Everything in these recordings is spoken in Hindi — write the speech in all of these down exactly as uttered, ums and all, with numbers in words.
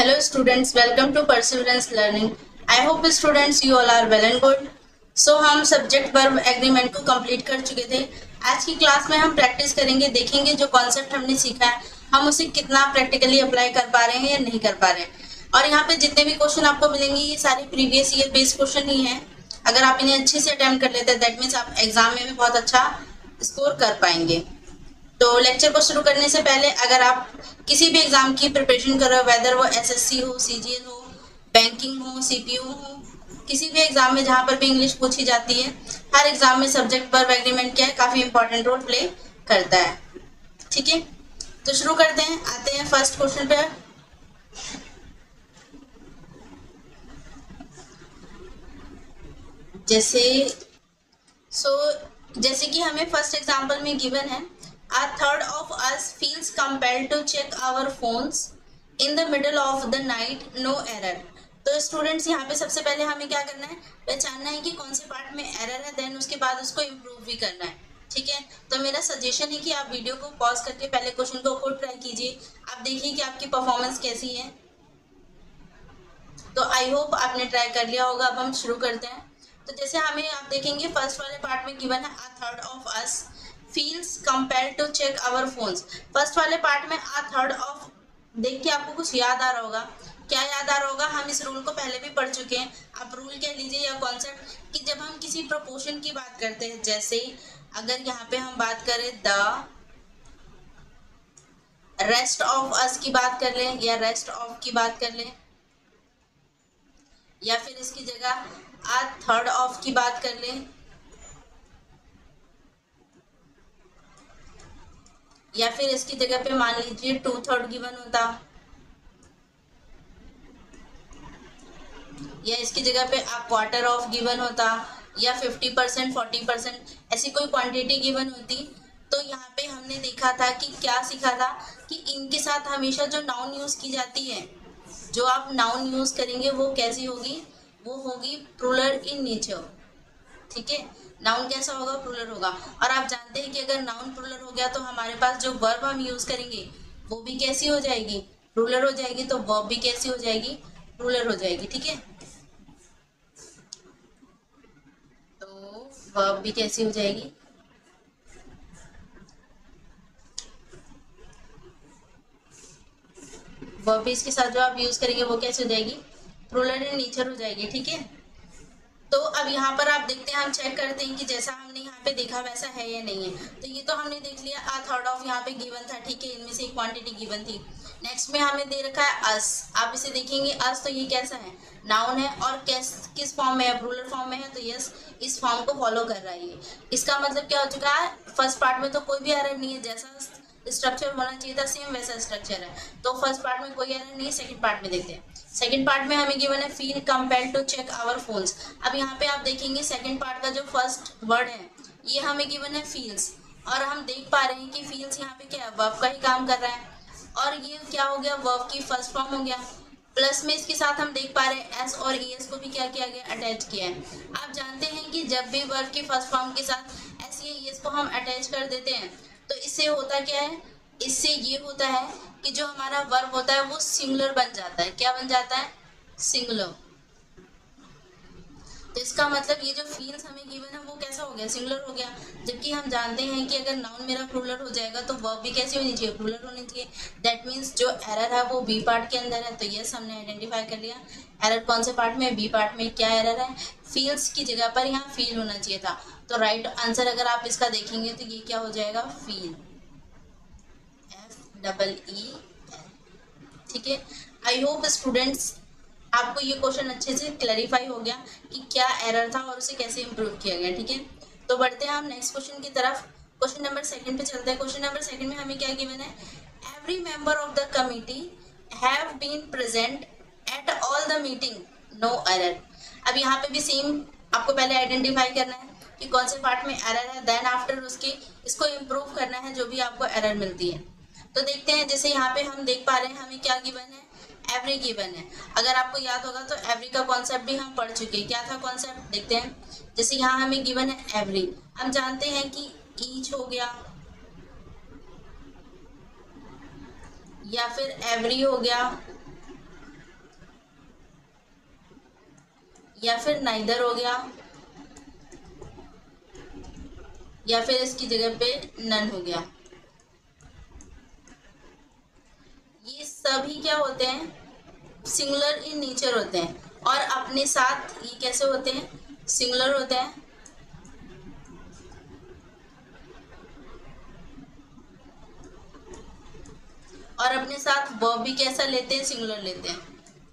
Hello students, welcome to Perseverance Learning. I hope students you all are well and good. So हम सब्जेक्ट वर्ब एग्रीमेंट को कंप्लीट कर चुके थे. आज की क्लास में हम प्रैक्टिस करेंगे, देखेंगे जो कॉन्सेप्ट हमने सीखा है हम उसे कितना प्रैक्टिकली अप्लाई कर पा रहे हैं या नहीं कर पा रहे हैं. और यहाँ पे जितने भी क्वेश्चन आपको मिलेंगे ये सारे प्रीवियस ईयर बेस्ड क्वेश्चन ही हैं. अगर आप इन्हें अच्छे से अटेम्प्ट कर लेते हैं दैट मीन्स आप एग्जाम में भी बहुत अच्छा स्कोर कर पाएंगे. तो लेक्चर को शुरू करने से पहले अगर आप किसी भी एग्जाम की प्रिपरेशन कर रहे हो, वेदर वो एसएससी हो, सीजीएल हो, बैंकिंग हो, सीपीओ हो, किसी भी एग्जाम में जहां पर भी इंग्लिश पूछी जाती है, हर एग्जाम में सब्जेक्ट वर्ब एग्रीमेंट क्या है, काफी इंपॉर्टेंट रोल प्ले करता है. ठीक है, तो शुरू करते हैं. आते हैं फर्स्ट क्वेश्चन पे. जैसे सो so, जैसे कि हमें फर्स्ट एग्जांपल में गिवन है, a third of us feels compelled to check our phones in the middle of the night, no error. तो स्टूडेंट्स यहाँ पे सबसे पहले हमें क्या करना है, पहचानना है कि कौन से पार्ट में एरर है, देन उसके बाद उसको इम्प्रूव भी करना है. ठीक है, तो मेरा सजेशन है कि आप वीडियो को पॉज करके पहले क्वेश्चन को खुद ट्राई कीजिए. आप देखिए कि आपकी परफॉर्मेंस कैसी है. तो आई होप आपने ट्राई कर लिया होगा. अब हम शुरू करते हैं. तो जैसे हमें आप देखेंगे फर्स्ट वाले पार्ट में गिवन है, a third of us feels compelled to check our phones. First वाले पार्ट में a third of देख के आपको कुछ याद आ रहा होगा. क्या याद आ रहा होगा, हम इस रूल को पहले भी पढ़ चुके हैं. आप रूल कह लीजिए या कॉन्सेप्ट, कि जब हम किसी प्रोपोर्शन की बात करते हैं, जैसे अगर यहाँ पे हम बात करें द रेस्ट ऑफ अस की बात कर लें या रेस्ट ऑफ की बात कर लें, या फिर इसकी जगह a थर्ड ऑफ की बात कर लें, या फिर इसकी जगह पे मान लीजिए टू थर्ड गिवन होता, या इसकी जगह पे आ क्वार्टर ऑफ गिवन होता, या फिफ्टी परसेंट फोर्टी परसेंट ऐसी कोई क्वांटिटी गिवन होती. तो यहाँ पे हमने देखा था कि क्या सीखा था कि इनके साथ हमेशा जो नाउन यूज की जाती है, जो आप नाउन यूज करेंगे वो कैसी होगी, वो होगी प्लूरल इन नेचर. ठीक है, नाउन कैसा होगा, प्लूरल होगा. और आप जानते हैं कि अगर नाउन प्लूरल हो गया तो हमारे पास जो वर्ब हम यूज करेंगे वो भी कैसी हो जाएगी, प्लूरल हो जाएगी. तो वर्ब भी कैसी हो जाएगी, प्लूरल हो जाएगी. ठीक है, तो वर्ब भी कैसी हो जाएगी, वर्ब भी इसके साथ जो आप यूज करेंगे वो कैसे हो जाएगी, प्लूरल इन नेचर हो जाएगी. ठीक है, तो अब यहाँ पर आप देखते हैं, हम चेक करते हैं कि जैसा हमने यहाँ पे देखा वैसा है या नहीं है. तो ये तो हमने देख लिया, आ थर्ड ऑफ यहाँ पे गिवन था. ठीक है, इनमें से एक क्वांटिटी गिवन थी. नेक्स्ट में हमें दे रखा है अस. आप इसे देखेंगे अस, तो ये कैसा है, नाउन है और किस किस फॉर्म में है, प्लूरल फॉर्म में है. तो यस, इस फॉर्म को फॉलो कर रहा है ये. इसका मतलब क्या हो चुका है, फर्स्ट पार्ट में तो कोई भी एरर नहीं है, जैसा स्ट्रक्चर होना चाहिए था सेम वैसा स्ट्रक्चर है. तो फर्स्ट पार्ट में कोई एरर नहीं है. सेकंड पार्ट में देखते हैं. सेकंड पार्ट में हमें गिवन है feel compelled to check our phones. अब यहाँ पे आप देखेंगे सेकंड पार्ट का जो फर्स्ट वर्ड है ये हमें गिवन है फील्स, और हम देख पा रहे हैं कि फील्स यहाँ पे क्या है, वर्ब का ही काम कर रहा है. और ये क्या हो गया, वर्ब की फर्स्ट फॉर्म हो गया. प्लस में इसके साथ हम देख पा रहे हैं एस और ई एस को भी क्या किया गया, अटैच किया है. आप जानते हैं कि जब भी वर्ब की फर्स्ट फॉर्म के साथ एस या ई एस को हम अटैच कर देते हैं तो इससे होता क्या है, इससे ये होता है कि जो हमारा वर्ब होता है वो सिंगुलर बन जाता है. क्या बन जाता है, सिंगुलर. तो इसका मतलब ये जो फील्स हमें गिवन है वो कैसा हो गया, सिंगुलर हो गया. जबकि हम जानते हैं कि अगर नाउन मेरा प्लूरल हो जाएगा तो वर्ब भी कैसी होनी चाहिए, प्लूरल होनी चाहिए. दैट मीन्स जो एरर है वो बी पार्ट के अंदर है. तो यस, हमने आइडेंटिफाई कर लिया एरर कौन से पार्ट में, बी पार्ट में. क्या एरर है, फील्स की जगह पर यहाँ फील होना चाहिए था. तो राइट आंसर अगर आप इसका देखेंगे तो ये क्या हो जाएगा, फील, डबल ई. ठीक है, आई होप स्टूडेंट्स आपको ये क्वेश्चन अच्छे से क्लैरिफाई हो गया कि क्या एरर था और उसे कैसे इम्प्रूव किया गया. ठीक है, तो बढ़ते हैं हम नेक्स्ट क्वेश्चन की तरफ. क्वेश्चन नंबर सेकंड पे चलते हैं. क्वेश्चन नंबर सेकंड में हमें क्या गिवन है, every member of the committee have been present at all the meeting, no error. अब यहाँ पे भी सेम आपको पहले आइडेंटिफाई करना है कि कौन से पार्ट में एरर है, देन आफ्टर उसके इसको इम्प्रूव करना है जो भी आपको एरर मिलती है. तो देखते हैं, जैसे यहाँ पे हम देख पा रहे हैं हमें क्या गिवन है, एवरी गिवन है. अगर आपको याद होगा तो एवरी का कॉन्सेप्ट भी हम पढ़ चुके हैं. क्या था कॉन्सेप्ट, देखते हैं. जैसे यहाँ हमें गिवन है एवरी, हम जानते हैं कि ईच हो गया या फिर एवरी हो गया या फिर नाइदर हो गया, या फिर इसकी जगह पे नन हो गया। ये सभी क्या होते हैं, सिंगुलर इन नेचर होते हैं, और अपने साथ ये कैसे होते हैं, सिंगुलर होते हैं, और अपने साथ वर्ब भी कैसा लेते हैं, सिंगुलर लेते हैं।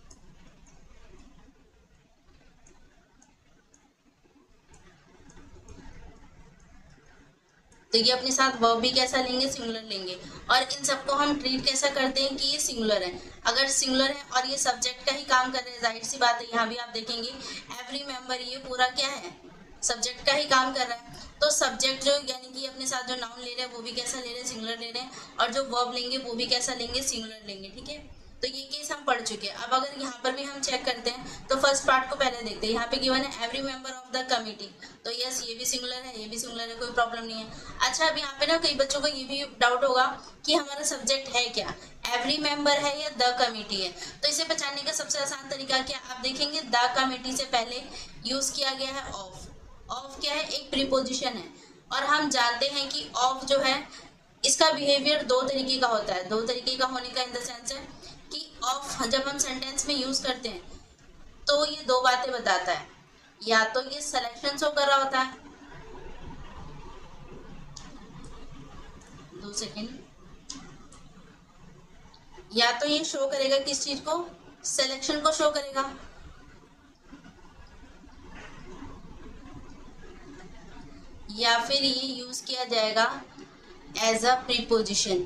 तो ये अपने साथ वर्ब भी कैसा लेंगे, सिंगुलर लेंगे। और इन सबको हम ट्रीट कैसा करते हैं कि ये सिंगुलर है। अगर सिंगुलर है और ये सब्जेक्ट का ही काम कर रहे हैं, जाहिर सी बात है यहाँ भी आप देखेंगे एवरी मेंबर, ये पूरा क्या है, सब्जेक्ट का ही काम कर रहा है। तो सब्जेक्ट जो यानी कि अपने साथ जो नाउन ले रहे हैं वो भी कैसा ले रहे हैं, सिंगुलर ले रहे हैं, और जो वर्ब लेंगे वो भी कैसा लेंगे, सिंगुलर लेंगे। ठीक है, तो ये केस हम पढ़ चुके हैं। अब अगर यहाँ पर भी हम चेक करते हैं तो फर्स्ट पार्ट को पहले देखते हैं। यहाँ पे गिवन है every member of the committee, तो यस ये भी सिंगुलर है, ये भी सिंगुलर है, कोई प्रॉब्लम नहीं है। अच्छा, अब यहाँ पे ना कई बच्चों को ये भी डाउट होगा कि हमारा सब्जेक्ट है क्या, एवरी मेंबर है या द कमिटी है। तो इसे पहचानने का सबसे आसान तरीका क्या, आप देखेंगे द कमिटी से पहले यूज किया गया है ऑफ। ऑफ क्या है, एक प्रीपोजिशन है, और हम जानते हैं कि ऑफ जो है इसका बिहेवियर दो तरीके का होता है। दो तरीके का होने का इन द सेंस है कि ऑफ जब हम सेंटेंस में यूज करते हैं तो ये दो बातें बताता है, या तो ये सिलेक्शन शो कर रहा होता है, दो सेकेंड, या तो ये शो करेगा किस चीज को, सिलेक्शन को शो करेगा, या फिर ये यूज किया जाएगा एज अ प्रीपोजिशन।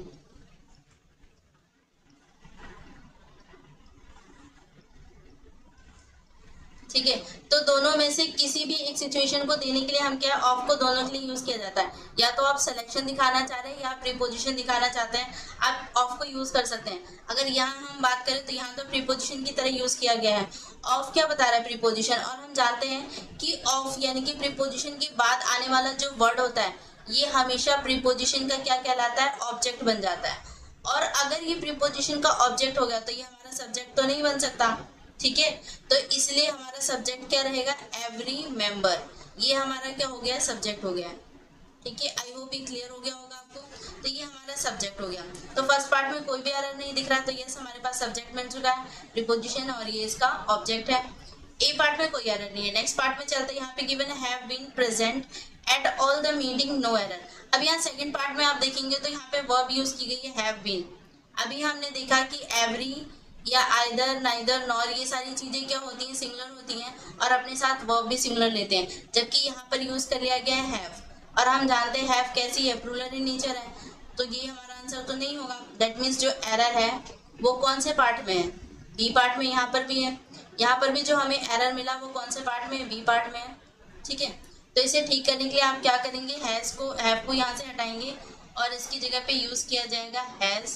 ठीक है, तो दोनों में से किसी भी एक सिचुएशन को देने के लिए हम क्या, ऑफ को दोनों के लिए यूज किया जाता है। या तो आप सिलेक्शन दिखाना चाह रहे हैं या प्रीपोजिशन दिखाना चाहते हैं, आप ऑफ को यूज कर सकते हैं। अगर यहाँ हम बात करें तो यहाँ तो प्रीपोजिशन की तरह यूज किया गया है। ऑफ क्या बता रहा है, प्रीपोजिशन, और हम जानते हैं कि ऑफ यानी कि प्रीपोजिशन के बाद आने वाला जो वर्ड होता है ये हमेशा प्रीपोजिशन का क्या कहलाता है, ऑब्जेक्ट बन जाता है। और अगर ये प्रीपोजिशन का ऑब्जेक्ट हो गया तो ये हमारा सब्जेक्ट तो नहीं बन सकता। ठीक है, तो इसलिए हमारा सब्जेक्ट क्या रहेगा, एवरी मेंबर, ये हमारा क्या हो गया, सब्जेक्ट हो गया। ठीक है, आई होप ये क्लियर हो गया होगा आपको। तो ये हमारा सब्जेक्ट हो गया। तो फर्स्ट पार्ट में कोई भी एरर नहीं दिख रहा, तो यस हमारे पास सब्जेक्ट मिल चुका है, प्रीपोजिशन, और ये इसका ऑब्जेक्ट है। ए पार्ट में कोई एरर नहीं है। नेक्स्ट पार्ट में चलते हैं, यहाँ पे गिवन है have been present at all the meeting, no error. अब यहाँ सेकंड पार्ट में आप देखेंगे तो यहाँ पे वर्ब यूज की गई है हैव बीन। अभी हमने देखा कि एवरी या आइदर, नाइदर, नॉर, ये सारी चीजें क्या होती हैं, सिंगुलर होती हैं, और अपने साथ वर्ब भी सिंगुलर लेते हैं। जबकि यहाँ पर यूज कर लिया गया है हैव, और हम जानते हैं हैव कैसी है, प्लूरल इन नेचर है, तो ये हमारा आंसर तो नहीं होगा। दैट मीन्स जो एरर है वो कौन से पार्ट में है, बी पार्ट में। यहाँ पर भी है, यहाँ पर भी जो हमें एरर मिला वो कौन से पार्ट में है, बी पार्ट में है। ठीक है, तो इसे ठीक करने के लिए आप क्या करेंगे, हैज को, हैव को यहाँ से हटाएंगे और इसकी जगह पे यूज किया जाएगा हैज।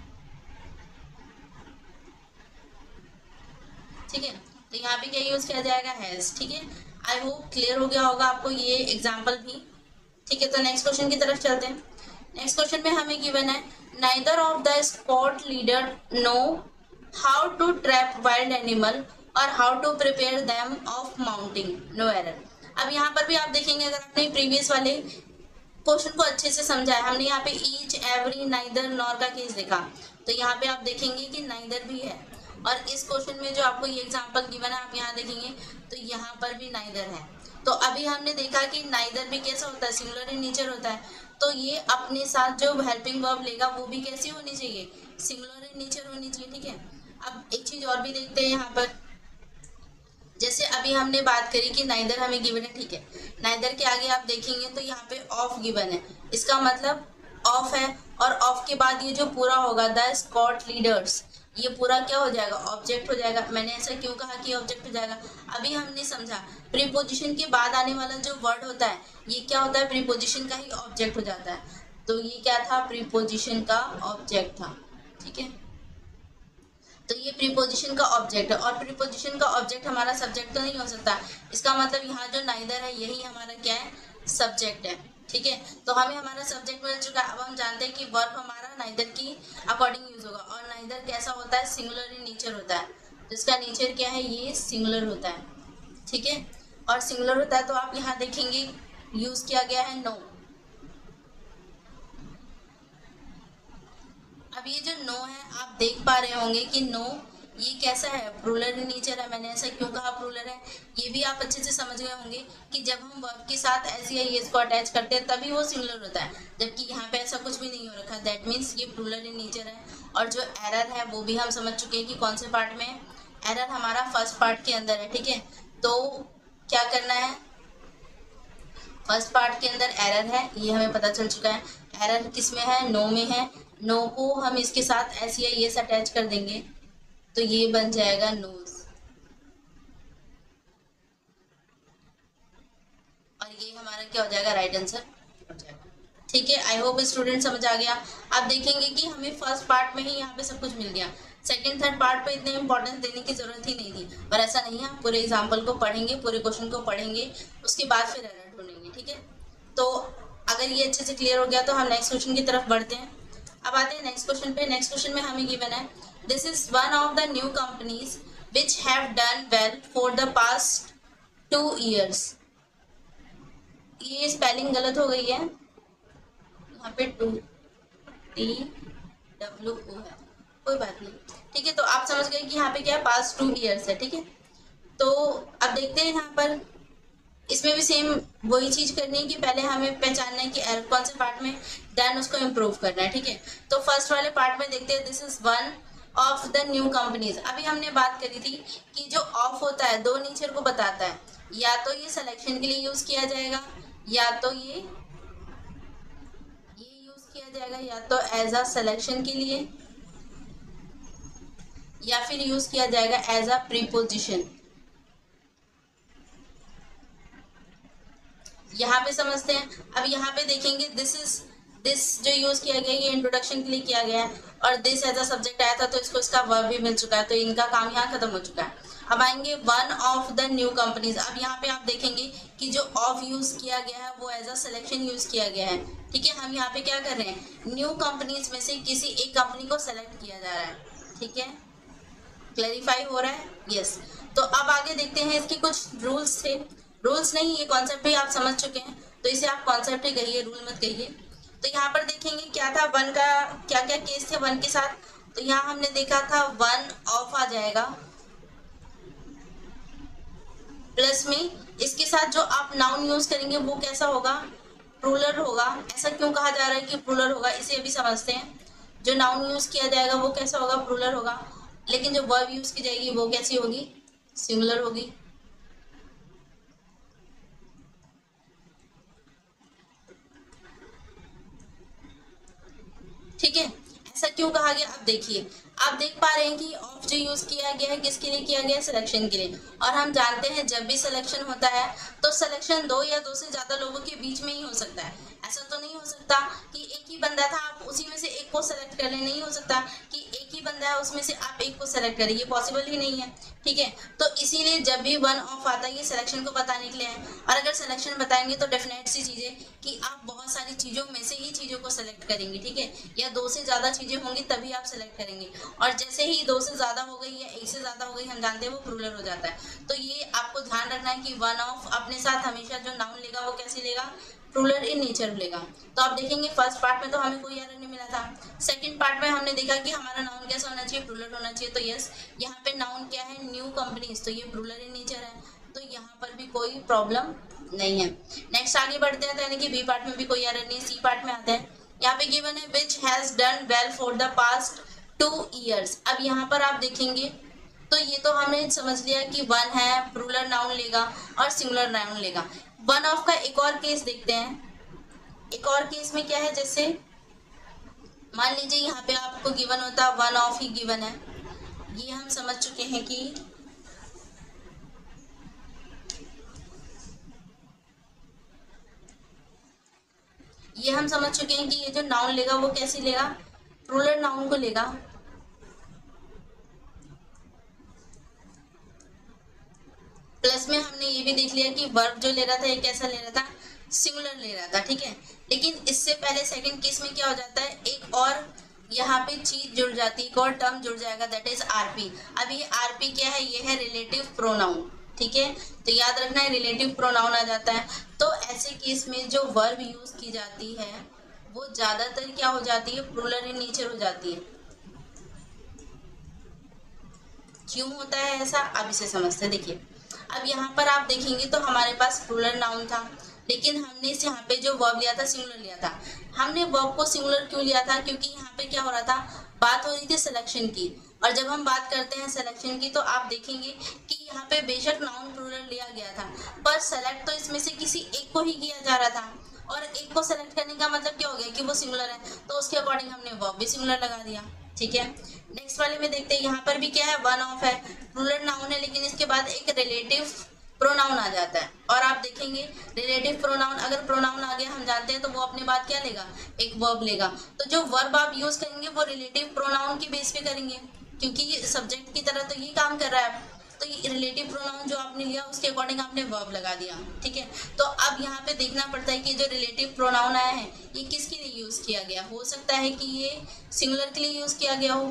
ठीक है, तो यहाँ पे क्या यूज किया जाएगा, हैज। ठीक है, आई होप क्लियर हो गया होगा आपको ये एग्जाम्पल भी। ठीक है, तो नेक्स्ट क्वेश्चन की तरफ चलते हैं। नेक्स्ट क्वेश्चन में हमें गिवन है neither of the squad leader know how to trap wild animal और how to prepare them of mounting, no error. अब यहाँ पर भी आप देखेंगे, अगर आपने प्रीवियस वाले क्वेश्चन को अच्छे से समझा है, हमने यहाँ पे ईच, एवरी, नाइदर, नॉर का केस देखा, तो यहाँ पे आप देखेंगे कि नाइदर भी है, और इस क्वेश्चन में जो आपको ये एग्जांपल गिवन है आप यहाँ देखेंगे तो यहाँ पर भी नाइदर है। तो अभी हमने देखा कि नाइदर भी कैसा होता है, सिंगुलर इन नेचर होता है, तो ये अपने साथ जो हेल्पिंग वर्ब लेगा वो भी कैसी होनी चाहिए, सिंगुलर इन नेचर होनी चाहिए। ठीक है, अब एक चीज और भी देखते हैं यहाँ पर, जैसे अभी हमने बात करी कि नाइदर हमें गिवन है। ठीक है, नाइदर के आगे आप देखेंगे तो यहाँ पे ऑफ गिवन है, इसका मतलब ऑफ है, और ऑफ के बाद ये जो पूरा होगा द स्क्वाड लीडर्स, ये पूरा क्या हो जाएगा, ऑब्जेक्ट हो जाएगा। मैंने ऐसा क्यों कहा कि ऑब्जेक्ट हो जाएगा, अभी हमने समझा प्रीपोजिशन के बाद आने वाला जो वर्ड होता है ये क्या होता है, प्रीपोजिशन का ही ऑब्जेक्ट हो जाता है। तो ये क्या था, प्रीपोजिशन का ऑब्जेक्ट था। ठीक है, तो ये प्रीपोजिशन का ऑब्जेक्ट है, और प्रीपोजिशन का ऑब्जेक्ट हमारा सब्जेक्ट तो नहीं हो सकता। इसका मतलब यहाँ जो नाइदर है यही हमारा क्या है, सब्जेक्ट है। ठीक है, तो हमें हमारा सब्जेक्ट मिल चुका है। अब हम जानते हैं कि वर्ब हमारा नाइदर की अकॉर्डिंग यूज होगा, और नाइदर कैसा होता है, सिंगुलर इन नेचर होता है, तो इसका नेचर क्या है, ये सिंगुलर होता है। ठीक है। और सिंगुलर होता है तो आप यहाँ देखेंगे यूज किया गया है नो। अब ये जो नो है आप देख पा रहे होंगे कि नो ये कैसा है, प्लूरल इन नेचर है। मैंने ऐसा क्यों कहा प्लूरल है, ये भी आप अच्छे से समझ गए होंगे कि जब हम वर्ब के साथ एस या एस को अटैच करते हैं तभी वो सिंगुलर होता है, जबकि यहाँ पे ऐसा कुछ भी नहीं हो रखा। दैट मीन्स ये प्लूरल इन नेचर है। और जो एरर है वो भी हम समझ चुके हैं कि कौन से पार्ट में है। एरर हमारा फर्स्ट पार्ट के अंदर है, ठीक है। तो क्या करना है, फर्स्ट पार्ट के अंदर एरर है, ये हमें पता चल चुका है। एरर किस में है, नो में है। नो को हम इसके साथ एस या एस अटैच कर देंगे तो ये बन जाएगा नोज, और ये हमारा क्या हो जाएगा, राइट आंसर हो जाएगा। ठीक है, आई होप स्टूडेंट समझ आ गया। आप देखेंगे कि हमें फर्स्ट पार्ट में ही यहाँ पे सब कुछ मिल गया, सेकंड थर्ड पार्ट पे इतने इंपॉर्टेंस देने की जरूरत ही नहीं थी। पर ऐसा नहीं है, पूरे एग्जाम्पल को पढ़ेंगे, पूरे क्वेश्चन को पढ़ेंगे, उसके बाद फिर एरर ढूंढेंगे। ठीक है, तो अगर ये अच्छे से क्लियर हो गया तो हम नेक्स्ट क्वेश्चन की तरफ बढ़ते हैं। अब आते हैं नेक्स्ट क्वेश्चन पे। नेक्स्ट क्वेश्चन में हमें गिवन है, this is one of the new companies which have done well for the past two years. ये स्पेलिंग गलत हो गई है, यहाँ पे टू टी डब्ल्यू ओ है, कोई बात नहीं। ठीक है, तो आप समझ गए कि यहाँ पे क्या है, पास्ट टू ईयर्स है। ठीक है, तो अब देखते हैं यहाँ पर इसमें भी सेम वही चीज करनी है कि पहले हमें पहचानना है कि एरर कौन से पार्ट में, देन उसको इम्प्रूव करना है। ठीक है, तो फर्स्ट वाले पार्ट में देखते हैं, this is one of the new companies. अभी हमने बात करी थी कि जो ऑफ होता है दो नेचर को बताता है, या तो ये सिलेक्शन के लिए यूज किया जाएगा, या तो ये ये यूज किया जाएगा, या तो एज अ सिलेक्शन के लिए, या फिर यूज किया जाएगा एज अ प्रीपोजिशन। यहाँ पे समझते हैं। अब यहाँ पे देखेंगे, दिस इज दिस जो यूज किया गया ये इंट्रोडक्शन के लिए किया गया है, और दिस एज अ सब्जेक्ट आया था तो इसको इसका वर्ब भी मिल चुका है, तो इनका काम यहाँ खत्म हो चुका है। अब आएंगे one of the new companies. अब यहाँ पे आप देखेंगे कि जो ऑफ यूज किया गया है वो एज अ सिलेक्शन यूज किया गया है। ठीक है, हम यहाँ पे क्या कर रहे हैं, न्यू कंपनीज में से किसी एक कंपनी को सेलेक्ट किया जा रहा है। ठीक है, क्लैरिफाई हो रहा है, यस। तो अब आगे देखते हैं, इसके कुछ रूल्स थे, रूल्स नहीं, ये कॉन्सेप्ट भी आप समझ चुके हैं, तो इसे आप कॉन्सेप्ट ही कहिए, रूल मत कहिए। तो यहाँ पर देखेंगे क्या था, वन का क्या क्या केस थे वन के साथ। तो यहाँ हमने देखा था वन ऑफ आ जाएगा, प्लस में इसके साथ जो आप नाउन यूज करेंगे वो कैसा होगा, प्लूरल होगा। ऐसा क्यों कहा जा रहा है कि प्लूरल होगा, इसे अभी समझते हैं। जो नाउन यूज किया जाएगा वो कैसा होगा, प्लूरल होगा, लेकिन जो वर्ब यूज की जाएगी वो कैसी होगी, सिंगुलर होगी। ठीक है, ऐसा क्यों कहा गया, अब देखिए, आप देख पा रहे हैं कि ऑफ जो यूज किया गया है किसके लिए किया गया है, सिलेक्शन के लिए। और हम जानते हैं जब भी सिलेक्शन होता है तो सिलेक्शन दो या दो से ज्यादा लोगों के बीच में ही हो सकता है। ऐसा तो नहीं हो सकता कि एक ही बंदा था आप उसी में से एक को सेलेक्ट कर लें, नहीं हो सकता कि एक ही बंदा है उसमें से आप एक को सेलेक्ट करें, ये पॉसिबल ही नहीं है। ठीक है, तो इसीलिए जब भी वन ऑफ आता है ये सिलेक्शन को बताने के लिए है। और अगर सिलेक्शन बताएंगे तो डेफिनेट सी चीज है कि आप बहुत सारी चीजों में से ही चीजों को सेलेक्ट करेंगे। ठीक है, या दो से ज्यादा चीजें होंगी तभी आप सेलेक्ट करेंगे, और जैसे ही दो से ज्यादा हो गई या एक से ज्यादा हो गई हम जानते हैं वो प्लूरल हो जाता है। तो ये आपको ध्यान रखना है कि वन ऑफ अपने साथ हमेशा जो नाउन लेगा वो कैसे लेगा, प्लूरल इन नेचर लेगा। तो आप देखेंगे फर्स्ट पार्ट में तो हमें कोई एरर नहीं मिला था, सेकंड पार्ट में हमने देखा कि हमारा नाउन कैसा होना चाहिए, प्लूरल होना चाहिए। तो यस, यहाँ पे नाउन क्या है, न्यू कंपनीज, तो ये प्लूरल इन नेचर है, तो यहाँ पर भी कोई प्रॉब्लम नहीं है। नेक्स्ट आगे बढ़ते हैं, तो यानी कि बी पार्ट में भी कोई एरर नहीं है। सी पार्ट में आते हैं, यहाँ पे गिवन है which has done well for the past two years. अब यहाँ पर आप देखेंगे तो ये तो हमने समझ लिया कि वन है, प्लूरल नाउन लेगा और सिंगुलर नाउन लेगा। वन ऑफ का एक और केस देखते हैं। एक और केस में क्या है, जैसे मान लीजिए यहाँ पे आपको गिवन होता है वन ऑफ ही गिवन है, ये हम समझ चुके हैं कि ये हम समझ चुके हैं कि ये जो नाउन लेगा वो कैसे लेगा, प्लूरल नाउन को लेगा। प्लस में हमने ये भी देख लिया कि वर्ब जो ले रहा था ये कैसा ले रहा था, सिंगुलर ले रहा था। ठीक है, लेकिन इससे पहले सेकंड केस में क्या हो जाता है, एक और यहाँ पे चीज जुड़ जाती है, एक और टर्म जुड़ जाएगा, दैट इज आरपी। अब ये आरपी क्या है, ये है रिलेटिव प्रोनाउन। ठीक है, तो याद रखना है रिलेटिव प्रोनाउन आ जाता है। तो ऐसे केस में जो वर्ब यूज की जाती है वो ज्यादातर क्या हो जाती है, प्लूरल इन नेचर हो जाती है। क्यों होता है ऐसा, अब इसे समझते हैं। देखिए अब यहाँ पर आप देखेंगे तो हमारे पास प्लूरल नाउन था, लेकिन हमने इस यहाँ पे जो वर्ब लिया था सिंगुलर लिया था। हमने वर्ब को सिंगुलर क्यों लिया था, क्योंकि यहाँ पे क्या हो रहा था, बात हो रही थी सिलेक्शन की। और जब हम बात करते हैं सिलेक्शन की तो आप देखेंगे कि यहाँ पे बेशक नाउन प्लूरल लिया गया था, पर सेलेक्ट तो इसमें से किसी एक को ही किया जा रहा था, और एक को सेलेक्ट करने का मतलब क्या हो गया कि वो सिंगुलर है, तो उसके अकॉर्डिंग हमने वर्ब भी सिंगुलर लगा दिया। ठीक है, नेक्स्ट वाले में देखते हैं, यहाँ पर भी क्या है, वन ऑफ है, प्लूरल नाउन है, लेकिन इसके बाद एक रिलेटिव प्रोनाउन आ जाता है। और आप देखेंगे रिलेटिव प्रोनाउन, अगर प्रोनाउन आ गया हम जानते हैं तो वो अपने बाद क्या लेगा, एक वर्ब लेगा। तो जो वर्ब आप यूज करेंगे वो रिलेटिव प्रोनाउन की बेस पे करेंगे, क्योंकि ये सब्जेक्ट की तरह तो ये काम कर रहा है। तो ये रिलेटिव प्रोनाउन जो आपने लिया उसके अकॉर्डिंग आपने वर्ब लगा दिया। ठीक है, तो अब यहाँ पे देखना पड़ता है कि जो रिलेटिव प्रोनाउन आया है ये किसके लिए यूज किया गया। हो सकता है कि ये सिंगुलर के लिए यूज किया गया हो।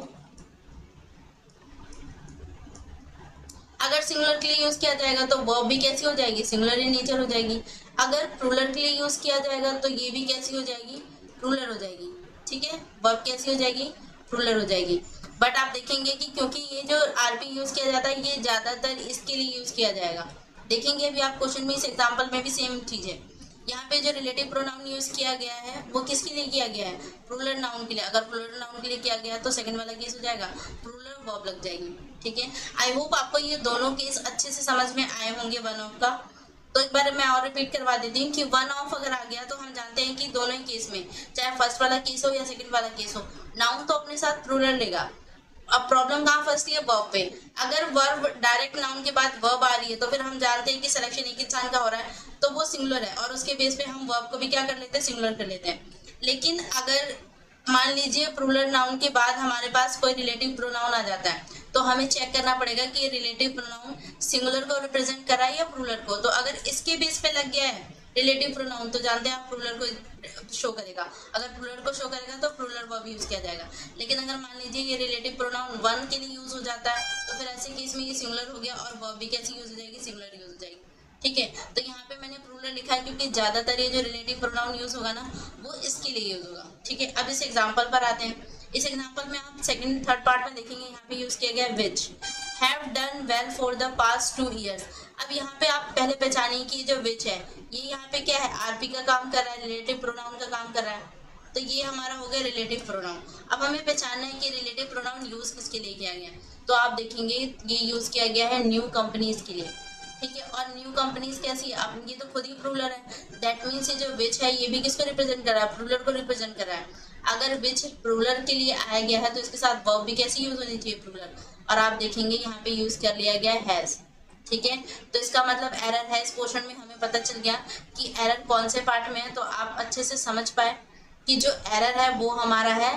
अगर सिंगुलर के लिए यूज किया जाएगा तो वर्ब भी कैसी हो जाएगी, सिंगुलर इन नेचर हो जाएगी। अगर प्लूरल के लिए यूज किया जाएगा तो ये भी कैसी हो जाएगी, प्लूरल हो जाएगी। ठीक है, वर्ब कैसी हो जाएगी, प्लूरल हो जाएगी। बट आप देखेंगे कि क्योंकि ये जो आरपी यूज किया जाता है ये ज्यादातर इसके लिए यूज किया जाएगा। देखेंगे अभी आप क्वेश्चन में, इस एग्जांपल में भी सेम चीज है। यहाँ पे जो रिलेटिव प्रोनाउन यूज किया गया है वो किसके लिए किया गया है, प्लूरल नाउन के लिए। अगर प्लूरल नाउन के लिए किया गया है तो सेकंड वाला केस हो जाएगा प्लूरल वर्ब लग जाएगी। ठीक है, आई होप आपको ये दोनों केस अच्छे से समझ में आए होंगे वन ऑफ का। तो एक बार मैं और रिपीट करवा देती हूँ कि वन ऑफ अगर आ गया तो हम जानते हैं कि दोनों ही केस में, चाहे फर्स्ट वाला केस हो या सेकंड वाला केस हो, नाउन तो अपने साथ प्लूरल लेगा। अब प्रॉब्लम कहाँ फंसती है, वर्ब पे। अगर वर्ब डायरेक्ट नाउन के बाद वर्ब आ रही है तो फिर हम जानते हैं कि सिलेक्शन एक इंसान का हो रहा है तो वो सिंगुलर है, और उसके बेस पे हम वर्ब को भी क्या कर लेते हैं, सिंगुलर कर लेते हैं। लेकिन अगर मान लीजिए प्लूरल नाउन के बाद हमारे पास कोई रिलेटिव प्रोनाउन आ जाता है तो हमें चेक करना पड़ेगा कि ये रिलेटिव प्रोनाउन सिंगुलर को रिप्रेजेंट कर रहा है या प्लूरल को। तो अगर इसके बेस पे लग गया है रिलेटिव प्रोनाउन तो जानते हैं आप प्लूरल को शो करेगा। अगर प्लूरल को शो करेगा तो प्लूरल वर्ब यूज किया जाएगा। लेकिन अगर मान लीजिए ये रिलेटिव प्रोनाउन वन के लिए यूज हो जाता है तो फिर ऐसे केस में ये सिंगुलर हो गया और वर्ब भी कैसी यूज हो जाएगी, सिंगुलर यूज हो जाएगी। ठीक है, तो यहाँ पे मैंने प्लूरल लिखा है क्योंकि ज्यादातर ये जो रिलेटिव प्रोनाउन यूज होगा ना वो इसके लिए यूज होगा। ठीक है, अब इस एग्जाम्पल पर आते हैं। इस एग्जाम्पल में आप सेकंड थर्ड पार्ट में देखेंगे यहाँ पे यूज किया गया है which have done well for the past two years. अब यहाँ पे आप पहले पहचानिए कि जो विच है ये यहाँ पे क्या है, आरपी का काम कर रहा है, रिलेटिव प्रोनाउन का काम कर रहा है। तो ये हमारा हो गया रिलेटिव प्रोनाउन। अब हमें पहचानना है कि रिलेटिव प्रोनाउन यूज किसके लिए किया गया। तो आप देखेंगे ये यूज किया गया है न्यू कंपनीज के लिए। ठीक है, और न्यू कंपनीज कैसी, आप ये तो खुद ही प्लूरल है, दैट मीन्स ये जो विच है ये भी किसको रिप्रेजेंट कर रहा है, प्लूरल को रिप्रेजेंट कर रहा है। अगर विच प्लूरल के लिए आया गया है तो इसके साथ वर्ब भी कैसी यूज होनी चाहिए, प्लूरल। और आप देखेंगे यहाँ पे यूज कर लिया गया है हैज। ठीक है, तो इसका मतलब एरर है। इस क्वेश्चन में हमें पता चल गया कि एरर कौन से पार्ट में है, तो आप अच्छे से समझ पाए कि जो एरर है वो हमारा है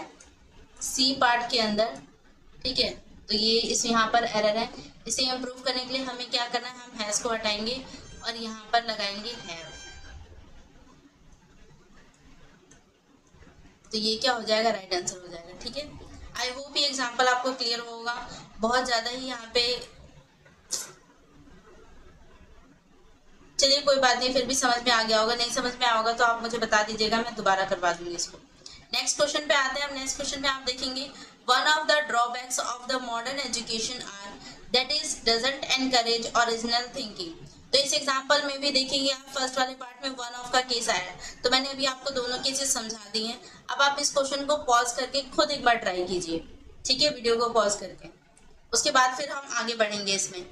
सी पार्ट के अंदर। ठीक है, तो ये इस यहाँ पर एरर है। इसे इम्प्रूव करने के लिए हमें क्या करना है, हम हैज को हटाएंगे और यहाँ पर लगाएंगे हैव। तो ये क्या हो जाएगा, राइट आंसर हो जाएगा। ठीक है, आई होप ये एग्जांपल आपको क्लियर होगा। बहुत ज्यादा ही यहाँ पे, चलिए कोई बात नहीं, फिर भी समझ में आ गया होगा। नहीं समझ में आया होगा तो आप मुझे बता दीजिएगा, मैं दोबारा करवा दूंगी इसको। नेक्स्ट क्वेश्चन पे आते हैं। अब नेक्स्ट क्वेश्चन पे आप देखेंगे one of the drawbacks of the modern education are that is doesn't encourage original thinking. तो इस एग्जांपल में भी देखेंगे आप फर्स्ट वाले पार्ट में वन ऑफ का केस आया है, तो मैंने अभी आपको दोनों केसेस समझा दिए हैं। अब आप इस क्वेश्चन को पॉज करके खुद एक बार ट्राई कीजिए। ठीक है, वीडियो को पॉज करके, उसके बाद फिर हम आगे बढ़ेंगे इसमें।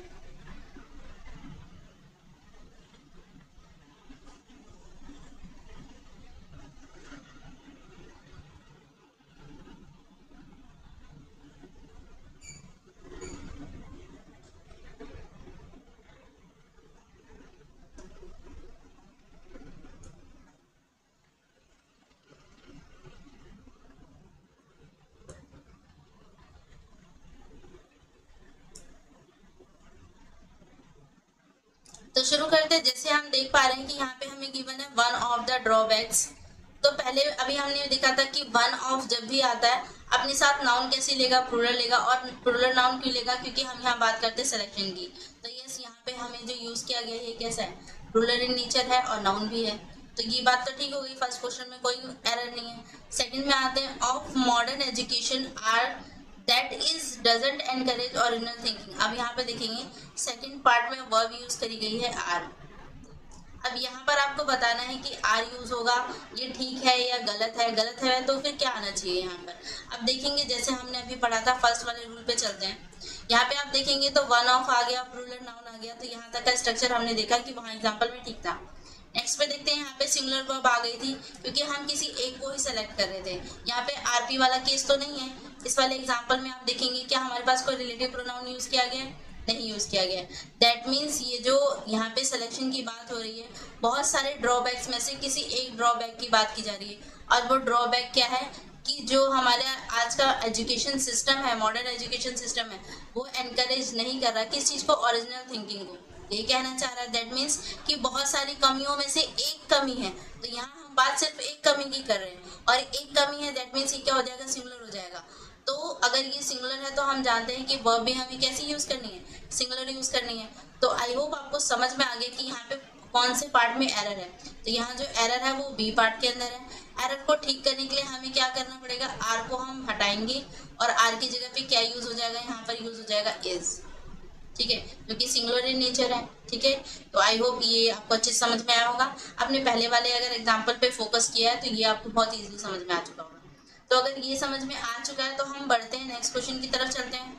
तो शुरू करते हैं। जैसे हम देख पा रहे हैं कि यहाँ पे हमें गिवन है वन ऑफ द ड्रॉबैक्स। तो पहले अभी हमने देखा था कि वन ऑफ जब भी आता है अपने साथ नाउन कैसे लेगा, प्लूरल लेगा। और प्लूरल नाउन क्यों लेगा, क्योंकि हम यहाँ बात करते हैं सिलेक्शन की। तो यस, यहाँ पे पे हमें जो यूज किया गया है कैसा है, प्लूरल इन नेचर है और नाउन भी है, तो ये बात तो ठीक हो गई, फर्स्ट क्वेश्चन में कोई एरर नहीं है। सेकंड में आते हैं, of modern education are that is doesn't encourage original thinking. अब यहाँ पे देखेंगे सेकंड पार्ट में वर्ब यूज करी गई है आर। अब यहाँ पर आपको बताना है कि आर यूज होगा, ये ठीक है या गलत है, गलत है तो फिर क्या आना चाहिए यहाँ पर। अब देखेंगे जैसे हमने अभी पढ़ा था, फर्स्ट वाले रूल पे चलते हैं। यहाँ पे आप देखेंगे तो वन ऑफ आ गया, प्लूरल नाउन आ गया, तो यहाँ तक का स्ट्रक्चर हमने देखा कि वहाँ एग्जाम्पल में ठीक था। नेक्स्ट पे देखते हैं, यहाँ पे सिंगुलर वर्ब आ गई थी क्योंकि हम किसी एक को ही सेलेक्ट कर रहे थे। यहाँ पे आरपी वाला केस तो नहीं है। इस वाले एग्जाम्पल में आप देखेंगे क्या हमारे पास कोई रिलेटिव प्रोनाउन यूज किया गया है, नहीं यूज किया गया। दैट मीन्स ये जो यहाँ पे सिलेक्शन की बात हो रही है, बहुत सारे ड्रॉबैक्स में से किसी एक ड्रॉबैक की बात की जा रही है, और वो ड्रॉबैक क्या है कि जो हमारे आज का एजुकेशन सिस्टम है, मॉडर्न एजुकेशन सिस्टम है, वो एनकरेज नहीं कर रहा किस चीज़ को, ओरिजिनल थिंकिंग को, ये कहना चाह रहा है। दैट मीन्स कि बहुत सारी कमियों में से एक कमी है, तो यहाँ हम बात सिर्फ एक कमी की कर रहे हैं, और एक कमी है दैट मीन्स ये क्या हो जाएगा, सिंगुलर हो जाएगा। तो अगर ये सिंगुलर है तो हम जानते हैं कि वर्ब भी हमें कैसी यूज करनी है, सिंगुलर यूज करनी है। तो आई होप आपको समझ में आ गया कि यहाँ पे कौन से पार्ट में एरर है। तो यहाँ जो एरर है वो बी पार्ट के अंदर है। एरर को ठीक करने के लिए हमें क्या करना पड़ेगा, आर को हम हटाएंगे और आर की जगह पे क्या यूज हो जाएगा, यहाँ पर यूज हो जाएगा इज, ठीक है, क्योंकि सिंगुलर इन नेचर है। ठीक है, तो आई होप ये आपको अच्छे से समझ में आया होगा। आपने पहले वाले अगर एग्जाम्पल पे फोकस किया है तो ये आपको बहुत ईजिली समझ में आ चुका होगा। तो अगर ये समझ में आ चुका है तो हम बढ़ते हैं नेक्स्ट क्वेश्चन की तरफ चलते हैं।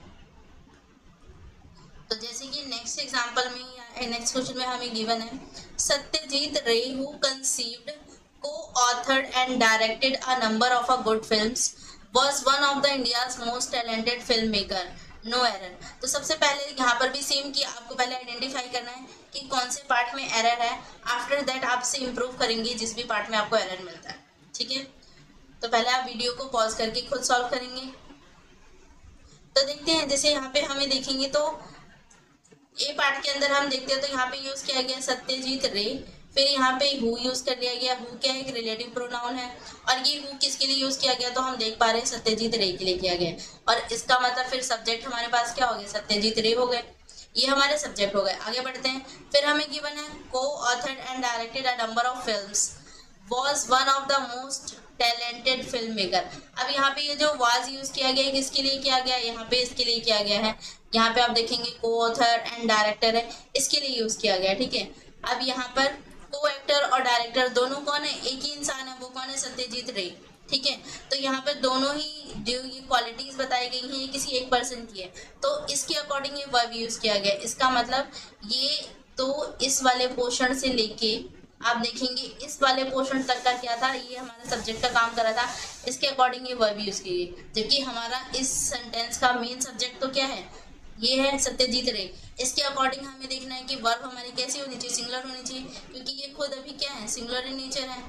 तो जैसे कि नेक्स्ट एग्जांपल में या नेक्स्ट क्वेश्चन में हमें गिवन है, Satyajit Ray who conceived, co-authored and directed a number of a good films, was one of the India's most talented filmmaker. No error. तो सबसे पहले यहाँ पर भी सेम कि आपको पहले आइडेंटिफाई करना है कि कौन से पार्ट में एरर है, आफ्टर दैट आपसे इम्प्रूव करेंगे जिस भी पार्ट में आपको एरर मिलता है। ठीक है, तो पहले आप वीडियो को पॉज करके खुद सॉल्व करेंगे। तो देखते हैं, जैसे यहाँ पे हमें देखेंगे तो ए पार्ट के अंदर हम देखते हैं तो यहाँ पे यूज किया गया सत्यजीत रे, फिर यहाँ पे हु यूज कर लिया गया। हु क्या है, एक रिलेटिव प्रोनाउन है, और ये हु किसके लिए यूज किया गया तो हम देख पा रहे हैं सत्यजीत रे के लिए किया गया, और इसका मतलब फिर सब्जेक्ट हमारे पास क्या हो गया, सत्यजीत रे हो गए, ये हमारे सब्जेक्ट हो गए। आगे बढ़ते हैं, फिर हमें गिवन है co-authored and directed a number of films, was one of the most talented filmmaker। अब यहाँ पे ये जो was यूज किया गया है किसके लिए किया गया है, यहाँ पे इसके लिए किया गया है। यहाँ पे आप देखेंगे co-author and director है, इसके लिए यूज किया गया है। ठीक है, अब यहाँ पर को-एक्टर और डायरेक्टर दोनों कौन है, एक ही इंसान है, वो कौन है, सत्यजीत रे। ठीक है, तो यहाँ पर दोनों ही जो ये क्वालिटीज बताई गई हैं ये किसी एक पर्सन की है, तो इसके अकॉर्डिंग ये वर्ब यूज किया गया। इसका मतलब ये तो इस वाले पोर्शन से लेके आप देखेंगे इस वाले पोर्शन तक का क्या था, ये हमारा सब्जेक्ट का काम कर रहा था, इसके अकॉर्डिंग ये वर्ब यूज की गई। जबकि हमारा इस सेंटेंस का मेन सब्जेक्ट तो क्या है, ये है सत्यजीत रे। इसके अकॉर्डिंग हमें देखना है कि वर्ब हमारी कैसी होनी चाहिए, सिंगुलर होनी चाहिए, क्योंकि ये खुद अभी क्या है, सिंगुलर इन नेचर है।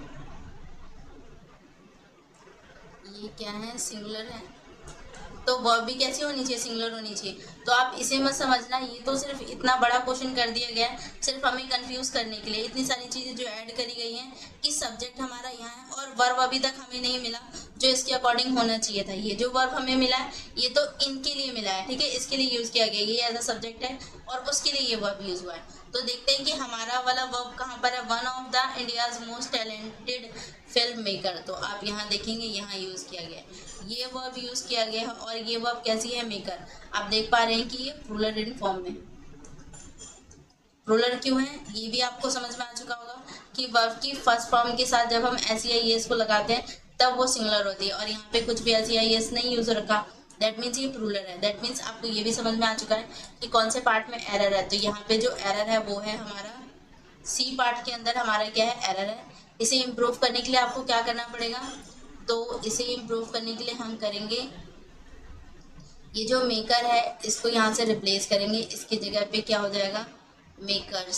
ये क्या है, सिंगुलर है, तो वर्ब भी कैसी होनी चाहिए, सिंगुलर होनी चाहिए। तो आप इसे मत समझना, ये तो सिर्फ इतना बड़ा क्वेश्चन कर दिया गया है सिर्फ हमें कंफ्यूज करने के लिए। इतनी सारी चीज़ें जो ऐड करी गई हैं कि सब्जेक्ट हमारा यहाँ है और वर्ब अभी तक हमें नहीं मिला जो इसके अकॉर्डिंग होना चाहिए था। ये जो वर्ब हमें मिला है ये तो इनके लिए मिला है, ठीक है, इसके लिए यूज़ किया गया, ये एज अ सब्जेक्ट है और उसके लिए ये वर्ब यूज़ हुआ है। तो देखते हैं कि हमारा वाला वर्ब कहाँ पर है, one of the India's most talented film maker. तो आप यहाँ देखेंगे यहाँ यूज़ किया गया है, ये वर्ब यूज़ किया गया है, और ये वर्ब कैसी है, मेकर। आप देख पा रहे हैं कि ये प्लूरल इन फॉर्म में। प्लूरल क्यों है ये भी आपको समझ में आ चुका होगा कि वर्ब की फर्स्ट फॉर्म के साथ जब हम एस ई आई एस को लगाते हैं तब वो सिंगुलर होती है, और यहाँ पे कुछ भी एस ई आई एस नहीं यूज रखा, दैट मीन्स ये प्लूरल है। दैट मीन्स आपको ये भी समझ में आ चुका है कि कौन से पार्ट में एरर है। तो यहाँ पे जो एरर है वो है हमारा सी पार्ट के अंदर हमारा क्या है, एरर है। इसे इम्प्रूव करने के लिए आपको क्या करना पड़ेगा, तो इसे इम्प्रूव करने के लिए हम करेंगे, ये जो मेकर है इसको यहाँ से रिप्लेस करेंगे, इसकी जगह पे क्या हो जाएगा, मेकर्स।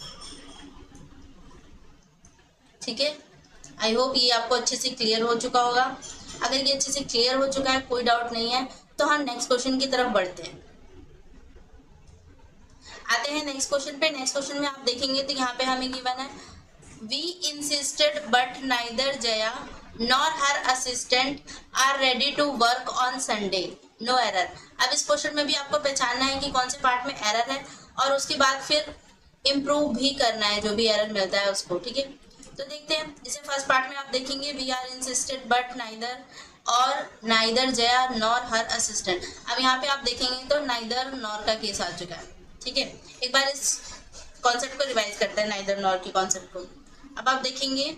ठीक है, आई होप ये आपको अच्छे से क्लियर हो चुका होगा। अगर ये अच्छे से क्लियर हो चुका है, कोई डाउट नहीं है, तो हम नेक्स्ट क्वेश्चन की तरफ बढ़ते हैं। आते हैं नेक्स्ट क्वेश्चन पे। नेक्स्ट क्वेश्चन में आप देखेंगे तो यहाँ पे हमें गिवन है, we insisted but neither Jaya nor her assistant are ready to work on Sunday, no error. अब इस क्वेश्चन में भी आपको पहचानना है कि कौन से पार्ट में एरर है और उसके बाद फिर इम्प्रूव भी करना है जो भी एरर मिलता है उसको, ठीक है। तो देखते हैं, जैसे फर्स्ट पार्ट में आप देखेंगे we are insisted but neither, और neither Jaya nor her assistant. अब यहाँ पे आप देखेंगे तो नाइदर नॉर का केस आ चुका है, ठीक है। एक बार इस कॉन्सेप्ट को रिवाइज करते हैं, नाइदर नॉर की कॉन्सेप्ट को। अब आप देखेंगे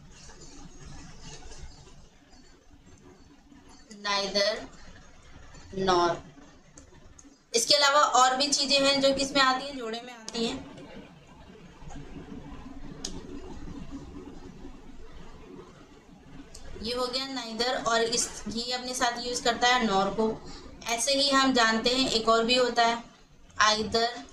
नाइदर नॉर, इसके अलावा और भी चीजें हैं जो कि इसमें आती हैं, जोड़े में आती हैं। ये हो गया नाइदर, और इस ये अपने साथ यूज करता है नॉर को। ऐसे ही हम जानते हैं एक और भी होता है आइदर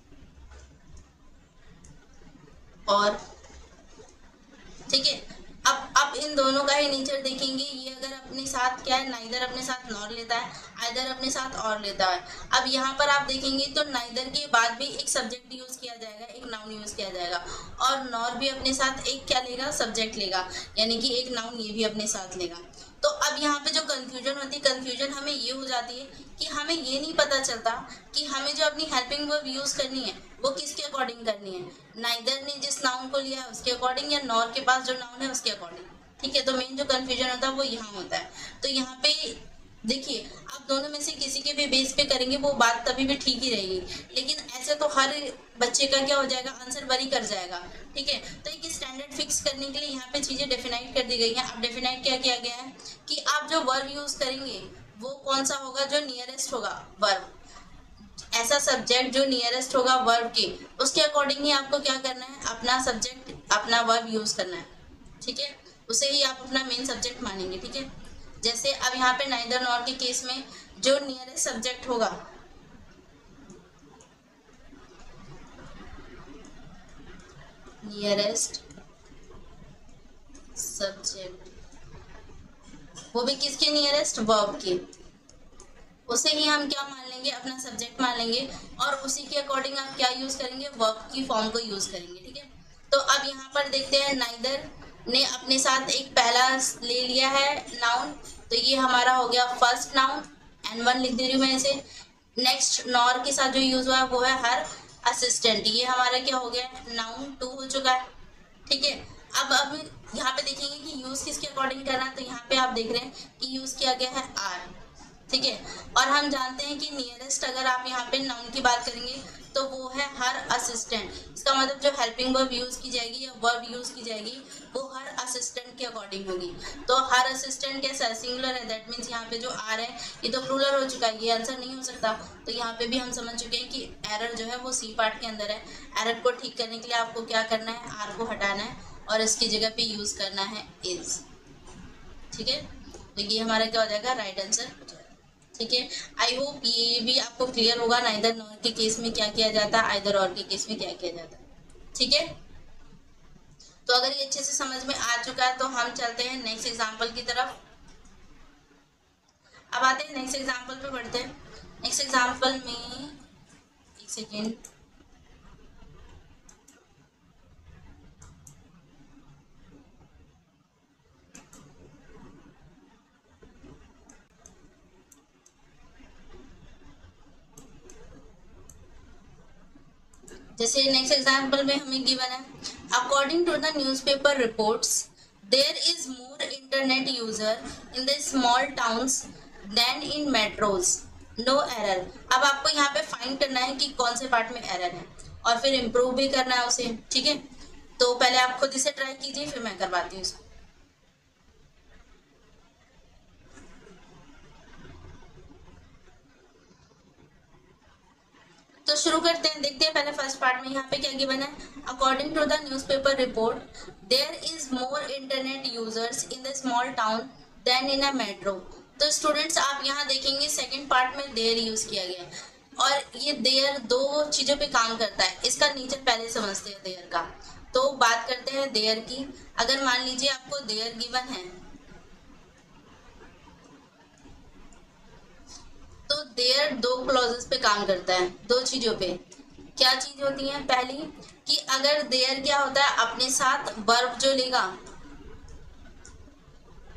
और, ठीक है। अब अब इन दोनों का ही नेचर देखेंगे, ये अगर अपने साथ क्या है, नाइदर अपने साथ नॉर लेता है, आइदर अपने साथ और लेता है। अब यहाँ पर आप देखेंगे तो नाइदर के बाद भी एक सब्जेक्ट यूज किया जाएगा, एक नाउन यूज किया जाएगा, और नॉर भी अपने साथ एक क्या लेगा, सब्जेक्ट लेगा, यानी कि एक नाउन ये भी अपने साथ लेगा। तो अब यहाँ पे जो कंफ्यूजन होती है, कंफ्यूजन हमें ये हो जाती है कि हमें ये नहीं पता चलता कि हमें जो अपनी हेल्पिंग वर्ब यूज करनी है वो किसके अकॉर्डिंग करनी है, नाइदर ने जिस नाउन को लिया है उसके अकॉर्डिंग या नॉर के पास जो नाउन है उसके अकॉर्डिंग, ठीक है। तो मेन जो कंफ्यूजन होता है वो यहाँ होता है। तो यहाँ पे देखिए, आप दोनों में से किसी के भी बेस पे करेंगे वो बात तभी भी ठीक ही रहेगी, लेकिन ऐसे तो हर बच्चे का क्या हो जाएगा, आंसर वरी कर जाएगा, ठीक है। तो एक स्टैंडर्ड फिक्स करने के लिए यहाँ पे चीजें डेफिनाइट कर दी गई हैं। अब डेफिनाइट क्या किया गया है कि आप जो वर्ब यूज करेंगे वो कौन सा होगा, जो नियरेस्ट होगा वर्ब, ऐसा सब्जेक्ट जो नियरेस्ट होगा वर्ब के, उसके अकॉर्डिंग ही आपको क्या करना है, अपना सब्जेक्ट अपना वर्ब यूज करना है, ठीक है। उसे ही आप अपना मेन सब्जेक्ट मानेंगे, ठीक है। जैसे अब यहाँ पे नाइदर नॉर के केस में जो नियरेस्ट सब्जेक्ट होगा, नियरेस्ट सब्जेक्ट, वो भी किसके नियरेस्ट, वर्ब के, उसे ही हम क्या मान लेंगे, अपना सब्जेक्ट मान लेंगे, और उसी के अकॉर्डिंग आप क्या यूज करेंगे, वर्ब की फॉर्म को यूज करेंगे, ठीक है। तो अब यहाँ पर देखते हैं, नाइदर ने अपने साथ एक पहला ले लिया है नाउन, तो ये हमारा हो गया फर्स्ट नाउन, एन वन लिख दे रही हूँ मैं इसे। नेक्स्ट नॉर के साथ जो यूज हुआ है वो है हर असिस्टेंट, ये हमारा क्या हो गया, नाउन टू हो चुका है, ठीक है। अब अब यहाँ पे देखेंगे कि यूज किसके अकॉर्डिंग करना है, तो यहाँ पे आप देख रहे हैं कि यूज किया गया है आर, ठीक है। और हम जानते हैं कि नियरेस्ट अगर आप यहाँ पे नाउन की बात करेंगे तो वो है हर असिस्टेंट, इसका मतलब जो हेल्पिंग वर्ब यूज की जाएगी या वर्ब यूज की जाएगी वो हर असिस्टेंट के अकॉर्डिंग होगी। तो हर असिस्टेंट कैसा है, सिंगुलर है, दैट मीन्स यहाँ पे जो आर है ये तो प्लूरल हो चुका है, ये आंसर नहीं हो सकता। तो यहाँ पे भी हम समझ चुके हैं कि एरर जो है वो सी पार्ट के अंदर है। एरर को ठीक करने के लिए आपको क्या करना है, आर को हटाना है और इसकी जगह पे यूज करना है इज, ठीक है। तो ये हमारा क्या हो जाएगा, राइट आंसर हो जाएगा, ठीक है। आई होप ये भी आपको क्लियर होगा, नाइदर नॉर के केस में क्या किया जाता है, आइदर और के केस में क्या किया जाता है, ठीक है। तो अगर ये अच्छे से समझ में आ चुका है तो हम चलते हैं नेक्स्ट एग्जांपल की तरफ। अब आते हैं नेक्स्ट एग्जांपल पे बढ़ते हैं। नेक्स्ट एग्जांपल में एक सेकेंड, जैसे नेक्स्ट एग्जाम्पल में हमें गिवन है, according to the newspaper reports there is more internet user in the small towns than in metros, no error. अब आपको यहाँ पे फाइंड करना है कि कौन से पार्ट में एरर है और फिर इम्प्रूव भी करना है उसे, ठीक है। तो पहले आप खुद इसे ट्राई कीजिए, फिर मैं करवाती हूँ इसको। तो शुरू करते हैं, देखते हैं पहले फर्स्ट पार्ट में यहाँ पे क्या गिवन है, according to the newspaper report there is more internet users in the small town than in a metro. तो स्टूडेंट्स आप यहाँ देखेंगे सेकंड पार्ट में देयर यूज किया गया है, और ये देयर दो चीजों पे काम करता है। इसका नेचर पहले समझते हैं देयर का। तो बात करते हैं देयर की। अगर मान लीजिए आपको देयर गिवन है तो देयर दो क्लॉजेस पे काम करता है, दो चीजों पे। क्या चीज होती है, पहली कि अगर देयर क्या होता है, अपने साथ वर्ब जो लेगा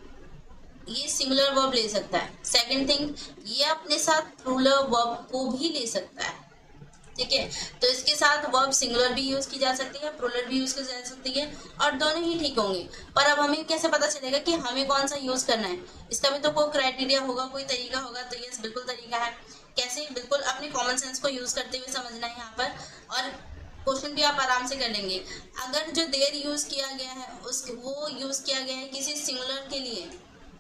ये सिंगुलर वर्ब ले सकता है। सेकंड थिंग, ये अपने साथ प्लूरल वर्ब को भी ले सकता है, ठीक है। तो इसके साथ वर्ब सिंगुलर भी यूज की जा सकती है, प्लूरल भी यूज की जा सकती है, और दोनों ही ठीक होंगे। पर अब हमें कैसे पता चलेगा कि हमें कौन सा यूज करना है? इसका भी तो कोई क्राइटेरिया होगा, कोई तरीका होगा। तो यस, बिल्कुल तरीका है। कैसे? बिल्कुल अपने कॉमन सेंस को यूज करते हुए समझना है यहाँ पर, और क्वेश्चन भी आप आराम से कर लेंगे। अगर जो देयर यूज किया गया है उस वो यूज किया गया है किसी सिंगुलर के लिए,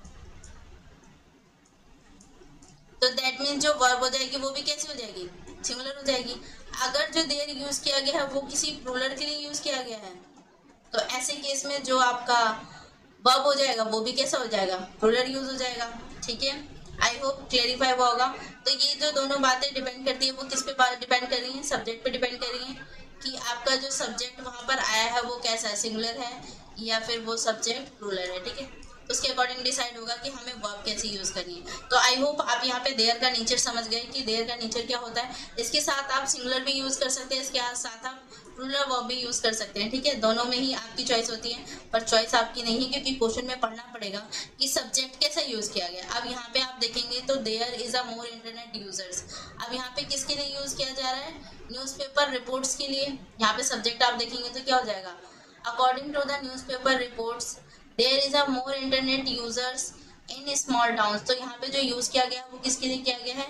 तो दैट मीन्स जो वर्ब हो जाएगी वो भी कैसी हो जाएगी? सिंगुलर हो जाएगी। अगर जो देयर यूज किया गया है वो किसी प्लूरल के लिए यूज किया गया है, तो ऐसे केस में जो आपका वर्ब हो जाएगा वो भी कैसा हो जाएगा? प्लूरल यूज हो जाएगा, ठीक है। आई होप क्लेरिफाई हुआ होगा। तो ये जो दोनों बातें डिपेंड करती है वो किस पे डिपेंड कर रही हैं? सब्जेक्ट पे डिपेंड कर रही हैं कि आपका जो सब्जेक्ट वहां पर आया है वो कैसा है, सिंगुलर है या फिर वो सब्जेक्ट प्लूरल है, ठीक है। उसके अकॉर्डिंग डिसाइड होगा कि हमें वर्ब कैसे यूज करनी है। तो आई होप आप यहाँ पे देयर का नेचर समझ गए कि देयर का नेचर क्या होता है। इसके साथ आप सिंगुलर भी यूज कर सकते हैं, इसके साथ आप प्लूरल वर्ब भी यूज कर सकते हैं, ठीक है। दोनों में ही आपकी चॉइस होती है, पर चॉइस आपकी नहीं है, क्योंकि क्वेश्चन में पढ़ना पड़ेगा कि सब्जेक्ट कैसे यूज किया गया। अब यहाँ पे आप देखेंगे तो there is a more internet users. अब यहाँ पे किसके लिए यूज किया जा रहा है? न्यूज़पेपर रिपोर्ट्स के लिए। यहाँ पे सब्जेक्ट आप देखेंगे तो क्या हो जाएगा? According to the newspaper reports there is a more internet users in small towns. तो यहाँ पे जो यूज किया गया वो किसके लिए किया गया है?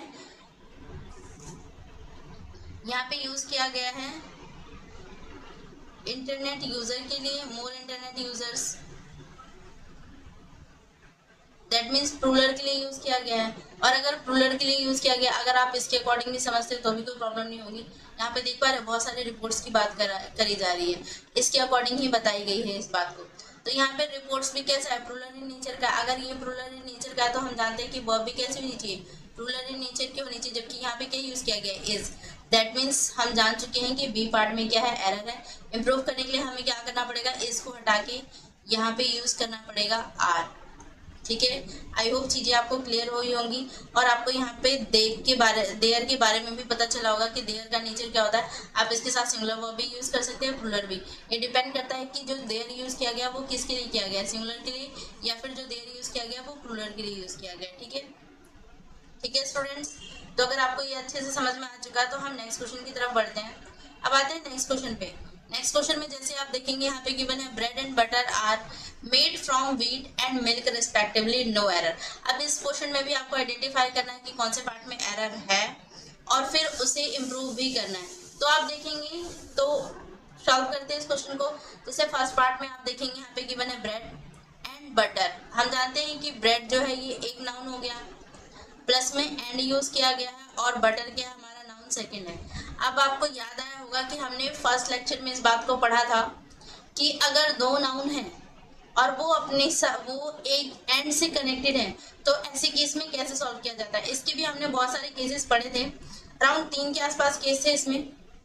यहाँ पे यूज किया गया है इंटरनेट यूजर के लिए, more internet users. That means plural के लिए यूज किया गया है। और अगर प्लूरल के लिए यूज किया गया, अगर आप इसके अकॉर्डिंग भी समझते हो तो भी कोई प्रॉब्लम नहीं होगी। यहाँ पे देख पा रहे बहुत सारे रिपोर्ट्स की बात करा करी जा रही है, इसके अकॉर्डिंग ही बताई गई है इस बात को। तो यहाँ पे रिपोर्ट्स भी कैसा है? प्लूरल इन नेचर का। अगर ये प्लूरल इन नेचर का है तो हम जानते हैं कि वर्ब भी कैसी होनी चाहिए? प्लूरल इन नेचर की होनी चाहिए। जबकि यहाँ पे क्या यूज किया गया है? इज। दैट मीन्स हम जान चुके हैं कि बी पार्ट में क्या है? एरर है। इम्प्रूव करने के लिए हमें क्या करना पड़ेगा? इज को हटा के यहाँ पे यूज करना पड़ेगा आर, ठीक है। आई होप चीजें आपको क्लियर हुई होंगी, और आपको यहाँ पे देव के बारे देयर के बारे में भी पता चला होगा कि देयर का नेचर क्या होता है। आप इसके साथ सिंगुलर वर्ब भी यूज कर सकते हैं, प्लूरल भी। ये डिपेंड करता है कि जो देयर यूज किया गया वो किसके लिए किया गया, सिंगुलर के लिए, या फिर जो देयर यूज किया गया वो प्लूरल के लिए यूज किया गया, ठीक है। ठीक है स्टूडेंट्स, तो अगर आपको ये अच्छे से समझ में आ चुका है तो हम नेक्स्ट क्वेश्चन की तरफ बढ़ते हैं। अब आते हैं नेक्स्ट क्वेश्चन पे। नेक्स्ट क्वेश्चन में जैसे आप देखेंगे यहाँ पे गिवन है bread and butter are made from wheat and milk respectively, no error. अब इस क्वेश्चन में भी आपको आइडेंटिफाई करना है कि कौन से पार्ट में एरर है और फिर उसे इम्प्रूव भी करना है। तो आप देखेंगे तो सॉल्व करते हैं इस क्वेश्चन को। जैसे फर्स्ट पार्ट में आप देखेंगे यहाँ पे गिवन है ब्रेड एंड बटर। हम जानते हैं कि ब्रेड जो है ये एक नाउन हो गया, प्लस में एंड यूज किया गया है, और बटर क्या है? हमारा नाउन सेकंड है। अब आपको याद आया होगा कि हमने फर्स्ट लेक्चर में इस बात को पढ़ा था कि अगर दो नाउन हैं और वो अपने वो एक एंड से कनेक्टेड है तो ऐसे केस में कैसे सॉल्व किया जाता है। इसके भी हमने बहुत सारे केसेस पढ़े थे, अराउंड तीन के आसपास केस थे इसमें।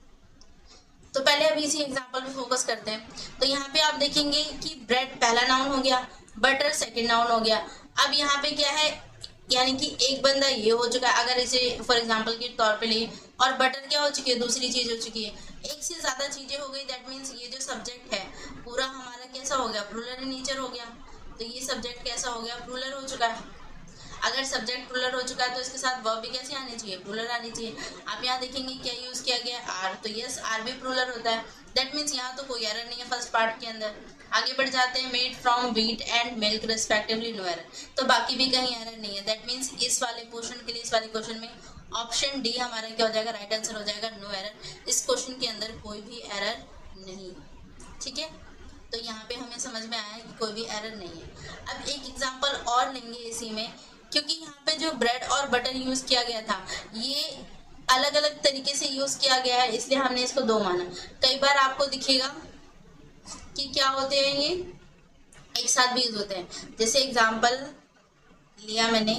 तो पहले अभी इसी एग्जांपल पे फोकस करते हैं। तो यहाँ पे आप देखेंगे कि ब्रेड पहला नाउन हो गया, बटर सेकंड नाउन हो गया। अब यहाँ पे क्या है, यानी कि एक बंदा ये हो चुका है, अगर इसे फॉर एग्जांपल के तौर पे लिए, और बटर क्या हो चुकी है? दूसरी चीज हो चुकी है। एक से ज्यादा चीजें हो गई, दैट मीन्स ये जो सब्जेक्ट है पूरा हमारा कैसा हो गया? प्लूरल इन नेचर हो गया। तो ये सब्जेक्ट कैसा हो गया? प्लूरल हो चुका है। अगर सब्जेक्ट प्लूरल हो चुका है तो इसके साथ वर्ब भी कैसे आनी चाहिए? प्लूरल आनी चाहिए। आप यहाँ देखेंगे क्या यूज किया गया है? आर। तो यस, आर भी प्लूरल होता है। दैट मीन्स यहाँ तो कोई एरर नहीं है फर्स्ट पार्ट के अंदर। आगे बढ़ जाते हैं, made from wheat and milk respectively, no error. तो बाकी भी कहीं एरर नहीं है। दैट मीन्स इस वाले पोर्शन के लिए, इस वाले क्वेश्चन में ऑप्शन डी हमारा क्या हो जाएगा? राइट आंसर हो जाएगा, नो एरर। इस क्वेश्चन के अंदर कोई भी एरर नहीं, ठीक है। तो यहाँ पे हमें समझ में आया कि कोई भी एरर नहीं है। अब एक एग्जांपल और लेंगे इसी में, क्योंकि यहाँ पे जो ब्रेड और बटर यूज किया गया था ये अलग अलग तरीके से यूज किया गया है, इसलिए हमने इसको दो माना। कई बार आपको दिखेगा कि क्या होते हैं, ये एक साथ भी यूज होते हैं। जैसे एग्जांपल लिया मैंने,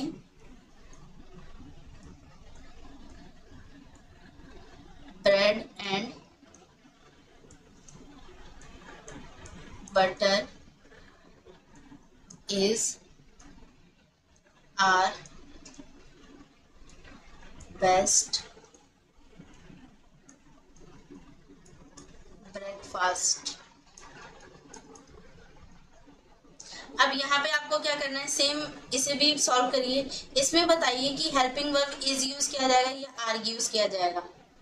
bread and butter is our best breakfast. अब यहाँ पे आपको क्या करना है, सेम इसे भी सॉल्व करिए। इसमें बताइए कि हेल्पिंग वर्ब इज यूज किया जाएगा या आर यूज किया जाएगा।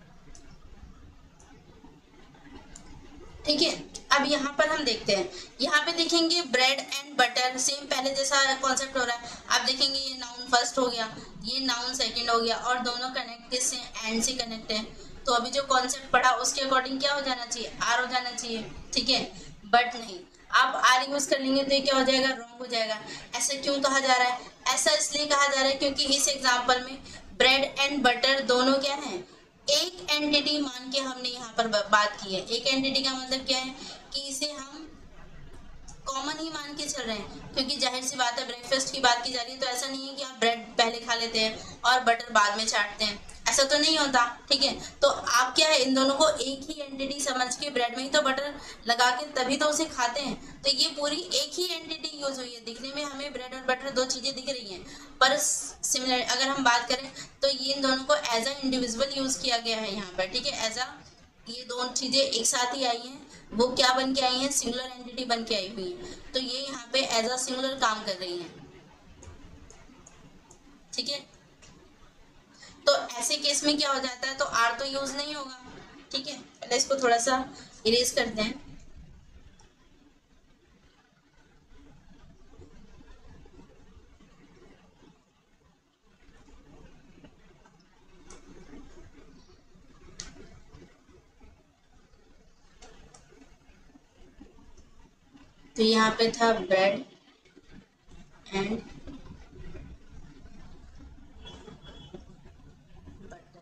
ठीक है, अब यहाँ पर हम देखते हैं, यहाँ पे देखेंगे ब्रेड एंड बटर, सेम पहले जैसा कॉन्सेप्ट हो रहा है। आप देखेंगे ये नाउन फर्स्ट हो गया, ये नाउन सेकंड हो गया, और दोनों कनेक्ट किससे, एंड से कनेक्ट है। तो अभी जो कॉन्सेप्ट पढ़ा उसके अकॉर्डिंग क्या हो जाना चाहिए, आर हो जाना चाहिए। ठीक है, बट नहीं, आप आर यूज कर लेंगे तो ये क्या हो जाएगा, रॉन्ग हो जाएगा। ऐसा क्यों कहा जा रहा है, ऐसा इसलिए कहा जा रहा है क्योंकि इस एग्जाम्पल में ब्रेड एंड बटर दोनों क्या है, एक एंटिटी मान के हमने यहाँ पर बात की है। एक एंटिटी का मतलब क्या है कि इसे हम कॉमन ही मान के चल रहे हैं, क्योंकि जाहिर सी बात है ब्रेकफास्ट की बात की जा रही है, तो ऐसा नहीं है कि आप ब्रेड पहले खा लेते हैं और बटर बाद में चाटते हैं, ऐसा तो नहीं होता। ठीक है, तो आप क्या है, इन दोनों को एक ही एंटिटी समझ के ब्रेड में ही तो बटर लगा के तभी तो उसे खाते हैं। तो ये पूरी एक ही एंटिटी यूज हुई है, दिखने में हमें ब्रेड और बटर दो चीजें दिख रही हैं, पर सिमिलर अगर हम बात करें तो ये इन दोनों को एज अ इंडिविजुअल यूज किया गया है यहाँ पर। ठीक है, एज अ ये दोनों चीजें एक साथ ही आई हैं, वो क्या बन के आई हैं, सिंगुलर एंटिटी बन के आई हुई है, तो ये यहाँ पे एज अ सिंगुलर काम कर रही हैं। ठीक है, तो ऐसे केस में क्या हो जाता है, तो आर तो यूज नहीं होगा। ठीक है, पहले इसको थोड़ा सा इरेज करते हैं। तो यहाँ पे था ब्रेड एंड बटर।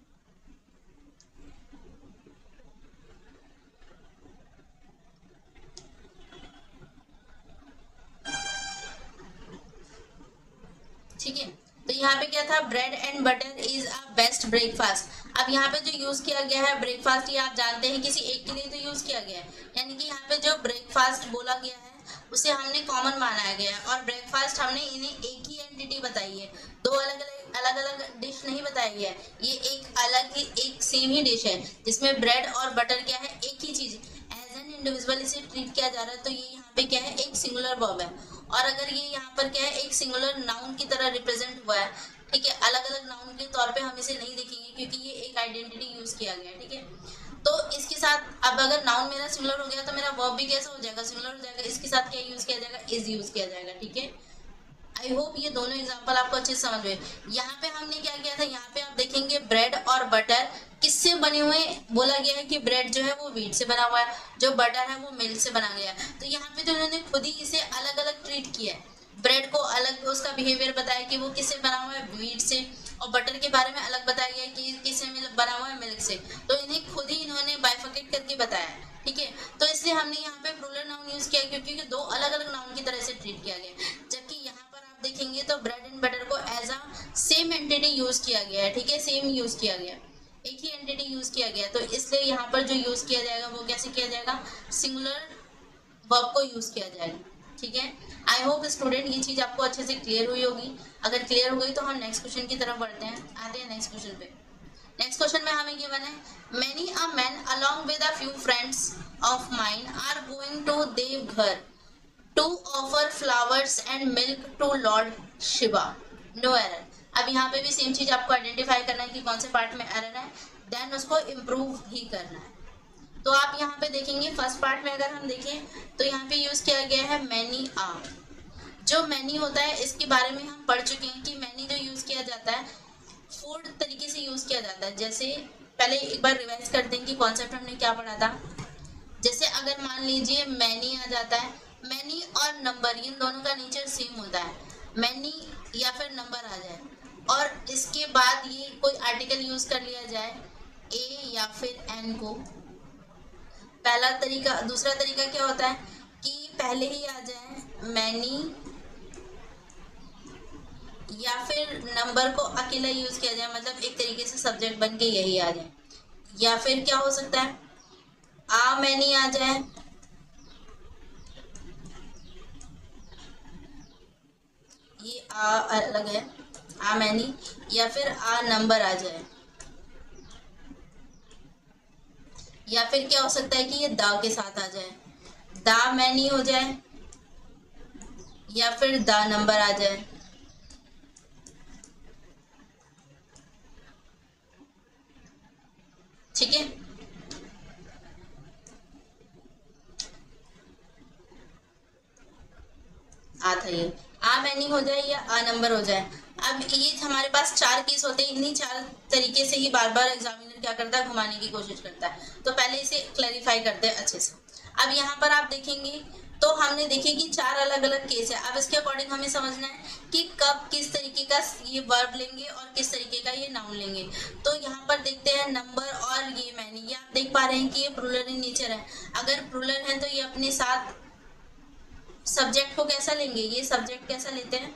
ठीक है, तो यहाँ पे क्या था, bread and butter is a best breakfast. अब यहाँ पे जो यूज किया गया है ब्रेकफास्ट, ये आप जानते हैं किसी एक के लिए तो यूज किया गया है, यानी कि यहाँ पे जो ब्रेकफास्ट बोला गया है उसे हमने कॉमन माना गया है, और ब्रेकफास्ट हमने इन्हें एक ही एंटिटी बताई है, दो अलग अलग अलग अलग डिश नहीं बताई है। ये एक अलग ही एक सेम ही डिश है जिसमें ब्रेड और बटर क्या है, एक ही चीज, एज एन इंडिविजुअल इसे ट्रीट किया जा रहा है। तो ये यहाँ पे क्या है, एक सिंगुलर वर्ब है, और अगर ये यहाँ पर क्या है, एक सिंगुलर नाउन की तरह रिप्रेजेंट हुआ है। ठीक है, अलग अलग नाउन के तौर पे हम इसे नहीं देखेंगे क्योंकि ये एक आइडेंटिटी यूज किया गया है। ठीक है, तो इसके साथ अब अगर नाउन मेरा सिंगुलर हो गया तो मेरा वर्ब भी कैसे हो जाएगा, सिंगुलर हो जाएगा। इसके साथ क्या यूज किया जाएगा, इज यूज किया जाएगा। ठीक है, आई होप ये दोनों एग्जांपल आपको अच्छे से समझ में। यहाँ पे हमने क्या किया था, यहाँ पे आप देखेंगे ब्रेड और बटर किससे बने हुए, बोला गया है कि ब्रेड जो है वो व्हीट से बना हुआ है, जो बटर है वो मिल्क से बना गया है। तो यहाँ पे तो उन्होंने खुद ही इसे अलग अलग ट्रीट किया है, ब्रेड को अलग उसका बिहेवियर बताया कि वो किससे बना हुआ है, व्हीट से, और बटर के बारे में अलग बताया गया कि किससे बना हुआ है, मिल्क से। तो इन्हें खुद ही इन्होंने बाइफर्केट करके बताया। ठीक है, तो इसलिए हमने यहाँ पे प्लूरल नाउन यूज किया क्योंकि दो अलग अलग नाउन की तरह से ट्रीट किया गया, जबकि यहाँ पर आप देखेंगे तो ब्रेड एंड बटर को as a same entity use किया गया है। ठीक है, सेम यूज किया गया, एक ही एंटिटी यूज किया गया, तो इसलिए यहाँ पर जो यूज किया जाएगा वो कैसे किया जाएगा, सिंगुलर वर्ब को यूज किया जाएगा। ठीक है, आई होप स्टूडेंट ये चीज आपको अच्छे से क्लियर हुई होगी। अगर क्लियर हो गई तो हम नेक्स्ट क्वेश्चन की तरफ बढ़ते हैं, आते हैं नेक्स्ट क्वेश्चन पे। नेक्स्ट क्वेश्चन में हमें गिवन है, many a man along with a few friends of mine are going to Deoghar to offer flowers and milk to Lord Shiva, no error. अब यहाँ पे भी सेम चीज आपको आइडेंटिफाई करना है कि कौन से पार्ट में एरर है, देन उसको इम्प्रूव ही करना है। तो आप यहाँ पे देखेंगे फर्स्ट पार्ट में अगर हम देखें तो यहाँ पे यूज किया गया है मैनी आ। जो मैनी होता है इसके बारे में हम पढ़ चुके हैं कि मैनी जो यूज किया जाता है फोर तरीके से यूज किया जाता है। जैसे पहले एक बार रिवाइज करते हैं कि कॉन्सेप्ट हमने क्या पढ़ा था। जैसे अगर मान लीजिए मैनी आ जाता है, मैनी और नंबर इन दोनों का नेचर सेम होता है, मैनी या फिर नंबर आ जाए और इसके बाद ये कोई आर्टिकल यूज कर लिया जाए ए या फिर एन को, पहला तरीका। दूसरा तरीका क्या होता है कि पहले ही आ जाए मैनी या फिर नंबर को अकेला यूज किया जाए, मतलब एक तरीके से सब्जेक्ट बन के यही आ जाए, या फिर क्या हो सकता है आ मैनी आ जाए, ये आ अलग है आ मैनी, या फिर आ नंबर आ जाए, या फिर क्या हो सकता है कि ये दा के साथ आ जाए, दा मैनी हो जाए, या फिर द नंबर आ जाए। ठीक है, आ था ये आ मैनी हो जाए या आ नंबर हो जाए। अब ये हमारे पास चार केस होते हैं, इन्हीं चार तरीके से ही बार बार एग्जामिनर क्या करता है, घुमाने की कोशिश करता है। तो पहले इसे क्लैरिफाई करते हैं अच्छे से। अब यहाँ पर आप देखेंगे तो हमने देखे कि चार अलग अलग केस है। अब इसके अकॉर्डिंग हमें समझना है कि कब किस तरीके का ये वर्ब लेंगे और किस तरीके का ये नाउन लेंगे। तो यहाँ पर देखते हैं नंबर और ये मैनी, ये आप देख पा रहे हैं कि ये प्लूरल इन नेचर है। अगर प्लूरल है तो ये अपने साथ सब्जेक्ट को कैसा लेंगे, ये सब्जेक्ट कैसा लेते हैं,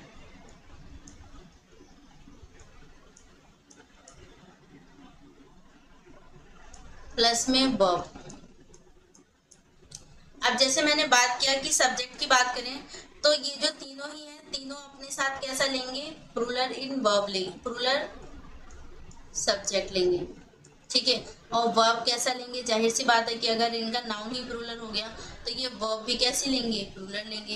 प्लस में वर्ब। अब जैसे मैंने बात किया कि सब्जेक्ट की बात करें तो ये जो तीनों ही हैं, तीनों अपने साथ कैसा लेंगे, प्लूरल इन वर्ब लेंगे, प्लूरल सब्जेक्ट लेंगे। ठीक है, और वर्ब कैसा लेंगे, जाहिर सी बात है कि अगर इनका नाउन ही प्लूरल हो गया तो ये वर्ब भी कैसे लेंगे, प्लूरल लेंगे।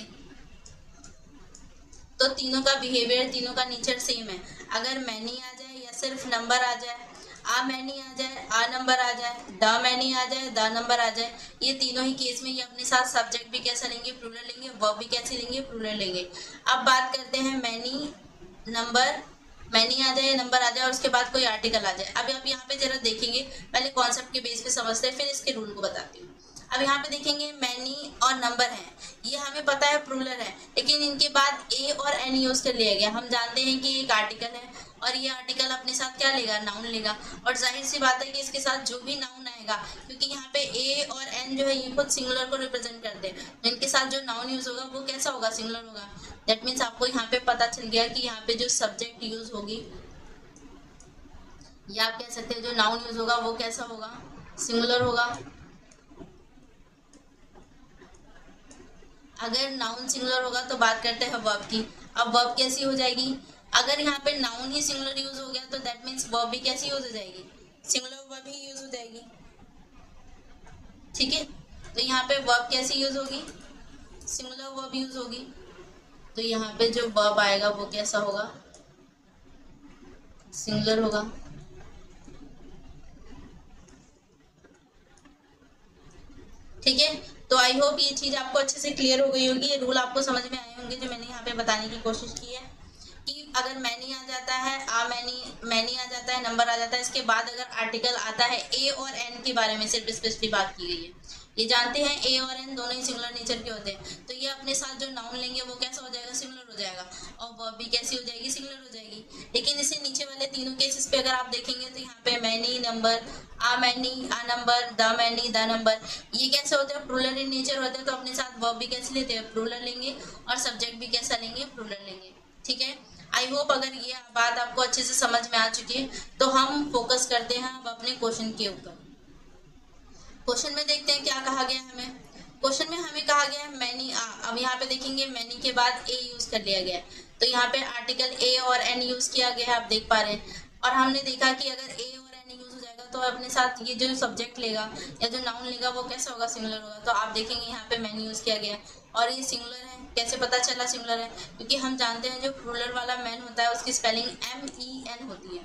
तो तीनों का बिहेवियर, तीनों का नेचर सेम है। अगर मैनी आ जाए या सिर्फ नंबर आ जाए, आ मैनी आ जाए, आ नंबर आ जाए, द मैनी आ जाए, द नंबर आ जाए, ये तीनों ही केस में ये अपने साथ सब्जेक्ट भी कैसा लेंगे, प्लूरल लेंगे, वर्ब भी कैसे लेंगे, प्लूरल लेंगे। अब बात करते हैं मैनी नंबर, मैनी आ जाए, नंबर आ जाए और उसके बाद कोई आर्टिकल आ जाए। अभी आप यहाँ पे जरा देखेंगे, पहले कॉन्सेप्ट के बेस पे समझते हैं, फिर इसके रूल को बताती हूँ। अब यहाँ पे देखेंगे मैनी और नंबर है, ये हमें पता है प्लूरल है, लेकिन इनके बाद ए और एन यूज कर लिया गया। हम जानते हैं कि एक आर्टिकल है और ये आर्टिकल अपने साथ क्या लेगा, नाउन लेगा। और जाहिर सी बात है कि इसके साथ जो भी नाउन आएगा, क्योंकि यहाँ पे ए और एन जो है ये खुद सिंगुलर को रिप्रेजेंट करते हैं, तो इनके साथ जो नाउन यूज होगा वो कैसा होगा, सिंगुलर होगा। दैट मीन्स आपको यहाँ पे पता चल गया कि यहाँ पे जो सब्जेक्ट यूज होगी, या आप कह सकते हैं जो नाउन यूज होगा वो कैसा होगा, सिंगुलर होगा। अगर नाउन सिंगुलर होगा तो बात करते हैं वर्ब की। अब वर्ब कैसी हो जाएगी, अगर यहाँ पे नाउन ही सिंगुलर यूज हो गया तो दैट मीन्स वर्ब भी कैसी यूज हो जाएगी, सिंगुलर वर्ब ही यूज हो जाएगी। ठीक है, तो यहाँ पे वर्ब कैसी यूज होगी, सिंगुलर वर्ब यूज होगी। तो यहाँ पे जो वर्ब आएगा वो कैसा होगा, सिंगुलर होगा। ठीक है, तो आई होप ये चीज आपको अच्छे से क्लियर हो गई होगी, ये रूल आपको समझ में आए होंगे जो मैंने यहाँ पे बताने की कोशिश की है कि अगर मैनी आ जाता है, आ मैनी मैनी आ जाता है, नंबर आ जाता है, इसके बाद अगर आर्टिकल आता है, ए और एन के बारे में सिर्फ स्पेसिफिक बात की गई है। ये जानते हैं ए और एन दोनों ही सिंगुलर नेचर के होते हैं, तो ये अपने साथ जो नाउन लेंगे वो कैसा हो जाएगा, सिंगुलर हो जाएगा, और वर्ब भी कैसी हो जाएगी, सिंगुलर हो जाएगी। लेकिन इसे नीचे वाले तीनों केसेस पे अगर आप देखेंगे तो यहाँ पे many, number, a many, a number, the many, the number, ये कैसे होते हैं, प्लूरल इन नेचर होते हैं, तो अपने साथ वर्ब भी कैसे लेते हैं, प्लूरल लेंगे, और सब्जेक्ट भी कैसा लेंगे, प्लूरल लेंगे। ठीक है, आई होप अगर ये बात आपको अच्छे से समझ में आ चुकी है तो हम फोकस करते हैं अब अपने क्वेश्चन के ऊपर। क्वेश्चन में देखते हैं क्या कहा गया है हमें। क्वेश्चन में हमें कहा गया है मैनी आ। अब यहाँ पे देखेंगे मैनी के बाद ए यूज कर लिया गया है, तो यहाँ पे आर्टिकल ए और एन यूज किया गया है, आप देख पा रहे हैं। और हमने देखा कि अगर ए और एन यूज हो जाएगा तो अपने साथ ये जो सब्जेक्ट लेगा या जो नाउन लेगा वो कैसा होगा, सिंगुलर होगा। तो आप देखेंगे यहाँ पे मैनी यूज किया गया है और ये सिंगुलर है। कैसे पता चला सिंगुलर है, क्योंकि हम जानते हैं जो प्लूरल वाला मैन होता है उसकी स्पेलिंग एम ई एन होती है।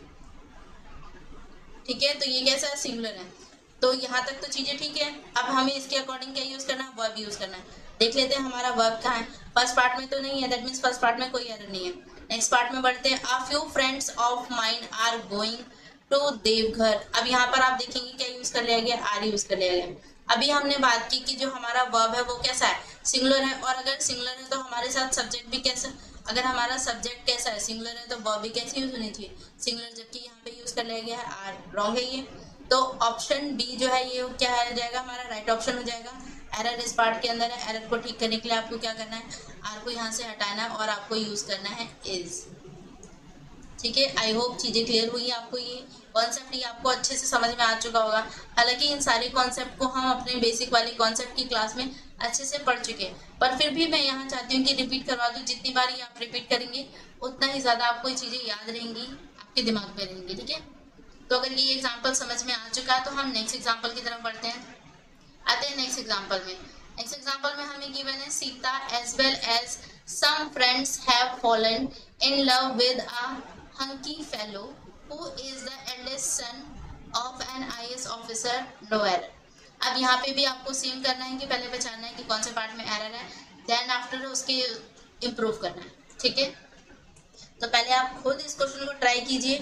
ठीक है, तो ये कैसा है, सिंगुलर है। तो यहाँ तक तो चीजें ठीक है। अब हमें इसके अकॉर्डिंग क्या यूज करना है, वर्ब यूज करना है। देख लेते हैं हमारा वर्ब कहाँ है, फर्स्ट पार्ट में तो नहीं है, दैट मीन्स फर्स्ट पार्ट में कोई एरर नहीं है। नेक्स्ट पार्ट में बढ़ते हैं। A few friends of mine are going to Deoghar. अब यहाँ पर आप देखेंगे क्या यूज कर लिया गया, आर यूज कर लिया गया। अभी हमने बात की कि जो हमारा वर्ब है वो कैसा है, सिंगुलर है, और अगर सिंगुलर है तो हमारे साथ सब्जेक्ट भी कैसा, अगर हमारा सब्जेक्ट कैसा है, सिंगुलर है, तो वर्ब भी कैसे यूज होनी चाहिए, सिंगुलर, जबकि यहाँ पे यूज कर लिया गया है आर। रॉन्ग है ये। तो ऑप्शन डी जो है ये क्या हो जाएगा, हमारा राइट ऑप्शन हो जाएगा। एरर इस पार्ट के अंदर है, एरर को ठीक करने के लिए आपको क्या करना है, आर को यहाँ से हटाना है और आपको यूज करना है इज। ठीक है, आई होप चीजें क्लियर हुई आपको। ये कॉन्सेप्ट ये आपको अच्छे से समझ में आ चुका होगा। हालांकि इन सारे कॉन्सेप्ट को हम अपने बेसिक वाले कॉन्सेप्ट की क्लास में अच्छे से पढ़ चुके हैं, पर फिर भी मैं यहाँ चाहती हूँ कि रिपीट करवा दूँ। जितनी बार ये आप रिपीट करेंगे उतना ही ज्यादा आपको ये चीजें याद रहेंगी, आपके दिमाग में रहेंगी। ठीक है, तो अगर ये एग्जाम्पल समझ में आ चुका है तो हम नेक्स्ट एग्जाम्पल की तरफ बढ़ते हैं। आते हैं नेक्स्ट एग्जाम्पल में। नेक्स्ट एग्जाम्पल में हमें गिवन है Sita as well as Some friends have fallen in love with a hunky fellow who is the eldest son of an I A S officer. No error. अब यहाँ पे भी आपको सेम करना है कि पहले पहचानना है कि कौन से पार्ट में एरर है, देन आफ्टर उसके इम्प्रूव करना है, ठीक है। तो पहले आप खुद इस क्वेश्चन को ट्राई कीजिए।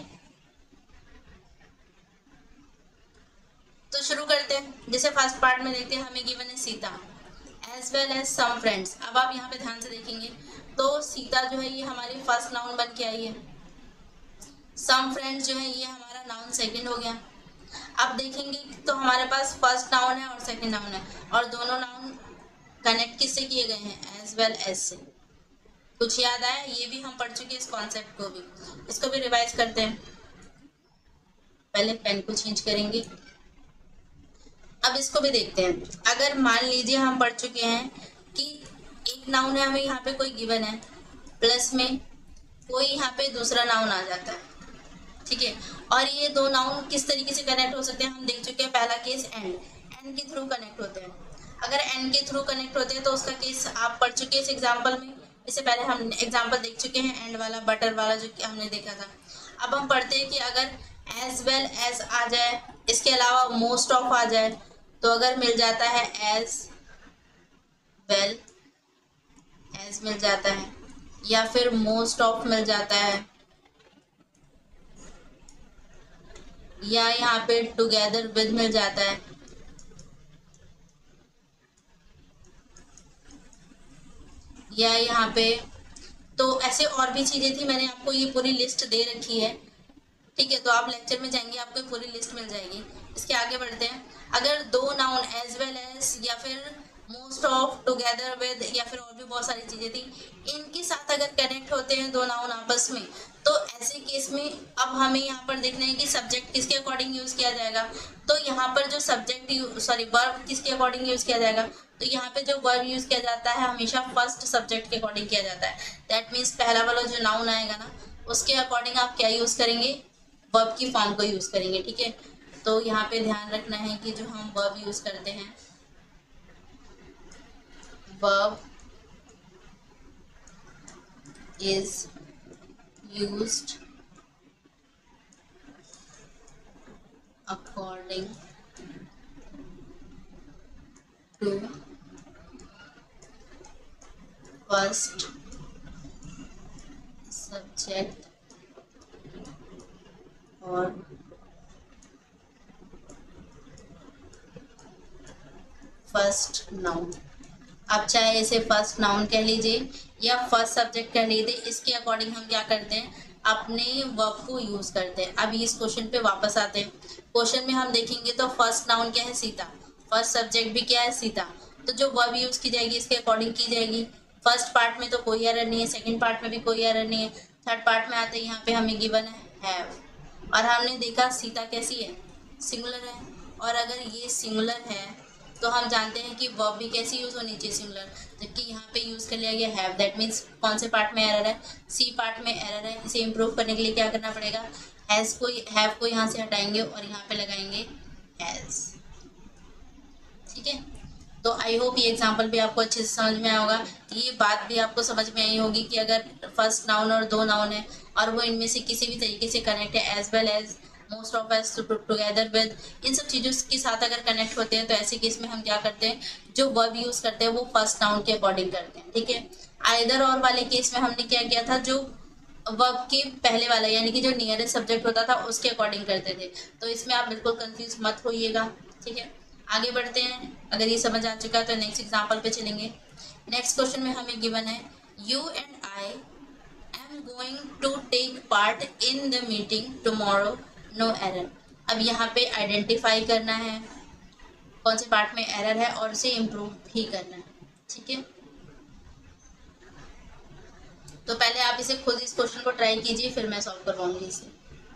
तो शुरू करते हैं। जैसे फर्स्ट पार्ट में देखते हैं, हमें गिवन है Sita as well as some friends. अब आप यहाँ पे ध्यान से देखेंगे तो सीता जो है ये हमारी फर्स्ट नाउन बन के आई है, सम फ्रेंड्स जो है ये हमारा नाउन सेकंड हो गया। अब देखेंगे तो हमारे पास फर्स्ट नाउन है और सेकंड नाउन है, और दोनों नाउन कनेक्ट किससे किए गए हैं, एज वेल एज से। कुछ याद आया? ये भी हम पढ़ चुके हैं इस कॉन्सेप्ट को भी, इसको भी रिवाइज करते हैं। पहले पेन को चेंज करेंगे। अब इसको भी देखते हैं। अगर मान लीजिए हम पढ़ चुके हैं कि एक नाउन है, हमें यहाँ पे कोई गिवन है, प्लस में कोई यहाँ पे दूसरा नाउन आ जाता है, ठीक है। और ये दो नाउन किस तरीके से कनेक्ट हो सकते हैं हम देख चुके हैं। पहला केस एंड, एंड के थ्रू कनेक्ट होते हैं। अगर एंड के थ्रू कनेक्ट होते हैं तो उसका केस आप पढ़ चुके हैं इस एग्जाम्पल में। इससे पहले हम एग्जाम्पल देख चुके हैं एंड वाला, बटर वाला जो कि हमने देखा था। अब हम पढ़ते हैं कि अगर एज वेल एज आ जाए, इसके अलावा मोस्ट ऑफ आ जाए, तो अगर मिल जाता है एज वेल एज मिल जाता है, या फिर मोस्ट ऑफ मिल जाता है, या यहाँ पे टुगेदर विद मिल जाता है, या यहाँ पे, तो ऐसे और भी चीजें थी। मैंने आपको ये पूरी लिस्ट दे रखी है, ठीक है। तो आप लेक्चर में जाएंगे आपको पूरी लिस्ट मिल जाएगी। इसके आगे बढ़ते हैं। अगर दो नाउन एज वेल एज या फिर मोस्ट ऑफ, टुगेदर विद, या फिर और भी बहुत सारी चीजें थी, इनके साथ अगर कनेक्ट होते हैं दो नाउन आपस में, तो ऐसे केस में अब हमें यहाँ पर देखना है कि सब्जेक्ट किसके अकॉर्डिंग यूज किया जाएगा। तो यहाँ पर जो सब्जेक्ट सॉरी वर्ब किसके अकॉर्डिंग यूज किया जाएगा, तो यहाँ पे जो वर्ब यूज किया जाता है हमेशा फर्स्ट सब्जेक्ट के अकॉर्डिंग किया जाता है। दैट मीन्स पहला वाला जो नाउन आएगा ना, उसके अकॉर्डिंग आप क्या यूज करेंगे, वर्ब की फॉर्म को यूज करेंगे, ठीक है। तो यहाँ पे ध्यान रखना है कि जो हम वर्ब यूज करते हैं, verb is used according to first subject or first noun। आप चाहे इसे फर्स्ट नाउन कह लीजिए या फर्स्ट सब्जेक्ट कह लीजिए, इसके अकॉर्डिंग हम क्या करते हैं, अपने वर्ब को यूज करते हैं। अभी इस क्वेश्चन पे वापस आते हैं। क्वेश्चन में हम देखेंगे तो फर्स्ट नाउन क्या है, सीता, फर्स्ट सब्जेक्ट भी क्या है, सीता। तो जो वर्ब यूज की जाएगी इसके अकॉर्डिंग की जाएगी। फर्स्ट पार्ट में तो कोई एरर नहीं है, सेकेंड पार्ट में भी कोई एरर नहीं है, थर्ड पार्ट में आते हैं यहाँ पे हमें गिवन है हैव, और हमने देखा सीता कैसी है, सिंगुलर है। और अगर ये सिंगुलर है तो हम जानते हैं कि वर्ब भी कैसी यूज होनी चाहिए, सिंगुलर, जबकि यहाँ पे यूज कर लिया गया हैव। दैट मीन्स कौन से पार्ट में एरर है, सी पार्ट में एरर है। इसे इम्प्रूव करने के लिए क्या करना पड़ेगा, हैज को हैव को यहाँ से हटाएंगे और यहाँ पे लगाएंगे हैज, ठीक है। तो आई होप ये एग्जाम्पल भी आपको अच्छे से समझ में आया होगा। ये बात भी आपको समझ में आई होगी कि अगर फर्स्ट नाउन और दो नाउन है और वो इनमें से किसी भी तरीके से कनेक्ट है, as well as, most of, as, together with, इन सब चीज़ों के साथ अगर कनेक्ट होते हैं, तो ऐसे केस में हम क्या करते हैं, जो वर्ब यूज करते हैं वो फर्स्ट नाउन के अकॉर्डिंग करते हैं, ठीक है। आइदर और वाले केस में हमने क्या किया था, जो वर्ब के पहले वाला यानी कि जो नियरेस्ट सब्जेक्ट होता था उसके अकॉर्डिंग करते थे। तो इसमें आप बिल्कुल कंफ्यूज मत होइएगा, ठीक है। आगे बढ़ते हैं। अगर ये समझ आ चुका है तो नेक्स्ट एग्जाम्पल पे चलेंगे। नेक्स्ट क्वेश्चन में हमें गिवन है, you and I am going to take part in the meeting tomorrow, no error. अब यहाँ पे आइडेंटिफाई करना है कौन से पार्ट में एरर है और उसे इम्प्रूव भी करना है, ठीक है। तो पहले आप इसे खुद इस क्वेश्चन को ट्राई कीजिए, फिर मैं सॉल्व करवाऊंगी इसे।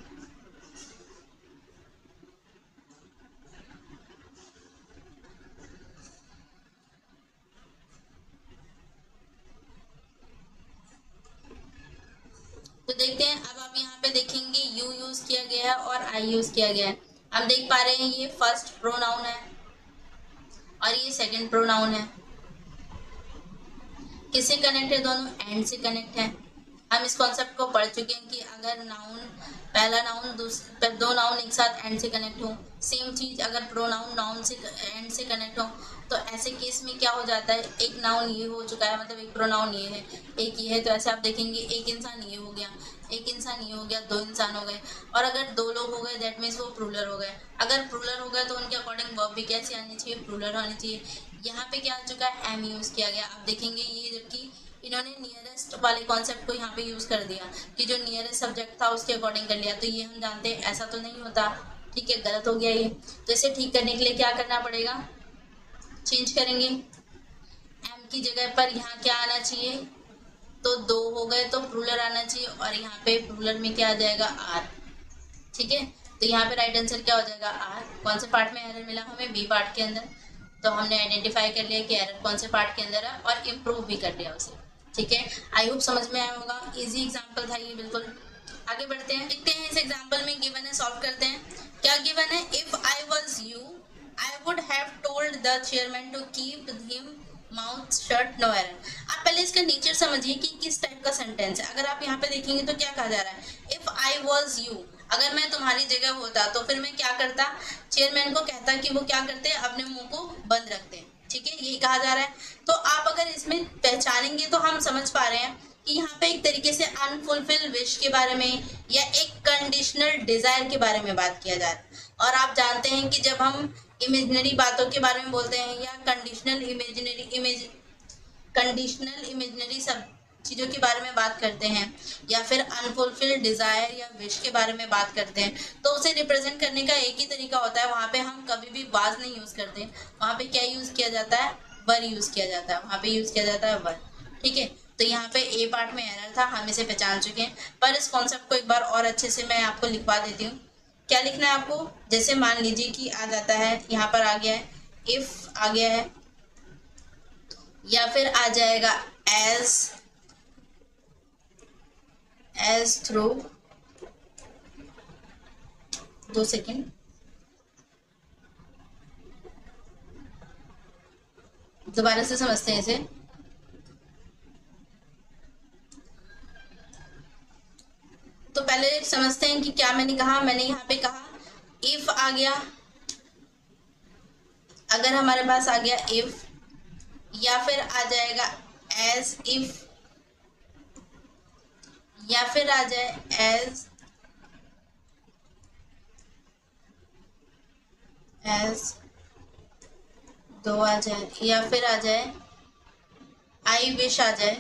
तो देखते हैं। अब आप यहाँ पे देखेंगे यू यूज किया गया है और आई यूज किया गया है। हम देख पा रहे हैं ये फर्स्ट प्रोनाउन है और ये सेकंड प्रोनाउन है, किससे कनेक्ट है, दोनों एंड से कनेक्ट है। हम इस कॉन्सेप्ट को पढ़ चुके हैं कि अगर नाउन पहला नाउन दूसरा दो नाउन एक साथ एंड से कनेक्ट हो, सेम चीज अगर प्रोनाउन नाउन से एंड से कनेक्ट हो, तो ऐसे केस में क्या हो जाता है, एक नाउन ये हो चुका है, मतलब एक प्रोनाउन ये है, एक ये है, तो ऐसे आप देखेंगे एक इंसान ये हो गया, एक इंसान ये हो गया, दो इंसान हो गए, और अगर दो लोग हो गए दैट मीन्स वो प्लूरल हो गए। अगर प्लूरल हो गए तो उनके अकॉर्डिंग वर्ब भी कैसे आनी चाहिए, प्लूरल होनी चाहिए। यहाँ पे क्या आ चुका है, एम यूज किया गया। आप देखेंगे ये जबकि इन्होंने नियरेस्ट वाले कॉन्सेप्ट को यहाँ पे यूज कर दिया कि जो नियरेस्ट सब्जेक्ट था उसके अकॉर्डिंग कर लिया, तो ये हम जानते हैं ऐसा तो नहीं होता, ठीक है, गलत हो गया ये। तो इसे ठीक करने के लिए क्या करना पड़ेगा, चेंज करेंगे, एम की जगह पर यहाँ क्या आना चाहिए, तो दो हो गए तो प्लूरल आना चाहिए, और यहाँ पे प्लूरल में क्या आ जाएगा, आर, ठीक है। तो यहाँ पे राइट आंसर क्या हो जाएगा, आर। कौन से पार्ट में एरर मिला हमें, बी पार्ट के अंदर, तो हमने आइडेंटिफाई कर लिया कि एरर कौन से पार्ट के अंदर है और इम्प्रूव भी कर लिया उसे, ठीक है। आई होप समझ में आया होगा, इजी एग्जांपल था ये बिल्कुल। आगे बढ़ते हैं, देखते हैं इस एग्जांपल में गिवन है, सॉल्व करते हैं। क्या गिवन है, if I was you I would have told the chairman to keep him mouth shut no error. आप पहले इसका नेचर समझिए कि किस टाइप का सेंटेंस है। अगर आप यहाँ पे देखेंगे तो क्या कहा जा रहा है, इफ आई वाज यू, अगर मैं तुम्हारी जगह होता तो फिर मैं क्या करता, चेयरमैन को कहता कि वो क्या करते हैं, अपने मुंह को बंद रखते हैं, ठीक है, यही कहा जा रहा है। तो आप अगर इसमें पहचानेंगे तो हम समझ पा रहे हैं कि यहाँ पे एक तरीके से अनफुलफिल विश के बारे में या एक कंडीशनल डिजायर के बारे में बात किया जा रहा है। और आप जानते हैं कि जब हम इमेजिनरी बातों के बारे में बोलते हैं या conditional imaginary image conditional imaginary सब चीज़ों के बारे में बात करते हैं या फिर अनफुलफिल्ड डिजायर या विश के बारे में बात करते हैं, तो उसे रिप्रेजेंट करने का एक ही तरीका होता है, वहाँ पे हम कभी भी वाज नहीं यूज करते, वहाँ पे क्या यूज किया जाता है, वर यूज किया जाता है, वहाँ पे यूज किया जाता है वर, ठीक है। तो यहाँ पे ए पार्ट में एरर था, हम इसे पहचान चुके हैं, पर इस कॉन्सेप्ट को एक बार और अच्छे से मैं आपको लिखवा देती हूँ। क्या लिखना है आपको, जैसे मान लीजिए कि आ जाता है, यहाँ पर आ गया है इफ आ गया है, या फिर आ जाएगा एज एज थ्रू, दो सेकेंड, दोबारा से समझते हैं इसे। तो पहले समझते हैं कि क्या मैंने कहा, मैंने यहाँ पे कहा इफ आ गया, अगर हमारे पास आ गया इफ, या फिर आ जाएगा एज इफ, या फिर आ जाए एज एज दो आ जाए, या फिर आ जाए आई विश आ जाए,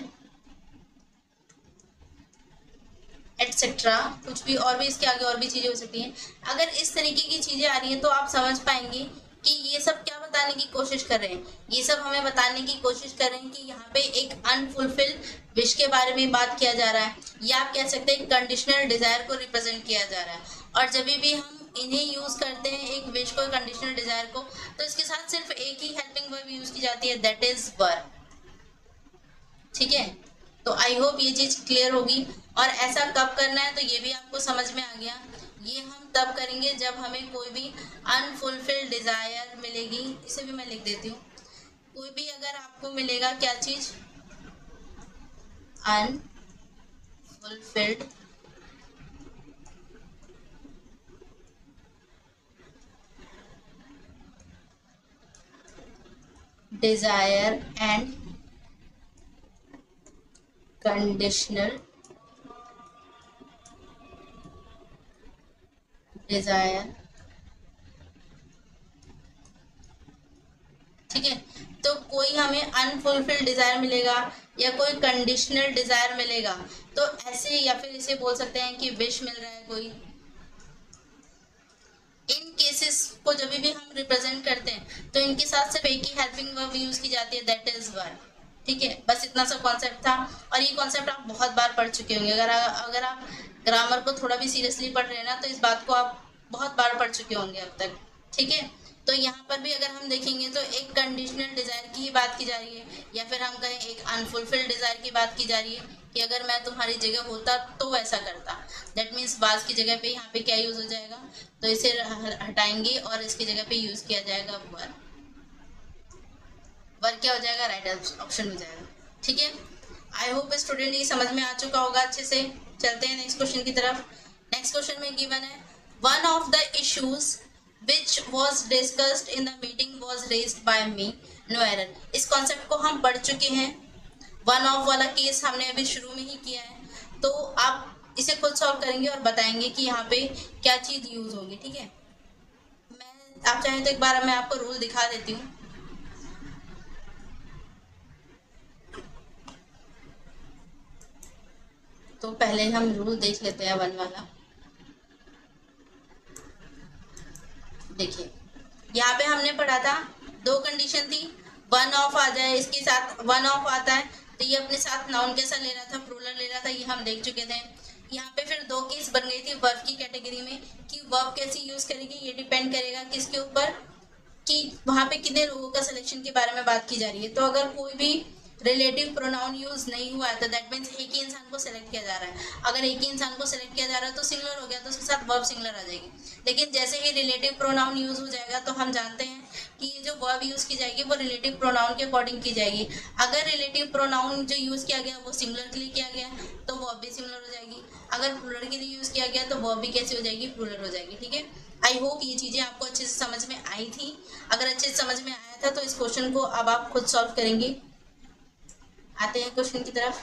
एटसेट्रा, कुछ भी और भी इसके आगे और भी चीजें हो सकती हैं। अगर इस तरीके की चीजें आ रही हैं तो आप समझ पाएंगे कि ये सब क्या बताने की कोशिश कर रहे हैं, ये सब हमें बताने की कोशिश कर रहे हैं कि यहाँ पे एक अनफुलफिल्ड विश के बारे में बात किया जा रहा है, या आप कह सकते हैं कंडीशनल डिजायर को रिप्रेजेंट किया जा रहा है। और जब भी हम इन्हें यूज करते हैं, एक विश को, कंडीशनल डिजायर को, तो इसके साथ सिर्फ एक ही हेल्पिंग वर्ब यूज की जाती है, दैट इज वर्ब, ठीक है। तो आई होप ये चीज क्लियर होगी। और ऐसा कब करना है तो ये भी आपको समझ में आ गया, ये हम तब करेंगे जब हमें कोई भी अनफुलफिल्ड डिजायर मिलेगी, इसे भी मैं लिख देती हूँ, कोई भी अगर आपको मिलेगा क्या चीज, unfulfilled desire and conditional desire, ठीक है। तो कोई हमें अनफुलफिल्ड डिजायर मिलेगा या कोई कंडीशनल डिजायर मिलेगा, तो ऐसे, या फिर इसे बोल सकते हैं कि विश मिल रहा है कोई, इन केसेस को जब भी हम रिप्रेजेंट करते हैं तो इनके साथ सिर्फ एक ही हेल्पिंग वर्ब यूज की जाती है, दैट इज वर्ब, ठीक है। बस इतना सा कॉन्सेप्ट था, और ये कॉन्सेप्ट आप बहुत बार पढ़ चुके होंगे। अगर अगर आप ग्रामर को थोड़ा भी सीरियसली पढ़ रहे हैं ना, तो इस बात को आप बहुत बार पढ़ चुके होंगे अब तक, ठीक है। तो यहाँ पर भी अगर हम देखेंगे तो एक कंडीशनल डिजायर की ही बात की जा रही है, या फिर हम कहें एक अनफुलफिल्ड डिजायर की बात की जा रही है कि अगर मैं तुम्हारी जगह होता तो वैसा करता, दैट मीन्स वाज की जगह पे यहाँ पे क्या यूज हो जाएगा, तो इसे हटाएंगे और इसकी जगह पे यूज किया जाएगा वर। वर क्या हो जाएगा, राइट ऑप्शन हो जाएगा, ठीक है, आई होप स्टूडेंट ये समझ में आ चुका होगा अच्छे से। चलते हैं नेक्स्ट क्वेश्चन की तरफ। नेक्स्ट क्वेश्चन में गिवन है one of the issues which was discussed in the meeting was raised by me, no error. इस कॉन्सेप्ट को हम पढ़ चुके हैं, वन ऑफ वाला केस हमने अभी शुरू में ही किया है, तो आप इसे खुद सॉल्व करेंगे और बताएंगे कि यहाँ पे क्या चीज यूज होगी। ठीक है, मैं आप चाहें तो एक बार मैं आपको रूल दिखा देती हूँ। तो पहले हम रूल देख लेते हैं वन वाला। देखिए यहाँ पे हमने पढ़ा था दो कंडीशन थी, वन ऑफ आ जाए, इसके साथ वन ऑफ आता है तो ये अपने साथ नाउन कैसा ले रहा था, प्लूरल ले रहा था, ये हम देख चुके थे। यहाँ पे फिर दो केस बन गई थी वर्ब की कैटेगरी में कि वर्ब कैसे यूज करेगी, ये डिपेंड करेगा किसके ऊपर, कि वहाँ पे कितने लोगों का सिलेक्शन के बारे में बात की जा रही है। तो अगर कोई भी रिलेटिव प्रोनाउन यूज नहीं हुआ है तो दैट मीन्स एक ही इंसान को सेलेक्ट किया जा रहा है। अगर एक ही इंसान को सेलेक्ट किया जा रहा है तो सिंगुलर हो गया, तो उसके साथ वर्ब सिंगुलर आ जाएगी। लेकिन जैसे ही रिलेटिव प्रोनाउन यूज हो जाएगा तो हम जानते हैं कि ये जो वर्ब यूज की जाएगी वो रिलेटिव प्रोनाउन के अकॉर्डिंग की जाएगी। अगर रिलेटिव प्रोनाउन जो यूज किया गया वो सिंगुलर के लिए किया गया तो वर्ब भी सिंगुलर हो जाएगी, अगर प्लूरल के लिए यूज किया गया तो वर्ब भी कैसे हो जाएगी, प्लूरल हो जाएगी। ठीक है, आई होप ये चीजें आपको अच्छे से समझ में आई थी। अगर अच्छे से समझ में आया था तो इस क्वेश्चन को अब आप खुद सॉल्व करेंगे। आते हैं क्वेश्चन की तरफ।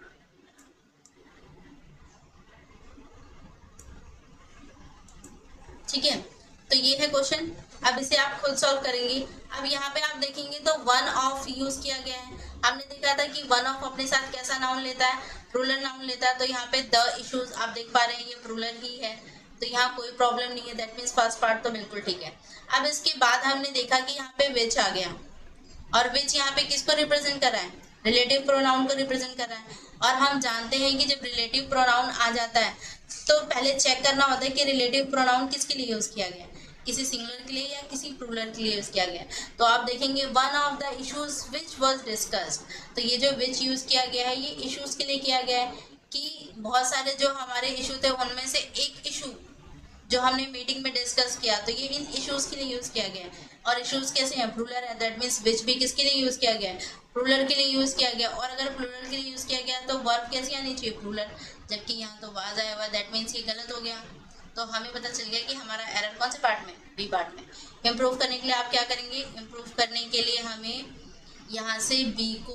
ठीक है, तो ये है क्वेश्चन, अब इसे आप खुद सॉल्व करेंगे। अब यहाँ पे आप देखेंगे तो वन ऑफ यूज किया गया है। हमने देखा था कि वन ऑफ अपने साथ कैसा नाउन लेता है, प्लूरल नाउन लेता है। तो यहाँ पे द इश्यूज आप देख पा रहे हैं ये प्लूरल ही है, तो यहाँ कोई प्रॉब्लम नहीं है, दैट मीन्स फर्स्ट पार्ट तो बिल्कुल ठीक है। अब इसके बाद हमने देखा कि यहाँ पे विच आ गया, और विच यहाँ पे किसको रिप्रेजेंट कर रहा है, रिलेटिव प्रोनाउन को रिप्रेजेंट कर रहा है। और हम जानते हैं कि जब रिलेटिव प्रोनाउन आ जाता है तो पहले चेक करना होता है कि रिलेटिव प्रोनाउन किसके लिए यूज किया गया, किसी सिंगुलर के लिए या किसी प्लूरल के लिए यूज किया गया। तो आप देखेंगे one of the issues which was discussed, तो ये जो विच यूज किया गया है ये इश्यूज के लिए किया गया है कि बहुत सारे जो हमारे इशू थे उनमें से एक इशू जो हमने मीटिंग में डिस्कस किया तो ये इन इश्यूज के लिए यूज किया गया है। और इश्यूज कैसे हैं, प्लूरल है, दैट मीन्स विच भी किसके लिए यूज किया गया है, प्लूरल के लिए यूज किया गया। और अगर प्लूरल के लिए यूज किया गया तो वर्ब कैसे आनी चाहिए, प्लूरल, जबकि यहाँ तो वाज आया हुआ, दैट मीन्स ये गलत हो गया। तो हमें पता चल गया कि हमारा एरर कौन से पार्ट में, बी पार्ट में। इम्प्रूव करने के लिए आप क्या करेंगे, इम्प्रूव करने के लिए हमें यहाँ से बी को,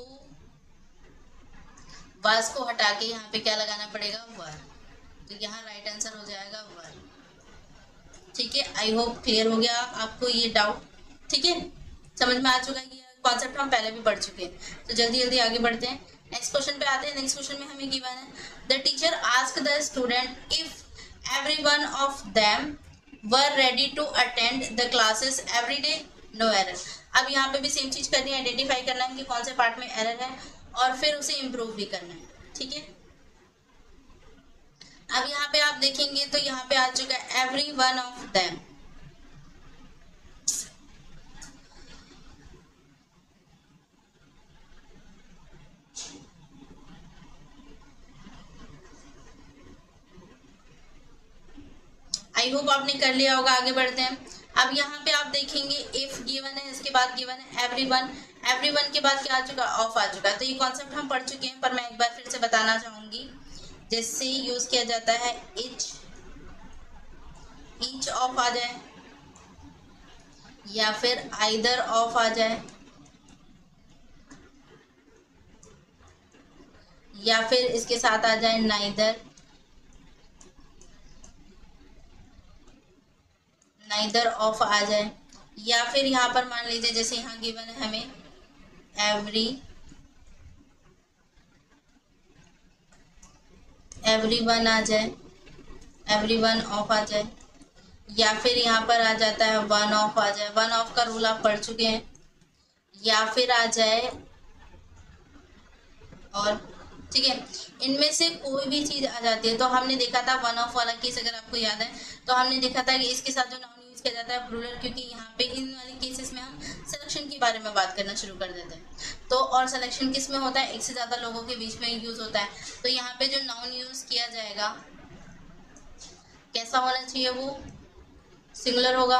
वाज को हटा के यहाँ पे क्या लगाना पड़ेगा, वर। तो यहाँ राइट आंसर हो जाएगा वर। ठीक है, आई होप क्लियर हो गया आपको ये डाउट। ठीक है, समझ में आ चुका है कि कॉन्सेप्ट हम पहले भी पढ़ चुके हैं। तो जल्दी जल्दी आगे बढ़ते हैं, नेक्स्ट क्वेश्चन पे आते हैं। नेक्स्ट क्वेश्चन में हमें गिवन है the teacher asked the student if every one of them were ready to attend the classes every day, no error। अब यहाँ पे भी सेम चीज करनी है, आइडेंटिफाई करना है कि कौन से पार्ट में एरर है और फिर उसे इम्प्रूव भी करना है। ठीक है, अब यहाँ पे आप देखेंगे तो यहाँ पे आ चुका है every one of them। I hope आपने कर लिया होगा, आगे बढ़ते हैं। अब यहाँ पे आप देखेंगे इफ गिवन है, इसके बाद गिवन है एवरीवन, एवरीवन के बाद क्या आ चुका, ऑफ आ चुका। तो ये कॉन्सेप्ट हम पढ़ चुके हैं, पर मैं एक बार फिर से बताना चाहूंगी। जिससे यूज किया जाता है इच, ईच ऑफ आ जाए या फिर आइदर ऑफ आ जाए या फिर इसके साथ आ जाए नाइदर, नाइदर ऑफ आ जाए, या फिर यहाँ पर मान लीजिए जैसे यहाँ गिवन है हमें एवरी, एवरी वन आ जाए, एवरी वन ऑफ आ जाए, या फिर यहाँ पर आ जाता है वन ऑफ आ जाए। वन ऑफ का रूल आप पढ़ चुके हैं। या फिर आ जाए और, ठीक है, इनमें से कोई भी चीज आ जाती है। तो हमने देखा था वन ऑफ वाला केस, अगर आपको याद है तो हमने देखा था कि इसके साथ जो नाउन यूज किया जाता है प्लूरल, क्योंकि यहाँ पे इन वाले केसेस में हम सिलेक्शन के बारे में बात करना शुरू कर देते हैं। तो और सिलेक्शन किस में होता है, एक से ज्यादा लोगों के बीच में यूज होता है। तो यहाँ पे जो नाउन यूज किया जाएगा कैसा होना चाहिए, वो सिंगुलर होगा।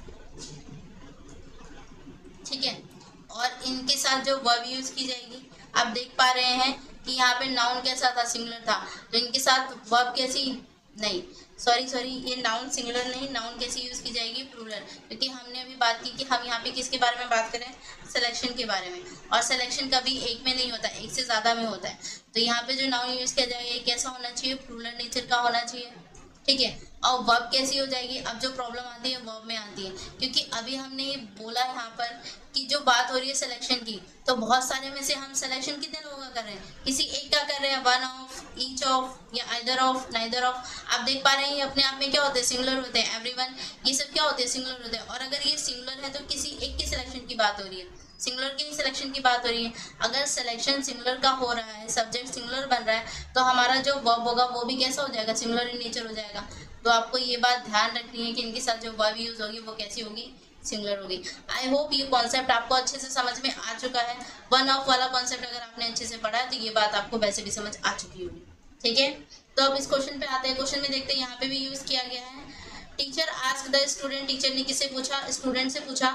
ठीक है, और इनके साथ जो वर्ब यूज की जाएगी, आप देख पा रहे हैं कि यहाँ पे नाउन कैसा था, सिंगुलर था, तो इनके साथ वर्ब कैसी, नहीं सॉरी सॉरी ये नाउन सिंगुलर नहीं, नाउन कैसी यूज की जाएगी, प्लूरल, क्योंकि हमने अभी बात की कि हम यहाँ पे किसके बारे में बात करें, सिलेक्शन के बारे में, और सिलेक्शन कभी एक में नहीं होता, एक से ज्यादा में होता है। तो यहाँ पे जो नाउन यूज किया जाएगा ये कैसा होना चाहिए, प्लूरल नेचर का होना चाहिए, ठीक है। और वर्ब कैसी हो जाएगी, अब जो प्रॉब्लम आती है वर्ब में आती है, क्योंकि अभी हमने ये बोला यहाँ पर कि जो बात हो रही है सिलेक्शन की, तो बहुत सारे में से हम सिलेक्शन कितने लोगों का कर रहे हैं, किसी एक का कर रहे हैं, वन ऑफ, ईच ऑफ, या आइदर ऑफ, नाइदर ऑफ। आप देख पा रहे हैं ये अपने आप में क्या होते हैं, सिंगुलर होते हैं, एवरीवन, ये सब क्या होते हैं, सिंगुलर होते हैं। और अगर ये सिंगुलर है तो किसी एक की सिलेक्शन की बात हो रही है, सिंगुलर की सिलेक्शन की बात हो रही है। अगर सिलेक्शन सिंगुलर का हो रहा है, सब्जेक्ट सिंगुलर बन रहा है, तो हमारा जो वर्ब होगा वो भी कैसा हो जाएगा, सिंगुलर इन नेचर हो जाएगा। तो आपको ये बात ध्यान रखनी है कि इनके साथ जो वर्ब यूज होगी वो कैसी होगी, सिंगुलर होगी। आई होप ये कॉन्सेप्ट आपको अच्छे से समझ में आ चुका है। वन ऑफ वाला कॉन्सेप्ट अगर आपने अच्छे से पढ़ा है तो ये बात आपको वैसे भी समझ आ चुकी होगी, ठीक है। तो अब इस क्वेश्चन पे आते हैं, क्वेश्चन में देखते हैं यहाँ पे भी यूज किया गया है, teacher asked the student, teacher ने किससे पूछा, स्टूडेंट से पूछा,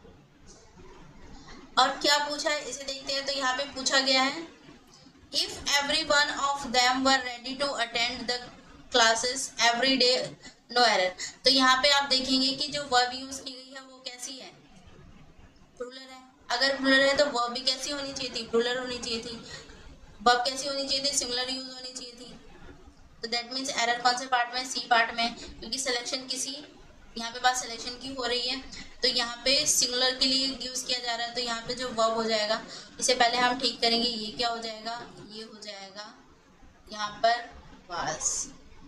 और क्या पूछा है इसे देखते हैं। तो यहाँ पे पूछा गया है, if every one of them were ready to attend the classes every day no error. तो यहाँ पे आप देखेंगे कि जो वर्ब यूज की गई है वो कैसी है, प्लूरल है। अगर प्लूरल है तो वर्ब भी कैसी होनी चाहिए थी, प्लूरल होनी चाहिए थी। वर्ब कैसी होनी चाहिए थी, सिंगुलर यूज होनी चाहिए थी। तो दैट मीन्स एरर कौन से पार्ट में, सी पार्ट में, क्योंकि सिलेक्शन किसी, यहाँ पे बात सिलेक्शन की हो रही है, तो यहाँ पे सिंगुलर के लिए यूज किया जा रहा है। तो यहाँ पे जो वर्ब हो जाएगा, इसे पहले हम ठीक करेंगे, ये क्या हो जाएगा, ये हो जाएगा यहाँ पर वाज,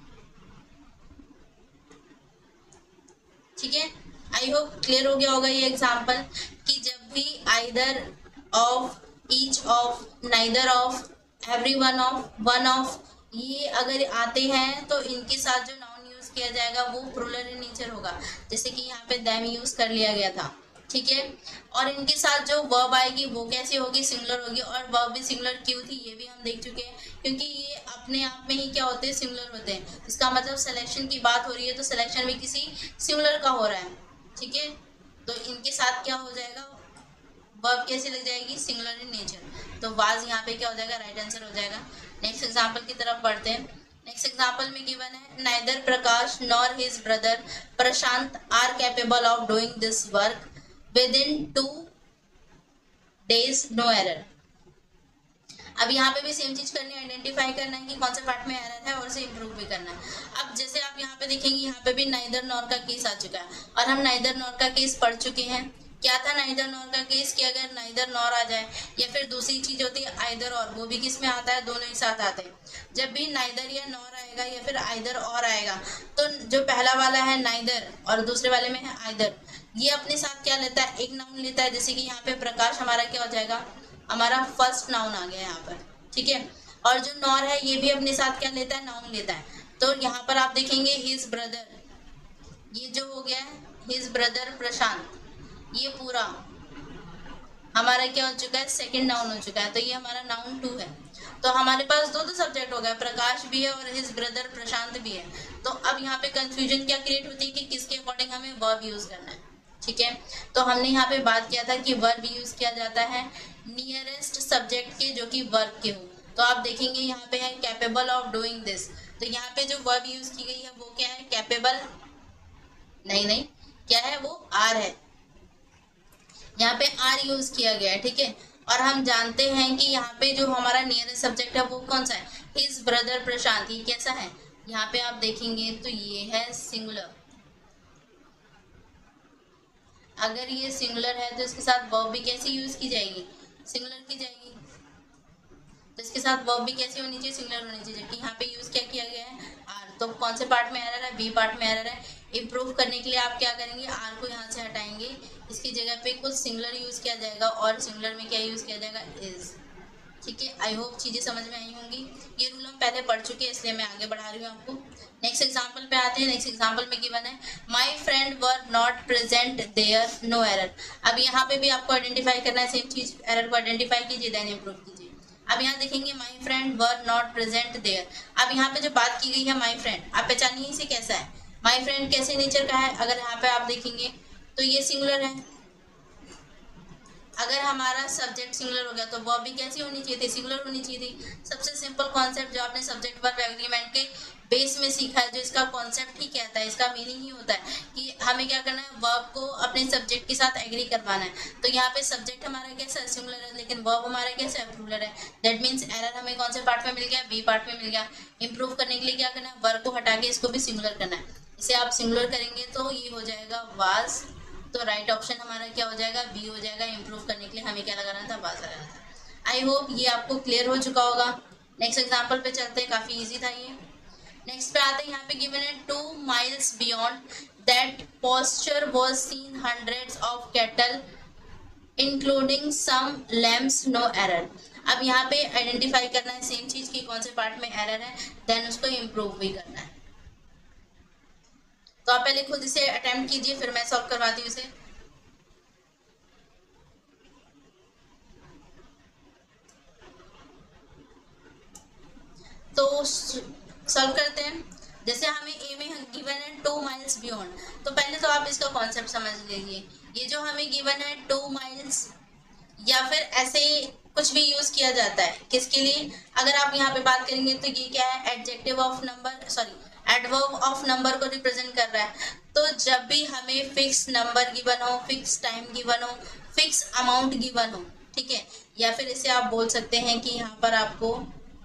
ठीक है। आई होप क्लियर हो गया होगा ये एग्जाम्पल कि जब भी either of, each of, neither of, every one of, one of, ये अगर आते हैं तो इनके साथ जो नाउन यूज किया जाएगा वो प्लूरल इन नेचर होगा, जैसे कि यहाँ पे देम यूज कर लिया गया था, ठीक है। और इनके साथ जो वर्ब आएगी वो कैसी होगी, सिंगुलर होगी। और वर्ब भी सिंगुलर क्यों थी ये भी हम देख चुके हैं, क्योंकि ये अपने आप में ही क्या होते हैं, सिंगुलर होते हैं। इसका मतलब सिलेक्शन की बात हो रही है तो सिलेक्शन भी किसी सिंगुलर का हो रहा है, ठीक है। तो इनके साथ क्या हो जाएगा, वर्ब कैसी लग जाएगी, सिंगुलर इन नेचर। तो वाज यहाँ पे क्या हो जाएगा, राइट आंसर हो जाएगा। नेक्स्ट एग्जाम्पल की तरफ बढ़ते हैं। नेक्स्ट एग्जाम्पल में गिवन है, neither Prakash nor his brother Prashant are capable of doing this work within two days no error. अब यहाँ पे भी सेम चीज करनी है, आइडेंटिफाई करना है कि कौन से पार्ट में एरर है और उसे इम्प्रूव भी करना है। अब जैसे आप यहाँ पे देखेंगे, यहाँ पे भी नाइदर नॉर का केस आ चुका है और हम नाइदर नॉर का केस पढ़ चुके हैं। क्या था नाइदर नॉर का केस, कि अगर नाइदर नॉर आ जाए या फिर दूसरी चीज होती है आइदर और, वो भी किस में आता है, दोनों ही साथ आते हैं। जब भी नाइदर या नॉर आएगा या फिर आइदर और आएगा, तो जो पहला वाला है नाइदर और दूसरे वाले में है आइदर, ये अपने साथ क्या लेता है, एक नाउन लेता है। जैसे कि यहाँ पे प्रकाश हमारा क्या हो जाएगा, हमारा फर्स्ट नाउन आ गया यहाँ पर, ठीक है। और जो नॉर है ये भी अपने साथ क्या लेता है, नाउन लेता है। तो यहाँ पर आप देखेंगे हिज ब्रदर, ये जो हो गया है हिज ब्रदर प्रशांत, ये पूरा हमारा क्या हो चुका है, सेकंड नाउन हो चुका है। तो ये हमारा नाउन टू है। तो हमारे पास दो दो सब्जेक्ट हो गए, प्रकाश भी है और हिज ब्रदर प्रशांत भी है। तो अब यहाँ पे कंफ्यूजन क्या क्रिएट होती है कि किसके अकॉर्डिंग हमें वर्ब यूज करना है, ठीक है। तो हमने यहाँ पे बात किया था कि वर्ब यूज किया जाता है नियरेस्ट सब्जेक्ट के जो कि वर्ब के हो। तो आप देखेंगे यहाँ पे है कैपेबल ऑफ डूइंग दिस। तो यहाँ पे जो वर्ब यूज की गई है वो क्या है, कैपेबल नहीं नहीं क्या है, वो आर है। यहाँ पे आर यूज किया गया है, ठीक है। और हम जानते हैं कि यहाँ पे जो हमारा नियरेस्ट सब्जेक्ट है वो कौन सा है, हिज ब्रदर प्रशांत। ये कैसा है, यहाँ पे आप देखेंगे तो ये है सिंगुलर। अगर ये सिंगुलर है तो इसके साथ वर्ब भी कैसी यूज की जाएगी, सिंगुलर की जाएगी। तो इसके साथ वर्ब भी कैसी होनी चाहिए, सिंगुलर होनी चाहिए। जबकि यहाँ पे यूज क्या किया गया है, आर। तो कौन से पार्ट में एरर है, बी पार्ट में एरर है। इम्प्रूव करने के लिए आप क्या करेंगे, आर को यहाँ से हटाएंगे, इसकी जगह पे कुछ सिंगुलर यूज किया जाएगा और सिंगुलर में क्या यूज किया जाएगा, इज, ठीक है। आई होप चीजें समझ में आई होंगी। ये रूल हम पहले पढ़ चुके हैं इसलिए मैं आगे बढ़ा रही हूँ आपको। नेक्स्ट एग्जाम्पल पे आते हैं। नेक्स्ट एग्जाम्पल में गिवन है, my friend were not present there no error. अब यहाँ पे भी आपको आइडेंटिफाई करना है, सेम चीज, एरर को आइडेंटिफाई कीजिए देन इम्प्रूव कीजिए। अब यहाँ देखेंगे my friend were not present there. अब यहाँ पे जो बात की गई है माई फ्रेंड, आप पहचानिए इसे कैसा है, माई फ्रेंड कैसे नेचर का है। अगर यहाँ पे आप देखेंगे तो ये सिंगुलर है, अगर हमारा सब्जेक्ट सिंगुलर हो गया तो वर्ब भी कैसी होनी चाहिए थी, सिंगुलर होनी चाहिए थी। सबसे सिंपल कॉन्सेप्ट जो आपने सब्जेक्ट वर्ब एग्रीमेंट के बेस में सीखा है, जो इसका कॉन्सेप्ट ही कहता है, इसका मीनिंग ही होता है कि हमें क्या करना है, वर्ब को अपने सब्जेक्ट के साथ एग्री करवाना है। तो यहाँ पे सब्जेक्ट हमारा कैसा है, सिंगुलर है, लेकिन वर्ब हमारा कैसा है, प्लूरल है। दैट मीन्स एरर हमें कौन से पार्ट में मिल गया, बी पार्ट में मिल गया। इंप्रूव करने के लिए क्या करना है, वर्ब को हटा के इसको भी सिंगुलर करना है। इसे आप सिंगुलर करेंगे तो ये हो जाएगा वाज। तो राइट ऑप्शन हमारा क्या हो जाएगा, बी हो जाएगा। इंप्रूव करने के लिए हमें क्या लगाना था, वाज लगाना था। आई होप ये आपको क्लियर हो चुका होगा। नेक्स्ट एग्जांपल पे चलते हैं, काफी इजी था ये। नेक्स्ट पे आते हैं, यहाँ पे गिवन है two miles beyond that pasture was seen hundreds of cattle including some lambs, no error. अब यहाँ पे आइडेंटिफाई करना है सेम चीज की कौन से पार्ट में एरर है, देन उसको इम्प्रूव भी करना है। तो आप पहले खुद इसे अटेम्प्ट कीजिए, फिर मैं सॉल्व करवाती हूँ इसे। तो सॉल्व करते हैं। जैसे हमें ए में गिवन है टू माइल्स बियॉन्ड, तो पहले तो आप इसका कॉन्सेप्ट समझ लीजिए। ये जो हमें गिवन है टू माइल्स, या फिर ऐसे कुछ भी यूज किया जाता है किसके लिए, अगर आप यहाँ पे बात करेंगे तो ये क्या है, adjective of number, sorry adverb of number को रिप्रेजेंट कर रहा है। तो जब भी हमें फिक्स नंबर गिवन हो, फिक्स टाइम गिवन हो, फिक्स अमाउंट गिवन हो, ठीक है, या फिर इसे आप बोल सकते हैं कि यहाँ पर आपको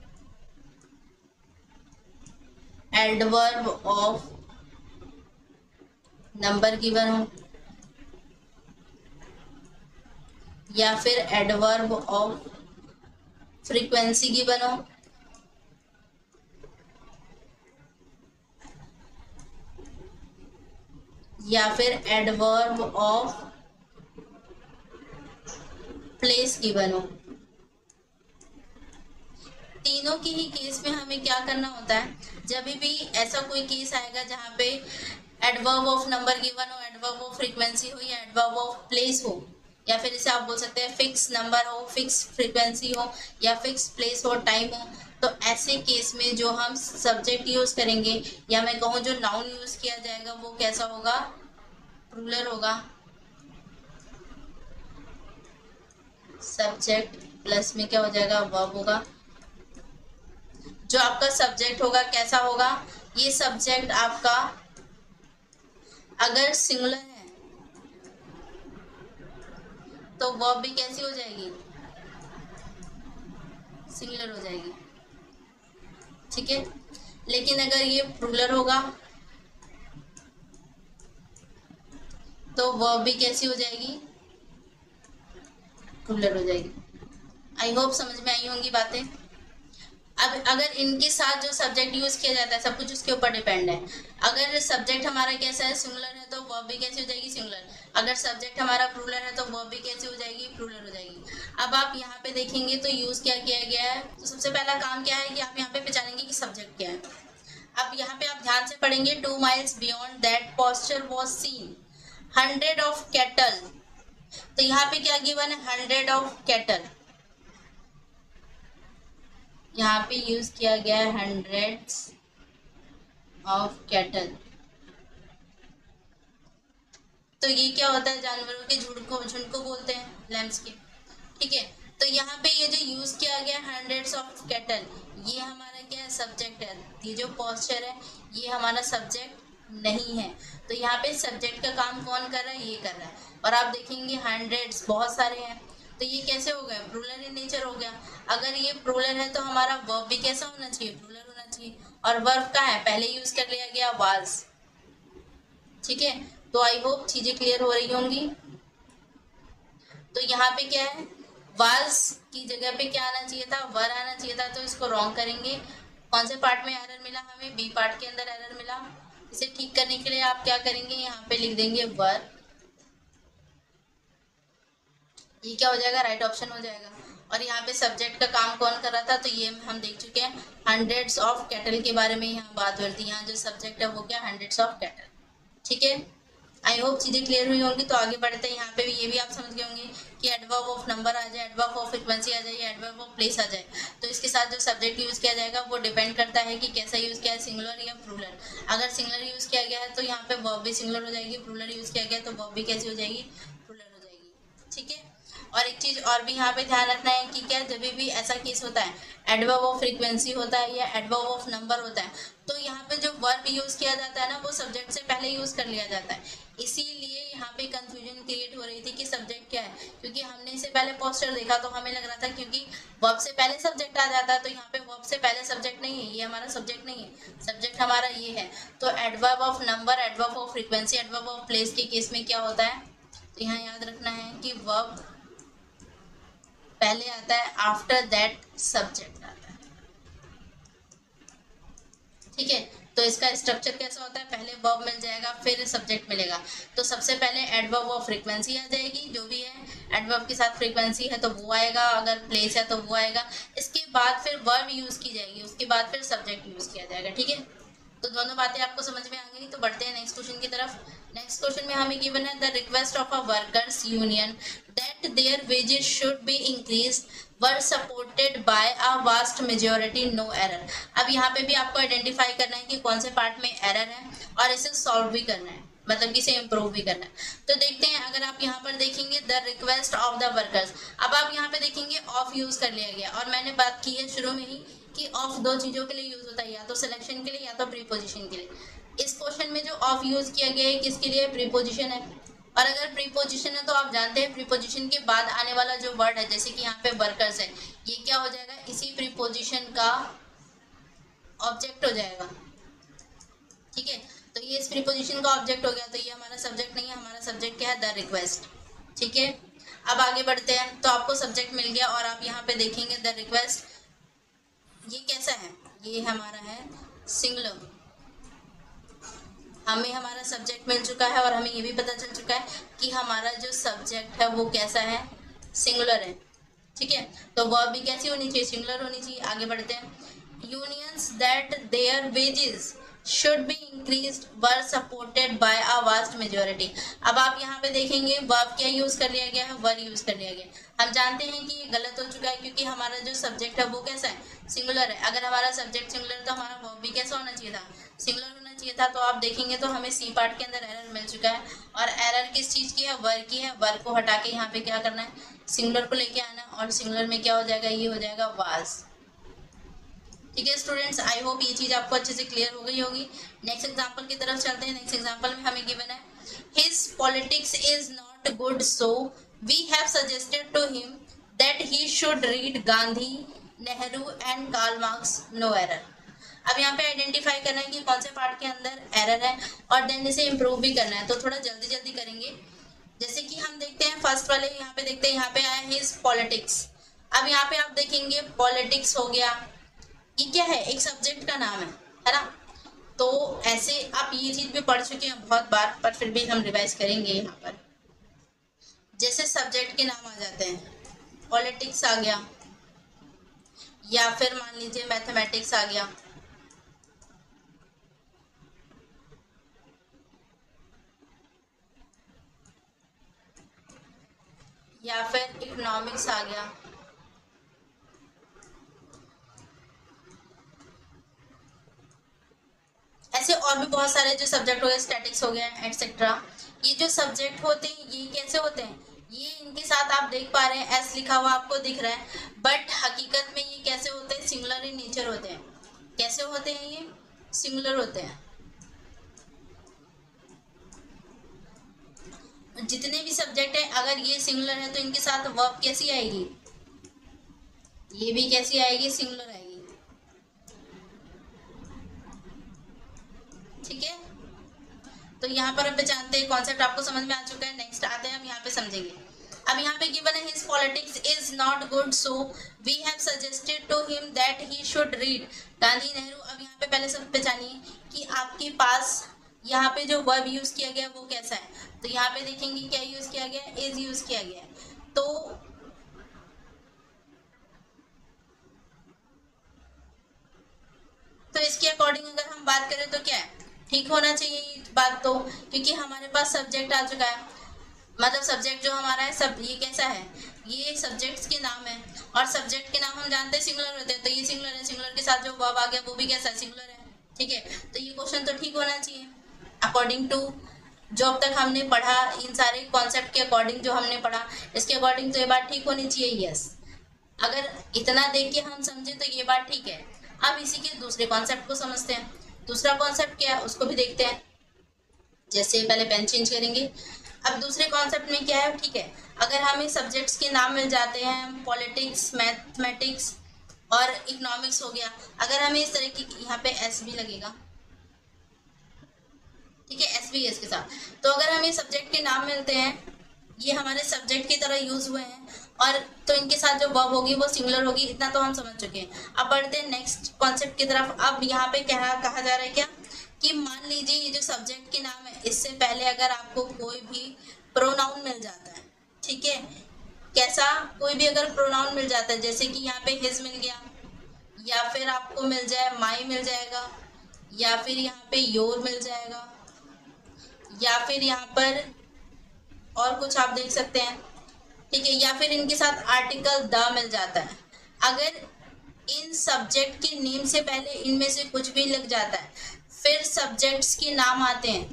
एडवर्ब ऑफ नंबर गिवन हो, या फिर एडवर्ब ऑफ फ्रीक्वेंसी गिवन हो, या फिर एडवर्ब ऑफ प्लेस गिवन हो। तीनों की ही केस में हमें क्या करना होता है, जब भी ऐसा कोई केस आएगा जहाँ पे एडवर्ब ऑफ नंबर गिवन हो, एडवर्ब ऑफ फ्रीक्वेंसी हो, या एडवर्ब ऑफ प्लेस हो, या फिर इसे आप बोल सकते हैं फिक्स नंबर हो, फिक्स फ्रीक्वेंसी हो, या फिक्स प्लेस हो, टाइम हो, तो ऐसे केस में जो हम सब्जेक्ट यूज करेंगे, या मैं कहूँ जो नाउन यूज किया जाएगा, वो कैसा होगा, प्लूरल होगा। सब्जेक्ट प्लस में क्या हो जाएगा, वर्ब होगा। जो आपका सब्जेक्ट होगा कैसा होगा, ये सब्जेक्ट आपका अगर सिंगुलर है तो वर्ब भी कैसी हो जाएगी, सिंगुलर हो जाएगी, ठीक है। लेकिन अगर ये प्लूरल होगा तो वर्ब भी कैसी हो जाएगी, प्लूरल हो जाएगी। आई होप समझ में आई होंगी बातें। अब अगर इनके साथ जो सब्जेक्ट यूज किया जाता है, सब कुछ उसके ऊपर डिपेंड है। अगर सब्जेक्ट हमारा कैसा है, सिंगुलर है, तो वर्ब भी कैसी हो जाएगी, सिंगुलर। अगर सब्जेक्ट हमारा प्लूरल है तो वर्ब भी कैसी हो जाएगी, प्लूरल हो जाएगी। अब आप यहाँ पे देखेंगे तो यूज क्या किया गया है, तो सबसे पहला काम क्या है कि आप यहाँ पे पहचानेंगे कि सब्जेक्ट क्या है। अब यहाँ पे आप ध्यान से पढ़ेंगे, two miles beyond that pasture was seen hundred of cattle, तो यहाँ पे क्या गिवन है, हंड्रेड ऑफ कैटल, यहाँ पे यूज किया गया है हंड्रेड्स ऑफ कैटल। तो ये क्या होता है, जानवरों के झुंड को झुंड को बोलते हैं, लैम्स के, ठीक है। तो यहाँ पे ये जो यूज किया गया हंड्रेड्स ऑफ कैटल, ये हमारा क्या है, सब्जेक्ट है। ये जो पोस्चर है ये हमारा सब्जेक्ट नहीं है। तो यहाँ पे सब्जेक्ट का काम कौन कर रहा है, ये कर रहा है। और आप देखेंगे हंड्रेड्स बहुत सारे हैं, तो ये कैसे हो गए, प्लूरल इन नेचर हो गया। अगर ये प्लूरल है तो हमारा वर्ब भी कैसा होना चाहिए, प्लूरल होना चाहिए। और वर्ब का है पहले यूज कर लिया गया, वाज, ठीक है। तो आई होप चीजें क्लियर हो रही होंगी। तो यहाँ पे क्या है, वाज की जगह पे क्या आना चाहिए था, वर आना चाहिए था, तो इसको रॉन्ग करेंगे। कौन से पार्ट में एरर मिला हमें, बी पार्ट के अंदर एरर मिला। इसे ठीक करने के लिए आप क्या करेंगे, यहाँ पे लिख देंगे वर, ये क्या हो जाएगा, राइट ऑप्शन हो जाएगा। और यहाँ पे सब्जेक्ट का काम कौन कर रहा था, तो ये हम देख चुके हैं, हंड्रेड्स ऑफ कैटल के बारे में यहाँ बात हो रही थी। यहाँ जो सब्जेक्ट है वो क्या, हंड्रेड्स ऑफ कैटल, ठीक है। आई होप चीजें क्लियर हुई होंगी। तो आगे बढ़ते हैं, यहाँ पे भी ये भी आप समझ गए होंगे कि एडवर्ब ऑफ नंबर आ जाए, एडवर्ब ऑफ फ्रीक्वेंसी आ जाए, या एडवर्ब ऑफ प्लेस आ जाए, तो इसके साथ जो सब्जेक्ट यूज किया जाएगा वो डिपेंड करता है कि कैसा यूज किया है, सिंगुलर या प्लूरल। अगर सिंगुलर यूज किया गया है तो यहाँ पे वर्ब भी सिंगुलर हो जाएगी, प्लूरल यूज किया गया तो वर्ब भी कैसी हो जाएगी, प्लूरल हो जाएगी, ठीक है। और एक चीज और भी यहाँ पे ध्यान रखना है कि क्या जब भी ऐसा केस होता है, एडवर्ब ऑफ फ्रीक्वेंसी होता है या एडवर्ब ऑफ नंबर होता है, तो यहाँ पे जो वर्ब यूज किया जाता है ना वो सब्जेक्ट से पहले यूज कर लिया जाता है। इसीलिए यहाँ पे कंफ्यूजन क्रिएट हो रही थी कि सब्जेक्ट क्या है, क्योंकि हमने इससे पहले पोस्टर देखा तो हमें लग रहा था क्योंकि वर्ब से पहले सब्जेक्ट आ जाता है, तो यहाँ पे वर्ब से पहले सब्जेक्ट नहीं है, ये हमारा सब्जेक्ट नहीं है, सब्जेक्ट हमारा ये है। तो adverb of number, adverb of frequency, adverb of place के केस में क्या होता है, तो यहाँ याद रखना है कि वर्ब पहले आता है, आफ्टर दैट सब्जेक्ट आता है। ठीक है, तो इसका स्ट्रक्चर कैसा होता है, पहले वर्ब मिल जाएगा फिर सब्जेक्ट मिलेगा। तो सबसे पहले एडवर्ब ऑफ फ्रीक्वेंसी आ जाएगी, जो भी है एडवर्ब के साथ फ्रीक्वेंसी है तो वो आएगा, अगर प्लेस है तो वो आएगा। इसके बाद फिर वर्ब यूज की जाएगी, उसके बाद फिर सब्जेक्ट यूज किया जाएगा। ठीक है, तो दोनों बातें आपको समझ में आ गई। तो बढ़ते हैं नेक्स्ट क्वेश्चन की तरफ। नेक्स्ट क्वेश्चन में हमें गिवन है the request of a workers union that their wages should be increase were supported by a vast majority no error. अब यहाँ पे भी आपको आइडेंटिफाई करना है कि कौन से पार्ट में एरर है और इसे सॉल्व भी करना है, मतलब कि इसे इम्प्रूव भी करना है। तो देखते हैं, अगर आप यहाँ पर देखेंगे the request of the workers, अब आप यहाँ पे देखेंगे ऑफ यूज कर लिया गया, और मैंने बात की है शुरू में ही कि ऑफ दो चीजों के लिए यूज होता है, या तो सिलेक्शन के लिए या तो प्रीपोजिशन के लिए। इस क्वेश्चन में जो ऑफ यूज किया गया है किसके लिए, प्रीपोजिशन है। और अगर प्रीपोजिशन है तो आप जानते हैं प्रीपोजिशन के बाद आने वाला जो वर्ड है, जैसे कि यहाँ पे वर्कर्स है, ये क्या हो जाएगा, इसी प्रीपोजिशन का ऑब्जेक्ट हो जाएगा। ठीक है, तो ये इस प्रीपोजिशन का ऑब्जेक्ट हो गया, तो ये हमारा सब्जेक्ट नहीं है, हमारा सब्जेक्ट क्या है, द रिक्वेस्ट। ठीक है, अब आगे बढ़ते हैं। तो आपको सब्जेक्ट मिल गया और आप यहाँ पे देखेंगे द रिक्वेस्ट, ये कैसा है, ये हमारा है सिंगुलर। हमें हमारा सब्जेक्ट मिल चुका है और हमें ये भी पता चल चुका है कि हमारा जो सब्जेक्ट है वो कैसा है, सिंगुलर है। ठीक है, तो वर्ब भी कैसी होनी चाहिए, सिंगुलर होनी चाहिए। आगे बढ़ते हैं। Unions that their wages should be increased were supported by a vast majority. अब आप यहाँ पे देखेंगे वर्ब क्या यूज कर लिया गया है, वर यूज कर लिया गया। हम जानते हैं कि ये गलत हो चुका है क्योंकि हमारा जो सब्जेक्ट है वो कैसा है, सिंगुलर है। अगर हमारा सब्जेक्ट सिंगुलर तो हमारा वर्ब भी कैसा होना चाहिए था, सिंगुलर होना चाहिए था। तो आप देखेंगे तो हमें सी पार्ट के अंदर एरर मिल चुका है, और एरर किस चीज की है, वर्ब की है। वर्ब को हटा के यहाँ पे क्या करना है, सिंगुलर को लेके आना, और सिंगुलर में क्या हो जाएगा, ये हो जाएगा वाज। ठीक है स्टूडेंट्स, आई होप ये चीज आपको अच्छे से क्लियर हो गई होगी। नेक्स्ट एग्जांपल की तरफ चलते हैं। नेक्स्ट एग्जांपल में हमें गिवन है his politics is not good so we have suggested to him that he should read Gandhi, Nehru and Karl Marx, no error. अब यहाँ पे आइडेंटिफाई करना है कि कौन से पार्ट के अंदर एरर है और देन इसे इम्प्रूव भी करना है। तो थोड़ा जल्दी जल्दी करेंगे। जैसे कि हम देखते हैं फर्स्ट वाले, यहाँ पे देखते हैं, यहाँ पे आया हिज पॉलिटिक्स। अब यहाँ पे आप देखेंगे पॉलिटिक्स हो गया, ये क्या है, एक सब्जेक्ट का नाम है, है ना। तो ऐसे आप ये चीज भी पढ़ चुके हैं बहुत बार, पर फिर भी हम रिवाइज करेंगे। यहाँ पर जैसे सब्जेक्ट के नाम आ जाते हैं, पॉलिटिक्स आ गया, या फिर मान लीजिए मैथमेटिक्स आ गया, या फिर इकोनॉमिक्स आ गया, ऐसे और भी बहुत सारे जो सब्जेक्ट हो गए, स्टैटिक्स हो गया एटसेट्रा। ये जो सब्जेक्ट होते हैं ये कैसे होते हैं, ये इनके साथ आप देख पा रहे हैं एस लिखा हुआ आपको दिख रहा है, बट हकीकत में ये कैसे होते हैं, सिंगुलर इन नेचर होते हैं। कैसे होते हैं, ये सिंगुलर होते हैं। जितने भी सब्जेक्ट है अगर ये सिंगुलर है तो इनके साथ वर्ब कैसी आएगी, ये भी कैसी आएगी, सिंगुलर आएगी। ठीक है, तो यहाँ पर अब जानते हैं, कॉन्सेप्ट आपको समझ में आ चुका है। नेक्स्ट आते हैं हम यहाँ पे समझेंगे। अब यहाँ पे गिवन है his politics is not good so we have suggested to him that he should read Gandhi, Nehru. अब यहाँ पे पहले सब पहचानिए कि आपके पास यहाँ पे जो वर्ब यूज किया गया वो कैसा है। तो यहाँ पे देखेंगे क्या यूज किया गया, इज यूज किया गया है। तो तो इसके अकॉर्डिंग अगर हम बात करें तो क्या है, ठीक होना चाहिए ये बात, तो क्योंकि हमारे पास सब्जेक्ट आ चुका है, मतलब सब्जेक्ट जो हमारा है सब ये कैसा है, ये सब्जेक्ट्स के नाम है, और सब्जेक्ट के नाम हम जानते हैं सिंगुलर होते हैं, तो ये सिंगुलर है। सिंगुलर के साथ जो वर्ब आ गया वो भी कैसा है, सिंगुलर है। ठीक है, तो ये क्वेश्चन तो ठीक होना चाहिए अकॉर्डिंग टू जो अब तक हमने पढ़ा, इन सारे कॉन्सेप्ट के अकॉर्डिंग जो हमने पढ़ा, इसके अकॉर्डिंग तो ये बात ठीक होनी चाहिए, यस। अगर इतना देख के हम समझे तो ये बात ठीक है। अब इसी के दूसरे कॉन्सेप्ट को समझते हैं। दूसरा कॉन्सेप्ट क्या है उसको भी देखते हैं। जैसे पहले पेन चेंज करेंगे। अब दूसरे कॉन्सेप्ट में क्या है, ठीक है, अगर हमें सब्जेक्ट्स के नाम मिल जाते हैं, पॉलिटिक्स, मैथमेटिक्स और इकोनॉमिक्स हो गया, अगर हमें इस तरह की, यहाँ पे एस भी लगेगा, ठीक है, एस बी एस के साथ, तो अगर हमें सब्जेक्ट के नाम मिलते हैं, ये हमारे सब्जेक्ट की तरह यूज हुए हैं, और तो इनके साथ जो वर्ब होगी वो सिंगुलर होगी, इतना तो हम समझ चुके हैं। अब बढ़ते हैं नेक्स्ट कॉन्सेप्ट की तरफ। अब यहाँ पे कहा कहा जा रहा है क्या, कि मान लीजिए ये जो सब्जेक्ट के नाम है, इससे पहले अगर आपको कोई भी प्रोनाउन मिल जाता है, ठीक है, कैसा, कोई भी अगर प्रोनाउन मिल जाता है, जैसे कि यहाँ पे हिज मिल गया, या फिर आपको मिल जाए माई मिल जाएगा, या फिर यहाँ पे योर मिल जाएगा, या फिर यहाँ पर और कुछ आप देख सकते हैं, ठीक है, या फिर इनके साथ आर्टिकल द मिल जाता है। अगर इन सब्जेक्ट के नेम से पहले इनमें से कुछ भी लग जाता है, फिर सब्जेक्ट्स के नाम आते हैं,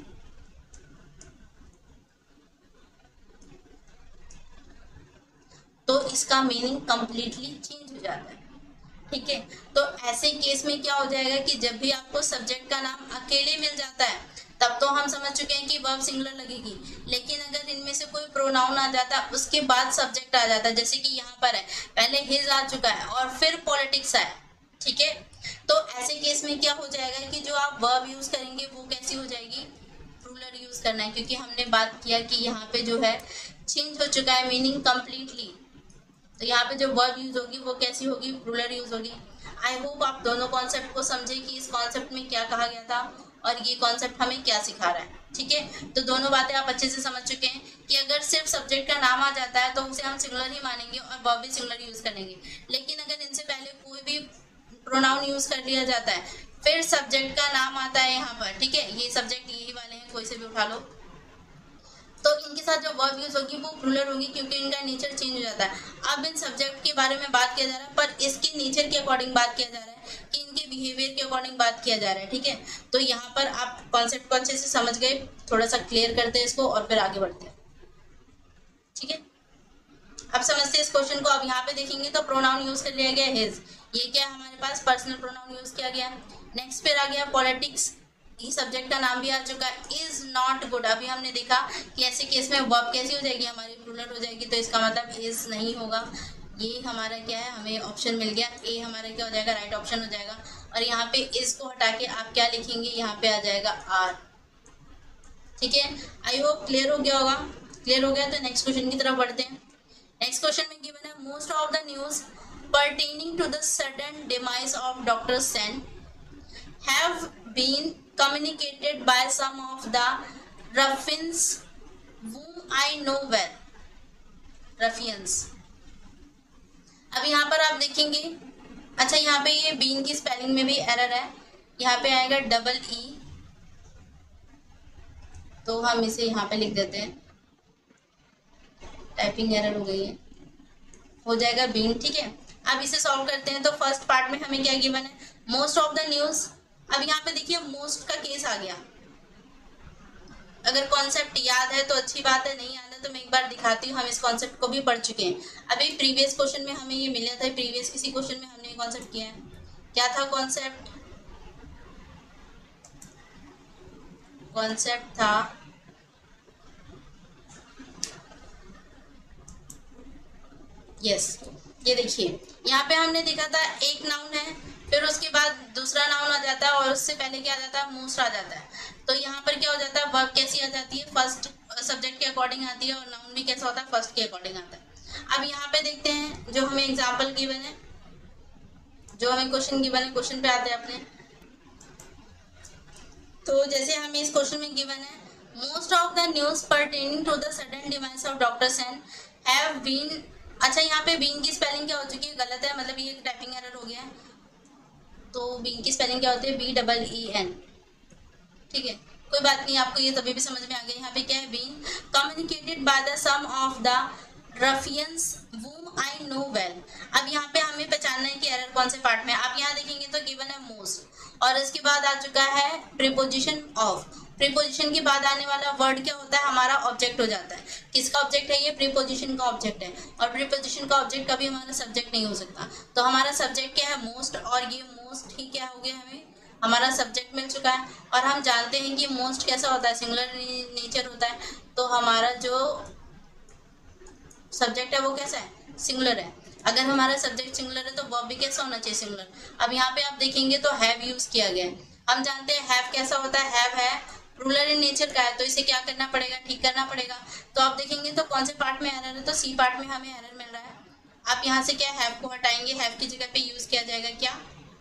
तो इसका मीनिंग कंप्लीटली चेंज हो जाता है, ठीक है। तो ऐसे केस में क्या हो जाएगा कि जब भी आपको सब्जेक्ट का नाम अकेले मिल जाता है, तब तो हम समझ चुके हैं कि वर्ब सिंगुलर लगेगी, लेकिन अगर इनमें से कोई प्रोनाउन आ जाता है, उसके बाद सब्जेक्ट आ जाता है, जैसे कि यहाँ पर है, पहले हिज आ चुका है और फिर पॉलिटिक्स आया, ठीक है, तो ऐसे केस में क्या हो जाएगा कि जो आप वर्ब यूज करेंगे वो कैसी हो जाएगी, प्लूरल यूज करना है, क्योंकि हमने बात किया कि यहाँ पे जो है चेंज हो चुका है मीनिंग कंप्लीटली, तो यहाँ पे जो वर्ब यूज होगी वो कैसी होगी, प्लूरल यूज होगी। आई होप आप दोनों कॉन्सेप्ट को समझे कि इस कॉन्सेप्ट में क्या कहा गया था और ये कॉन्सेप्ट हमें क्या सिखा रहा है, ठीक है। तो दोनों बातें आप अच्छे से समझ चुके हैं कि अगर सिर्फ सब्जेक्ट का नाम आ जाता है तो उसे हम सिंगुलर ही मानेंगे और वर्ब भी सिंगुलर यूज करेंगे, लेकिन अगर इनसे पहले कोई भी प्रोनाउन यूज कर लिया जाता है, फिर सब्जेक्ट का नाम आता है यहाँ पर, ठीक है, ये सब्जेक्ट यही वाले हैं, कोई से भी उठा लो, तो इनके साथ जो वर्ब यूज होगी वो प्लूरल होगी, क्योंकि इनका नेचर चेंज हो जाता है। अब इन सब्जेक्ट के बारे में बात किया जा रहा है, पर इसके नेचर के अकॉर्डिंग बात किया जा रहा है कि इनके बिहेवियर के अकॉर्डिंग बात किया जा रहा है, ठीक है। तो यहाँ पर आप कॉन्सेप्ट को अच्छे से समझ गए, थोड़ा सा क्लियर करते हैं इसको और फिर आगे बढ़ते हैं, ठीक है। अब समझते हैं इस क्वेश्चन को। अब यहाँ पे देखेंगे तो प्रोनाउन यूज कर लिया गया हिज, ये क्या है हमारे पास, पर्सनल प्रोनाउन यूज किया गया। नेक्स्ट फिर आ गया पॉलिटिक्स, ये सब्जेक्ट का नाम भी आ चुका है, इज नॉट गुड। अभी हमने देखा कि ऐसे केस में वर्ब कैसी हो जाएगी, हमारी प्लूरल हो जाएगी, तो इसका मतलब इज नहीं होगा, ये हमारा क्या है, हमें ऑप्शन मिल गया, ए हमारा क्या हो जाएगा, राइट ऑप्शन हो जाएगा। और यहाँ पे इज को हटा के आप क्या लिखेंगे, यहाँ पे आ जाएगा आर, ठीक है। आई होप क्लियर हो गया होगा। क्लियर हो गया तो नेक्स्ट क्वेश्चन की तरफ बढ़ते हैं। नेक्स्ट क्वेश्चन में गिवन है, most of the news pertaining to the sudden demise of Doctor Sen have been communicated by some of the ruffians whom I know well. ruffians. अब यहाँ पर आप देखेंगे, अच्छा यहाँ पे ये बीन की स्पेलिंग में भी एरर है, यहाँ पे आएगा डबल ई, तो हम इसे यहाँ पे लिख देते हैं, टाइपिंग एरर हो गई है, हो जाएगा बीन, ठीक है। अब इसे सॉल्व करते हैं। तो फर्स्ट पार्ट में हमें क्या गिवन है, मोस्ट ऑफ द न्यूज। अब यहाँ पे देखिए मोस्ट का केस आ गया, अगर कॉन्सेप्ट याद है तो अच्छी बात है, नहीं याद है तो मैं एक बार दिखाती हूँ, हम इस कॉन्सेप्ट को भी पढ़ चुके हैं। अभी प्रीवियस क्वेश्चन में हमें ये मिला था, प्रीवियस किसी क्वेश्चन में हमने ये कॉन्सेप्ट किया है, क्या था कॉन्सेप्ट, कॉन्सेप्ट था यस yes. ये देखिए यहाँ पे हमने देखा था एक नाउन है, फिर उसके बाद दूसरा नाउन आ जाता है और उससे पहले क्या आ जाता है, मोस्ट आ जाता है। तो यहाँ पर क्या हो जाता है, वर्ब कैसी आ जाती है, फर्स्ट सब्जेक्ट के अकॉर्डिंग आती है, और नाउन भी कैसा होता है, फर्स्ट के अकॉर्डिंग आता है। अब यहाँ पे देखते हैं जो हमें एग्जाम्पल गिवन है, जो हमें क्वेश्चन गिवन है, क्वेश्चन पे आते हैं अपने। तो जैसे हमें इस क्वेश्चन में गिवन है, most of the news pertaining to the sudden demise of doctor Sen have been, अच्छा यहाँ पे बीन की स्पेलिंग क्या हो चुकी है, गलत है, मतलब ये टाइपिंग एरर हो गया है। तो बीन की स्पेलिंग क्या होती है, बी डबल ई एन, ठीक है, कोई बात नहीं, आपको ये तभी भी समझ में आ गया। यहाँ पे क्या है, been communicated by the some of the ruffians whom I know well। अब यहाँ पे हमें पहचानना है कि एरर कौन से पार्ट में। आप यहाँ देखेंगे तो गिवन है मोस्ट, और इसके बाद आ चुका है प्रीपोजिशन ऑफ, प्रीपोजिशन के बाद आने वाला वर्ड क्या होता है, हमारा ऑब्जेक्ट हो जाता है। किसका ऑब्जेक्ट है, ये प्रीपोजिशन का ऑब्जेक्ट है, और प्रीपोजिशन का ऑब्जेक्ट कभी हमारा सब्जेक्ट नहीं हो सकता। तो हमारा सब्जेक्ट क्या है, मोस्ट, और ये मोस्ट ही क्या हो गया, हमें हमारा सब्जेक्ट मिल चुका है। और हम जानते हैं कि मोस्ट कैसा होता है, सिंगुलर नेचर होता है, तो हमारा जो सब्जेक्ट है वो कैसा है, सिंगुलर है। अगर हमारा सब्जेक्ट सिंगुलर है तो वर्ब भी कैसा होना चाहिए, सिंगुलर। अब यहाँ पे आप देखेंगे तो हैव यूज किया गया है। हम जानते हैं हैव कैसा होता है, हैव है प्लूरल इन नेचर का है, तो इसे क्या करना पड़ेगा, ठीक करना पड़ेगा। तो आप देखेंगे तो कौन से पार्ट में एरर है, तो सी पार्ट में हमें एरर मिल रहा है। आप यहाँ से क्या हैव को हटाएंगे, हैव की जगह पे यूज किया जाएगा क्या,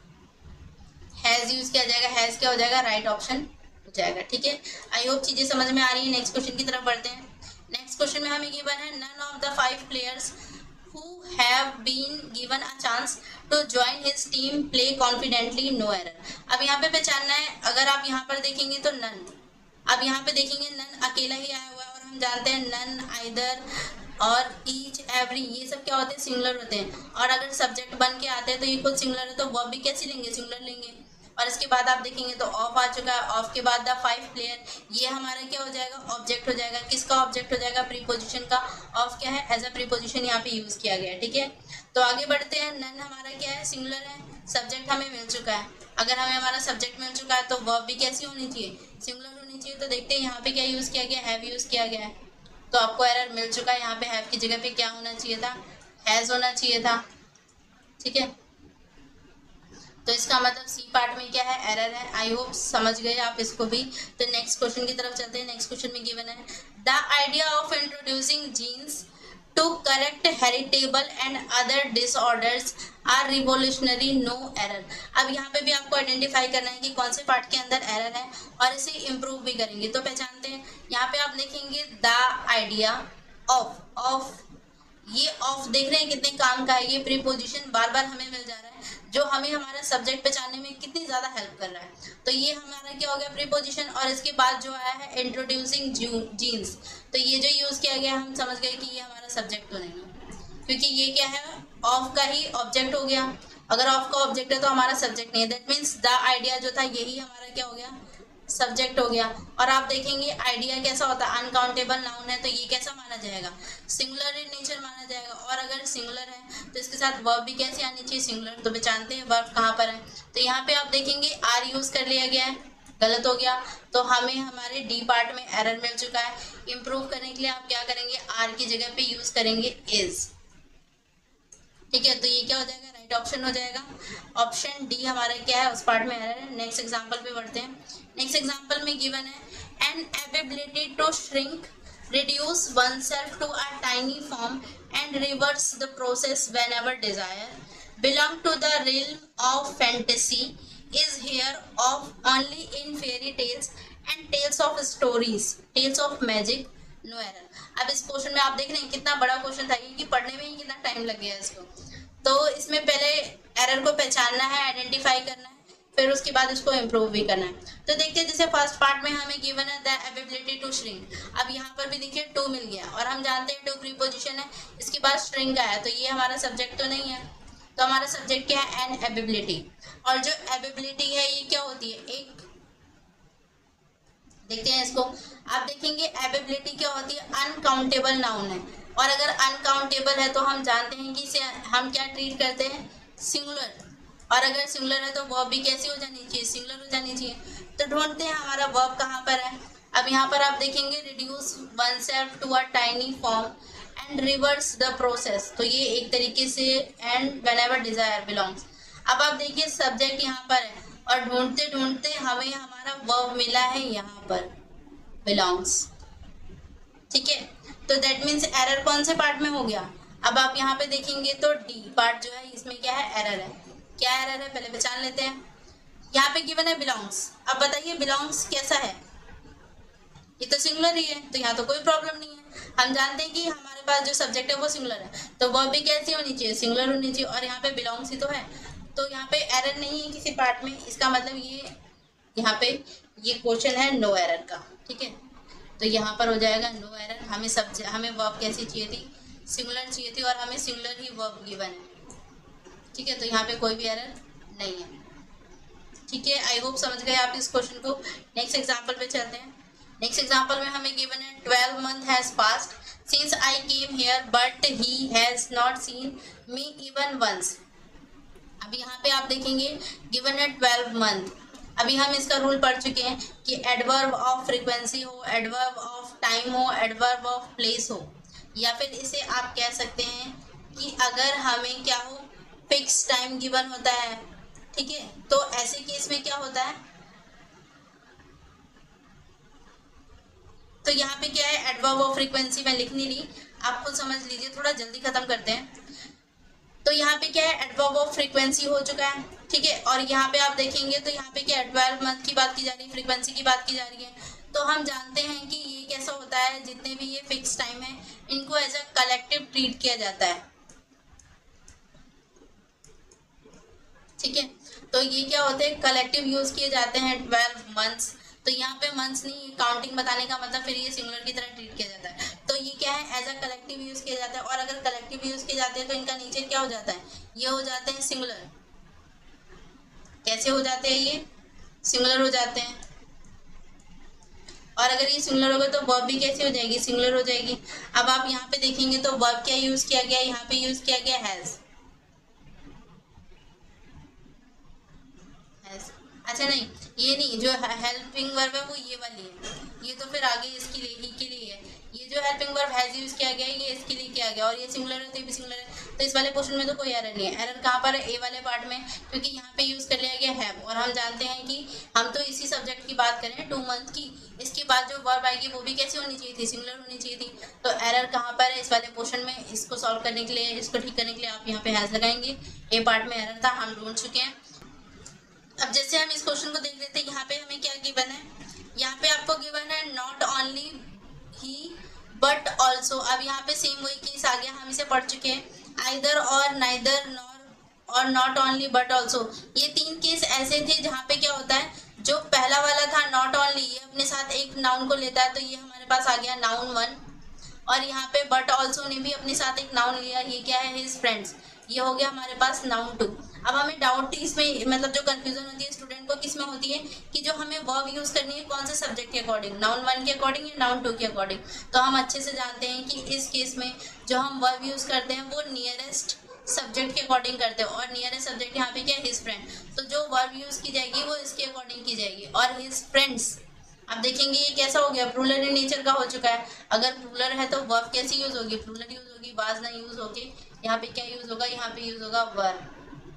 हैज यूज किया जाएगा। हैज क्या हो जाएगा, राइट ऑप्शन हो जाएगा। ठीक है, आई होप चीजें समझ में आ रही है। नेक्स्ट क्वेश्चन की तरफ बढ़ते हैं। नेक्स्ट क्वेश्चन में हमें गिवन है none of the five players who have been given a chance to join his team play confidently no error। अब यहाँ पे पहचानना है, अगर आप यहाँ पर देखेंगे तो नन, अब यहाँ पे देखेंगे नन अकेला ही आया हुआ है, और हम जानते हैं नन, आइदर और ईच, एवरी, ये सब क्या होते हैं, सिंगुलर होते हैं। और अगर सब्जेक्ट बन के आते हैं तो ये खुद सिंगुलर है, तो वर्ब भी कैसे लेंगे, सिंगुलर लेंगे। और इसके बाद आप देखेंगे तो ऑफ आ चुका है, ऑफ के बाद द फाइव प्लेयर, ये हमारा क्या हो जाएगा, ऑब्जेक्ट हो जाएगा। किसका ऑब्जेक्ट हो जाएगा, प्रीपोजिशन का। ऑफ क्या है, एज अ प्रीपोजिशन यहाँ पे यूज किया गया है। ठीक है, तो आगे बढ़ते हैं। नन हमारा क्या है, सिंगुलर है, सब्जेक्ट हमें मिल चुका है। अगर हमें हमारा सब्जेक्ट मिल चुका है तो वर्ब भी कैसी होनी चाहिए, सिंगुलर होनी चाहिए। तो देखते हैं यहाँ पे क्या यूज किया गया, हैव यूज किया गया है, तो आपको एरर मिल चुका है। यहाँ पे हैव की जगह पे क्या होना चाहिए था, हैज होना चाहिए था। ठीक है, तो इसका मतलब सी पार्ट में क्या है, एरर है। आई होप समझ गए आप इसको भी। तो नेक्स्ट क्वेश्चन की तरफ चलते हैं। नेक्स्ट क्वेश्चन में गिवन है the idea of introducing genes to correct heritable and other disorders are revolutionary, no error. अब यहाँ पे भी आपको आइडेंटिफाई करना है कि कौन से पार्ट के अंदर एरर है, और इसे इम्प्रूव भी करेंगे। तो पहचानते हैं, यहाँ पे आप देखेंगे द आइडिया ऑफ, ऑफ ये ऑफ देख रहे हैं कितने काम का है, ये प्रीपोजिशन बार बार हमें मिल जा रहा है, जो हमें हमारा सब्जेक्ट पहचानने में कितनी ज़्यादा हेल्प कर रहा है। तो ये हमारा क्या हो गया, प्रीपोजिशन। और इसके बाद जो आया है इंट्रोड्यूसिंग जीन्स, तो ये जो यूज़ किया गया हम समझ गए कि ये हमारा सब्जेक्ट तो नहीं है, क्योंकि ये क्या है, ऑफ का ही ऑब्जेक्ट हो गया। अगर ऑफ का ऑब्जेक्ट है तो हमारा सब्जेक्ट नहीं है, दैट मीन्स द आइडिया जो था यही हमारा क्या हो गया, सब्जेक्ट हो गया। और आप देखेंगे आइडिया कैसा होता है, अनकाउंटेबल नाउन है, तो ये कैसा माना जाएगा, सिंगुलर इन नेचर माना जाएगा। और अगर सिंगुलर है तो इसके साथ वर्ब भी कैसे आनी चाहिए, सिंगुलर। तो पहचानते हैं वर्ब कहाँ पर है, तो यहाँ पे आप देखेंगे आर यूज कर लिया गया है, गलत हो गया। तो हमें हमारे डी पार्ट में एरर मिल चुका है। इम्प्रूव करने के लिए आप क्या करेंगे, आर की जगह पे यूज करेंगे इज। ठीक है, तो ये क्या हो जाएगा, राइट ऑप्शन हो जाएगा। ऑप्शन डी हमारा क्या है, उस पार्ट में एरर है। नेक्स्ट एग्जांपल पे बढ़ते हैं। नेक्स्ट एग्जांपल में गिवन है an ability to shrink, reduce oneself to a tiny form and reverse the process whenever desire, belong to the realm of fantasy, is here of only in fairy tales and tales of stories, tales of magic, no error। अब इस क्वेश्चन में आप देख रहे हैं कितना बड़ा क्वेश्चन था ये, कि पढ़ने में ही कितना टाइम लग गया इसको। तो इसमें पहले एरर को पहचानना है, आइडेंटिफाई करना है, फिर उसके बाद इसको इम्प्रूव भी करना है। तो देखते हैं, जैसे फर्स्ट पार्ट में हमें गिवन है द एबिलिटी टू श्रिंक। अब यहाँ पर भी देखिए टू मिल गया, और हम जानते हैं टू प्रीपोजिशन है, इसके बाद श्रिंक आया, तो ये हमारा सब्जेक्ट तो नहीं है। तो हमारा सब्जेक्ट क्या है, एन एबिलिटी। और जो एबिलिटी है ये क्या होती है, एक, देखते हैं इसको। आप देखेंगे एबिलिटी क्या होती है, अनकाउंटेबल नाउन है, और अगर अनकाउंटेबल है तो हम जानते हैं कि इसे हम क्या ट्रीट करते हैं, सिंगुलर। और अगर सिंगुलर है तो वर्ब भी कैसी हो जानी चाहिए, सिंगुलर हो जानी चाहिए। तो ढूंढते हैं हमारा वर्ब कहाँ पर है। अब यहाँ पर आप देखेंगे reduce oneself to a tiny form and reverse the process, तो ये एक तरीके से एंड व्हेनेवर डिजायर बिलोंग्स। अब आप देखिए सब्जेक्ट यहाँ पर है, और ढूंढते ढूंढते हमें हमारा वर्ब मिला है यहाँ पर, बिलोंग्स। ठीक है, तो दैट मीन्स एरर कौन से पार्ट में हो गया। अब आप यहाँ पे देखेंगे तो डी पार्ट जो है इसमें क्या है, एरर है। क्या एरर है पहले पहचान लेते हैं। यहाँ पे गिवन है बिलोंग्स। अब बताइए बिलोंग्स कैसा है, ये तो सिंगुलर ही है, तो यहाँ तो कोई प्रॉब्लम नहीं है। हम जानते हैं कि हमारे पास जो सब्जेक्ट है वो सिंगुलर है, तो वर्ब भी कैसी होनी चाहिए, सिंगुलर होनी चाहिए। और यहाँ पे बिलोंग्स ही तो है, तो यहाँ पे एरर नहीं है किसी पार्ट में, इसका मतलब ये यहाँ पे ये क्वेश्चन है नो एरर का। ठीक है, तो यहाँ पर हो जाएगा नो एरर। हमें सब हमें वर्ब कैसी चाहिए थी, सिंगुलर चाहिए थी, और हमें सिंगुलर ही वर्ब गिवन है। ठीक है, तो यहाँ पे कोई भी एरर नहीं है। ठीक है, आई होप समझ गए आप इस क्वेश्चन को। नेक्स्ट एग्जांपल पे चलते हैं। नेक्स्ट एग्जांपल में हमें गिवन है twelve month has passed since I came here but he has not seen me even once. अब यहाँ पे आप देखेंगे गिवन है ट्वेल्व मंथ। अभी हम इसका रूल पढ़ चुके हैं कि एडवर्ब ऑफ फ्रीक्वेंसी हो, एडवर्ब ऑफ टाइम हो, एडवर्ब ऑफ प्लेस हो, या फिर इसे आप कह सकते हैं कि अगर हमें क्या हो फिक्स टाइम गिवन होता है, ठीक है, तो ऐसे केस में क्या होता है, तो यहाँ पे क्या है एडवर्ब ऑफ फ्रीक्वेंसी मैं लिख नहीं रही, आप खुद समझ लीजिए, थोड़ा जल्दी खत्म करते हैं। तो यहाँ पे क्या है एडवर्ब ऑफ फ्रीक्वेंसी हो चुका है, ठीक है, और यहाँ पे आप देखेंगे तो यहाँ पे क्या है ट्वेल्व मंथ की बात की जा रही है, फ्रीक्वेंसी की बात की जा रही है। तो हम जानते हैं कि ये कैसा होता है, जितने भी ये फिक्स टाइम है इनको एज अ कलेक्टिव ट्रीट किया जाता है, ठीक है। तो ये क्या होते हैं कलेक्टिव यूज किए जाते हैं ट्वेल्व मंथ्स। तो यहाँ पे मंथ्स नहीं काउंटिंग बताने का मतलब फिर ये सिंगुलर की तरह ट्रीट किया जाता है। तो ये क्या है एज अ कलेक्टिव यूज किया जाता है, और अगर कलेक्टिव यूज किए जाते हैं तो इनका नीचे क्या हो जाता है, ये हो जाते हैं सिंगुलर। कैसे हो जाते हैं ये सिंगुलर हो जाते हैं, और अगर ये सिंगुलर होगा तो वर्ब भी कैसे हो जाएगी सिंगुलर हो जाएगी। अब आप यहाँ पे देखेंगे तो वर्ब क्या यूज किया गया, यहाँ पे यूज किया गया हैज। अच्छा नहीं, ये नहीं, जो हेल्पिंग वर्ब है वो ये वाली है, ये तो फिर आगे इसके लिए ही के लिए है। ये जो हेल्पिंग वर्ब हैज यूज किया गया है ये इसके लिए किया गया, और ये सिंगुलर है तो ये भी सिंगुलर है। तो इस वाले क्वेश्चन में तो कोई एरर नहीं है। एरर कहाँ पर है, ए वाले पार्ट में, क्योंकि यहाँ पे यूज कर लिया गया हैव, और हम जानते हैं कि हम तो इसी सब्जेक्ट की बात करें टू मंथ की, इसके बाद जो वर्ब आएगी वो भी कैसी होनी चाहिए थी सिंगुलर होनी चाहिए थी। तो एरर कहाँ पर है इस वाले पोर्शन में, इसको सॉल्व करने के लिए, इसको ठीक करने के लिए आप यहाँ पे हैज लगाएंगे। ए पार्ट में एरर था हम ढूंढ चुके हैं। अब जैसे हम इस क्वेश्चन को देख लेते हैं, यहाँ पे हमें क्या गिवन है, यहाँ पे आपको गिवन है not only he but also. अब यहाँ पे सेम वही केस आ गया, हम इसे पढ़ चुके हैं, आइदर और नाइदर नॉर और नॉट ओनली बट ऑल्सो। ये तीन केस ऐसे थे जहाँ पे क्या होता है, जो पहला वाला था नॉट ओनली, ये अपने साथ एक नाउन को लेता है, तो ये हमारे पास आ गया नाउन वन, और यहाँ पे बट ऑल्सो ने भी अपने साथ एक नाउन लिया, ये क्या है हिज फ्रेंड्स, ये हो गया हमारे पास नाउन टू। अब हमें डाउट इसमें मतलब जो कंफ्यूजन होती है स्टूडेंट को किस में होती है कि जो हमें वर्ब यूज करनी है कौन से सब्जेक्ट के अकॉर्डिंग, नाउन वन के अकॉर्डिंग या नाउन टू के अकॉर्डिंग। तो हम अच्छे से जानते हैं कि इस केस में जो हम वर्ब यूज करते हैं वो नियरेस्ट सब्जेक्ट के अकॉर्डिंग करते हैं, और नियरेस्ट सब्जेक्ट यहाँ पे क्या है हिज फ्रेंड। तो जो वर्ब यूज की जाएगी वो इसके अकॉर्डिंग की जाएगी, और हिज फ्रेंड्स अब देखेंगे ये कैसा हो गया प्लूरल इन नेचर का हो चुका है। अगर प्लूरल है तो वर्ब कैसी यूज होगी, प्लूरल यूज होगी, वाज ना यूज होगी, यहाँ पे क्या यूज होगा, यहाँ पे यूज होगा वर्ब।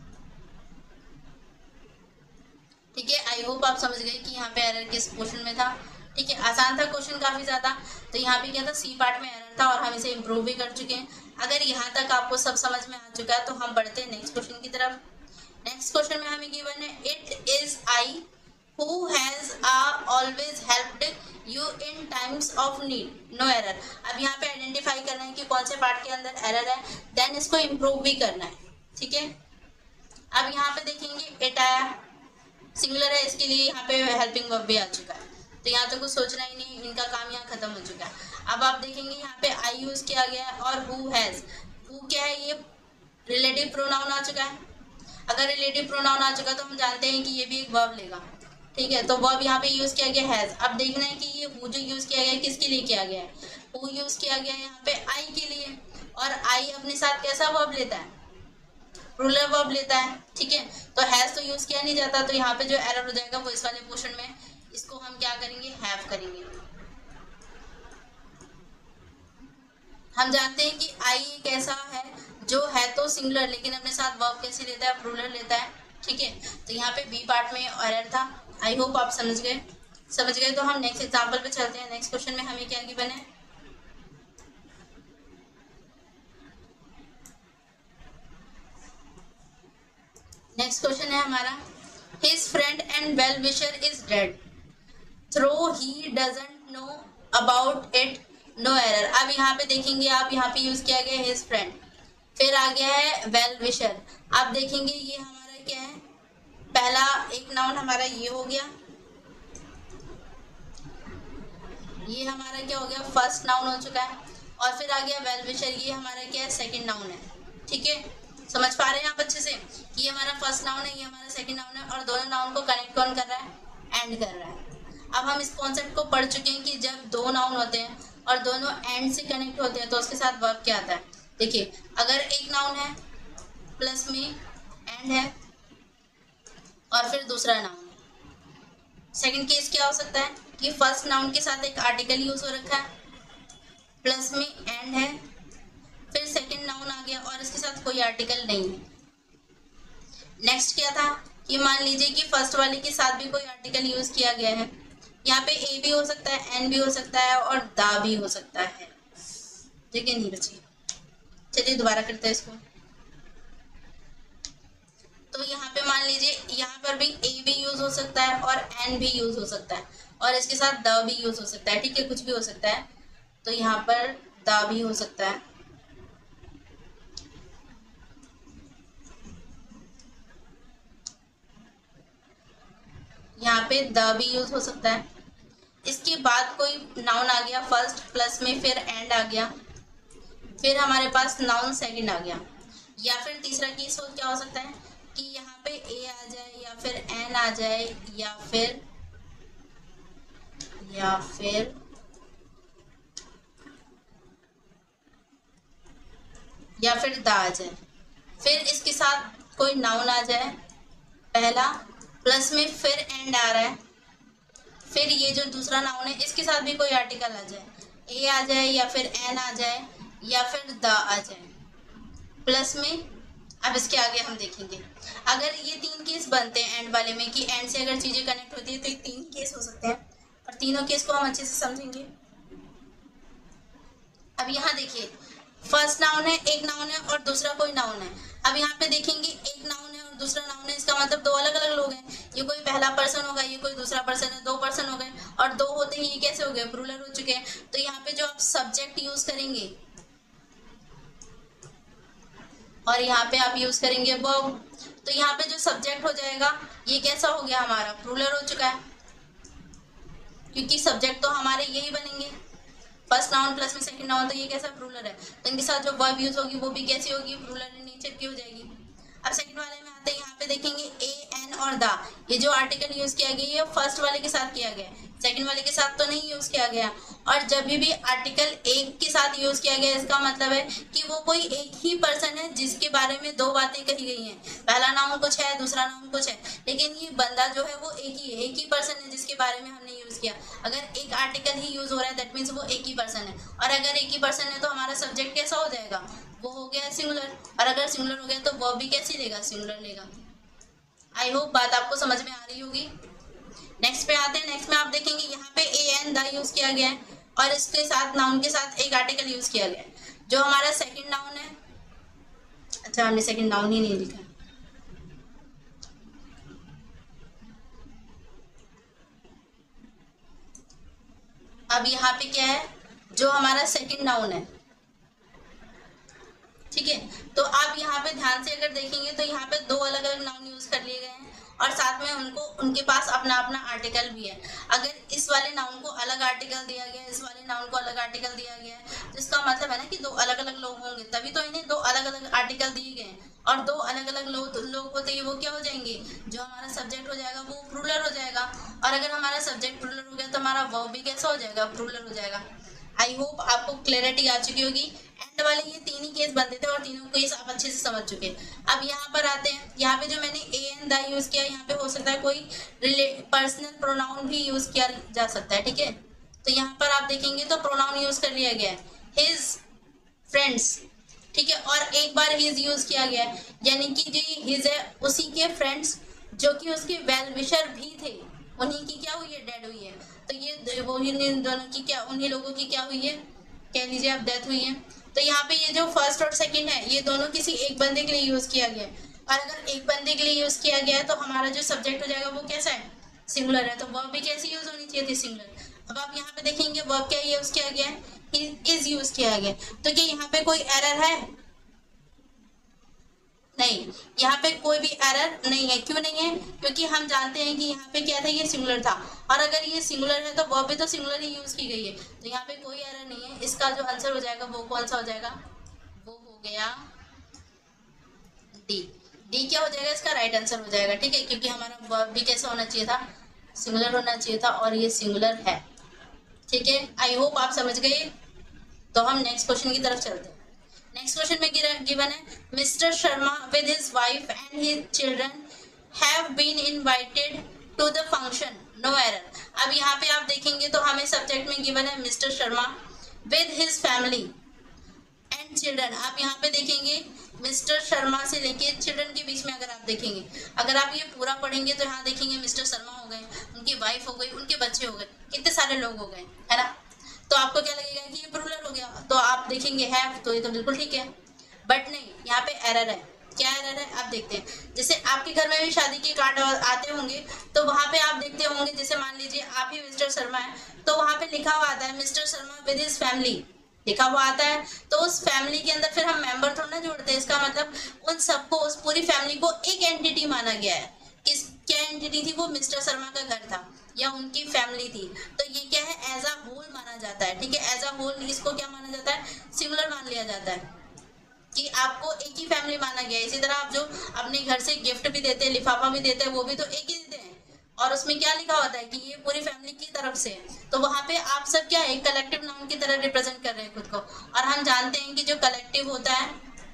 ठीक है, आई होप आप समझ गए कि यहाँ पे एरर किस क्वेश्चन में था। ठीक है, आसान था क्वेश्चन काफी ज्यादा। तो यहाँ पे क्या था सी पार्ट में एरर था, और हम इसे इम्प्रूव भी कर चुके हैं। अगर यहाँ तक आपको सब समझ में आ चुका है तो हम बढ़ते हैं नेक्स्ट क्वेश्चन की तरफ। नेक्स्ट क्वेश्चन में हमें गिवन है it is I who has uh, always helped you in times of need, no error। अब यहाँ पे आइडेंटिफाई करना है कि कौन से पार्ट के अंदर एरर है, देन इसको इम्प्रूव भी करना है। ठीक है, अब यहाँ पे देखेंगे इट आया सिंगुलर है, इसके लिए यहाँ पे हेल्पिंग वर्ब भी आ चुका है, तो यहाँ तो कुछ सोचना ही नहीं, इनका काम यहाँ खत्म हो चुका है। अब आप देखेंगे यहाँ पे आई यूज किया गया है, और हु हैज, हु क्या है ये रिलेटिव प्रोनाउन आ चुका है। अगर रिलेटिव प्रोनाउन आ चुका तो हम जानते हैं कि ये भी एक वर्ब लेगा। ठीक है, तो वर्ब यहाँ पे यूज किया गया हैज। अब देखना है कि ये हु जो यूज किया गया है किसके लिए किया गया है, हु यूज किया गया है यहाँ पे आई के लिए, और आई अपने साथ कैसा वर्ब लेता है, प्लूरल वर्ब लेता है। ठीक है, तो हैज तो यूज किया नहीं जाता, तो यहाँ पे जो एरर हो जाएगा वो इस वाले पोर्शन में, इसको हम क्या करेंगे हैव करेंगे। हम जानते हैं कि आई एक ऐसा है जो है तो सिंगुलर लेकिन अपने साथ वर्ब कैसे लेता है, प्लूरल लेता है। ठीक है, तो यहाँ पे बी पार्ट में एरर था। आई होप आप समझ गए समझ गए तो हम नेक्स्ट एग्जांपल पे चलते हैं। नेक्स्ट क्वेश्चन में हमें क्या गिवन है, नेक्स्ट क्वेश्चन है हमारा his friend and well wisher is dead through he doesn't know about it, no error. अब यहाँ पे देखेंगे आप, यहाँ पे यूज किया गया हिज फ्रेंड, फिर आ गया है वेल विशर। आप देखेंगे ये हमारा क्या है, पहला एक नाउन हमारा ये हो गया, ये हमारा क्या हो गया फर्स्ट नाउन हो चुका है, और फिर आ गया वेल विशर, ये हमारा क्या है सेकंड नाउन है। ठीक है, समझ पा रहे हैं आप अच्छे से कि ये हमारा फर्स्ट नाउन है, ये हमारा सेकंड नाउन है, और दोनों नाउन को कनेक्ट कौन कर रहा है? एंड कर रहा है। अब हम इस कॉन्सेप्ट को पढ़ चुके हैं कि जब दो नाउन होते हैं और दोनों एंड से कनेक्ट होते हैं तो उसके साथ वर्ब क्या आता है। देखिए, अगर एक नाउन है प्लस में एंड है और फिर दूसरा नाउन है, सेकंड केस क्या हो सकता है कि फर्स्ट नाउन के साथ एक आर्टिकल यूज हो रखा है, प्लस में एंड है, फिर सेकंड नाउन आ गया और इसके साथ कोई आर्टिकल नहीं है। नेक्स्ट क्या था कि मान लीजिए कि फर्स्ट वाले के साथ भी कोई आर्टिकल यूज किया गया है, यहाँ पे ए भी हो सकता है, एन भी हो सकता है और दा भी हो सकता है। ठीक है, नहीं बची। चलिए दोबारा करते हैं इसको। तो यहाँ पे मान लीजिए यहाँ पर भी ए भी यूज हो सकता है और एन भी यूज हो सकता है और इसके साथ द भी यूज हो सकता है। ठीक है, कुछ भी हो सकता है। तो यहाँ पर द भी हो सकता है, यहाँ पे द भी यूज हो सकता है। इसके बाद कोई नाउन आ गया फर्स्ट प्लस में, फिर एंड आ गया, फिर हमारे पास नाउन सेकंड आ गया। या फिर तीसरा केस क्या हो सकता है कि यहाँ पे ए आ जाए या फिर एन आ जाए या फिर या फिर या फिर दा आ जाए, फिर इसके साथ कोई नाउन आ जाए पहला, प्लस में फिर एंड आ रहा है, फिर ये जो दूसरा नाउन है इसके साथ भी कोई आर्टिकल आ जाए, ए आ जाए या फिर एन आ जाए या फिर द आ जाए प्लस में। अब इसके आगे हम देखेंगे, अगर ये तीन केस बनते हैं एंड वाले में कि एंड से अगर चीजें कनेक्ट होती है तो ये तीन केस हो सकते हैं और तीनों केस को हम अच्छे से समझेंगे। अब यहाँ देखिए, फर्स्ट नाउन है, एक नाउन है और दूसरा कोई नाउन है। अब यहाँ पे देखेंगे एक नाउन है और दूसरा नाउन है, इसका मतलब दो अलग अलग लोग हैं। ये कोई पहला पर्सन होगा, ये कोई दूसरा पर्सन है, दो पर्सन हो गए और दो होते ही ये कैसे हो गए? प्लूरल हो चुके हैं। तो यहाँ पे जो आप सब्जेक्ट यूज करेंगे और यहाँ पे आप यूज करेंगे वर्ब, तो यहाँ पे जो सब्जेक्ट हो जाएगा ये कैसा हो गया? हमारा प्लूरल हो चुका है, क्योंकि सब्जेक्ट तो हमारे यही बनेंगे, फर्स्ट नाउन प्लस में सेकंड नाउन, तो ये कैसा? प्लूरल है। तो इनके साथ जो वर्ब यूज होगी वो भी कैसी होगी? प्लूरल इन नेचर की हो जाएगी। अब सेकंड वाले में आते हैं, यहाँ पे देखेंगे ए एन और दा, ये जो आर्टिकल यूज किया गया ये फर्स्ट वाले के साथ किया गया, सेकंड वाले के साथ तो नहीं यूज किया गया। और जब भी आर्टिकल एक के साथ यूज किया गया इसका मतलब है कि वो कोई एक ही पर्सन है जिसके बारे में दो बातें कही गई हैं। पहला नाउन कुछ है, दूसरा नाउन कुछ है, लेकिन ये बंदा जो है वो एक ही है, एक ही पर्सन है जिसके बारे में हमने यूज किया। अगर एक आर्टिकल ही यूज हो रहा है दैट मीन्स वो एक ही पर्सन है, और अगर एक ही पर्सन है तो हमारा सब्जेक्ट कैसा हो जाएगा? वो हो गया सिंगुलर, और अगर सिंगुलर हो गया तो वर्ब भी कैसे लेगा? सिंगुलर लेगा। आई होप बात आपको समझ में आ रही होगी। नेक्स्ट पे आते हैं। नेक्स्ट में आप देखेंगे यहाँ पे ए एन द यूज किया गया है और इसके साथ नाउन के साथ एक आर्टिकल यूज किया गया है, जो हमारा सेकंड नाउन है। अच्छा, हमने सेकंड नाउन ही नहीं लिखा। अब यहाँ पे क्या है? जो हमारा सेकंड नाउन है, ठीक है। तो आप यहाँ पे ध्यान से अगर देखेंगे तो यहाँ पे दो अलग अलग नाउन यूज कर लिए गए हैं और साथ में उनको उनके पास अपना अपना आर्टिकल भी है। अगर इस वाले नाउन को अलग आर्टिकल दिया गया है, इस वाले नाउन को अलग आर्टिकल दिया गया है, तो इसका मतलब है ना कि दो अलग अलग लोग होंगे, तभी तो इन्हें दो अलग अलग आर्टिकल दिए गए हैं। और दो अलग अलग लोग लोग होते हैं वो क्या हो जाएंगे? जो हमारा सब्जेक्ट हो जाएगा वो प्लूरल हो जाएगा, और अगर हमारा सब्जेक्ट प्लूरल हो गया तो हमारा वर्ब भी कैसा हो जाएगा? प्लूरल हो जाएगा। आई होप आपको क्लैरिटी आ चुकी होगी। एंड वाले ये तीन ही केस बनते थे और तीनों केस आप अच्छे से समझ चुके हैं। अब यहाँ पर आते हैं, यहाँ पे जो मैंने ए एन द यूज किया, यहाँ पे हो सकता है कोई पर्सनल प्रोनाउन भी यूज किया जा सकता है, ठीक है। तो यहाँ पर आप देखेंगे तो प्रोनाउन यूज कर लिया गया है, हिज फ्रेंड्स, ठीक है, और एक बार हिज यूज किया गया है, यानी कि जो ये हिज है उसी के फ्रेंड्स जो कि उसके वेल विशर भी थे, उन्हीं की क्या हुई है? डेड हुई है। तो ये वो ही दोनों की क्या, उन्हीं लोगों की क्या हुई है? कह लीजिए आप डेथ हुई है। तो यहाँ पे ये जो फर्स्ट और सेकंड है ये दोनों किसी एक बंदे के लिए यूज किया गया है, और अगर एक बंदे के लिए यूज किया गया है तो हमारा जो सब्जेक्ट हो जाएगा वो कैसा है? सिंगुलर है। तो वर्ब भी कैसी यूज होनी चाहिए थी? सिंगुलर। अब आप यहाँ पे देखेंगे वर्ब क्या यूज किया गया है? इज यूज किया गया। तो क्या यहाँ पे कोई एरर है? नहीं, यहाँ पे कोई भी एरर नहीं है। क्यों नहीं है? क्योंकि हम जानते हैं कि यहाँ पे क्या था? ये सिंगुलर था, और अगर ये सिंगुलर है तो वर्ब भी तो सिंगुलर ही यूज की गई है, तो यहाँ पे कोई एरर नहीं है। इसका जो आंसर हो जाएगा वो कौन सा हो जाएगा? वो हो गया डी। डी क्या हो जाएगा, इसका राइट आंसर हो जाएगा, ठीक है, क्योंकि हमारा वर्ब भी कैसा होना चाहिए था, सिंगुलर होना चाहिए था, और ये सिंगुलर है, ठीक है। आई होप आप समझ गए। तो हम नेक्स्ट क्वेश्चन की तरफ चलते हैं। नेक्स्ट क्वेश्चन में गिवन है, mister Sharma with his wife and his children have been invited to the function, no error. अब यहाँ पे आप देखेंगे तो हमें सब्जेक्ट में गिवन है mister Sharma with his family and children. आप यहाँ पे देखेंगे मिस्टर शर्मा से लेके चिल्ड्रन के बीच में अगर आप देखेंगे, अगर आप ये पूरा पढ़ेंगे तो यहाँ देखेंगे मिस्टर शर्मा हो गए, उनकी वाइफ हो गई, उनके बच्चे हो गए, कितने सारे लोग हो गए, है ना। तो आपको क्या लगेगा कि ये प्लूरल हो गया, तो आप देखेंगे हैव, तो ये तो बिल्कुल ठीक है, बट नहीं, यहाँ पे एरर है। क्या एरर है आप देखते हैं। जैसे आपके घर में भी शादी के कार्ड आते होंगे तो वहाँ पे आप देखते होंगे, जैसे मान लीजिए आप ही मिस्टर शर्मा है तो वहाँ पे लिखा हुआ आता है mister Sharma with his family, लिखा हुआ आता है। तो उस फैमिली के अंदर फिर हम मेंबर थोड़ा ना जोड़ते हैं, इसका मतलब उन सबको, उस पूरी फैमिली को एक एंटिटी माना गया है। किस क्या एंटिटी थी वो, मिस्टर शर्मा का घर था या उनकी फैमिली थी, तो ये क्या है, एज अ होल माना जाता है, ठीक है। एज अ होल इसको क्या माना जाता है, सिंगुलर मान लिया जाता है कि आपको एक ही फैमिली माना गया है। इसी तरह आप जो अपने घर से गिफ्ट भी देते हैं, लिफाफा भी देते हैं, वो भी तो एक ही देते हैं, और उसमें क्या लिखा होता है कि ये पूरी फैमिली की तरफ से है। तो वहाँ पे आप सब क्या है, एक कलेक्टिव नाउन की तरह रिप्रेजेंट कर रहे हैं खुद को। और हम जानते हैं कि जो कलेक्टिव होता है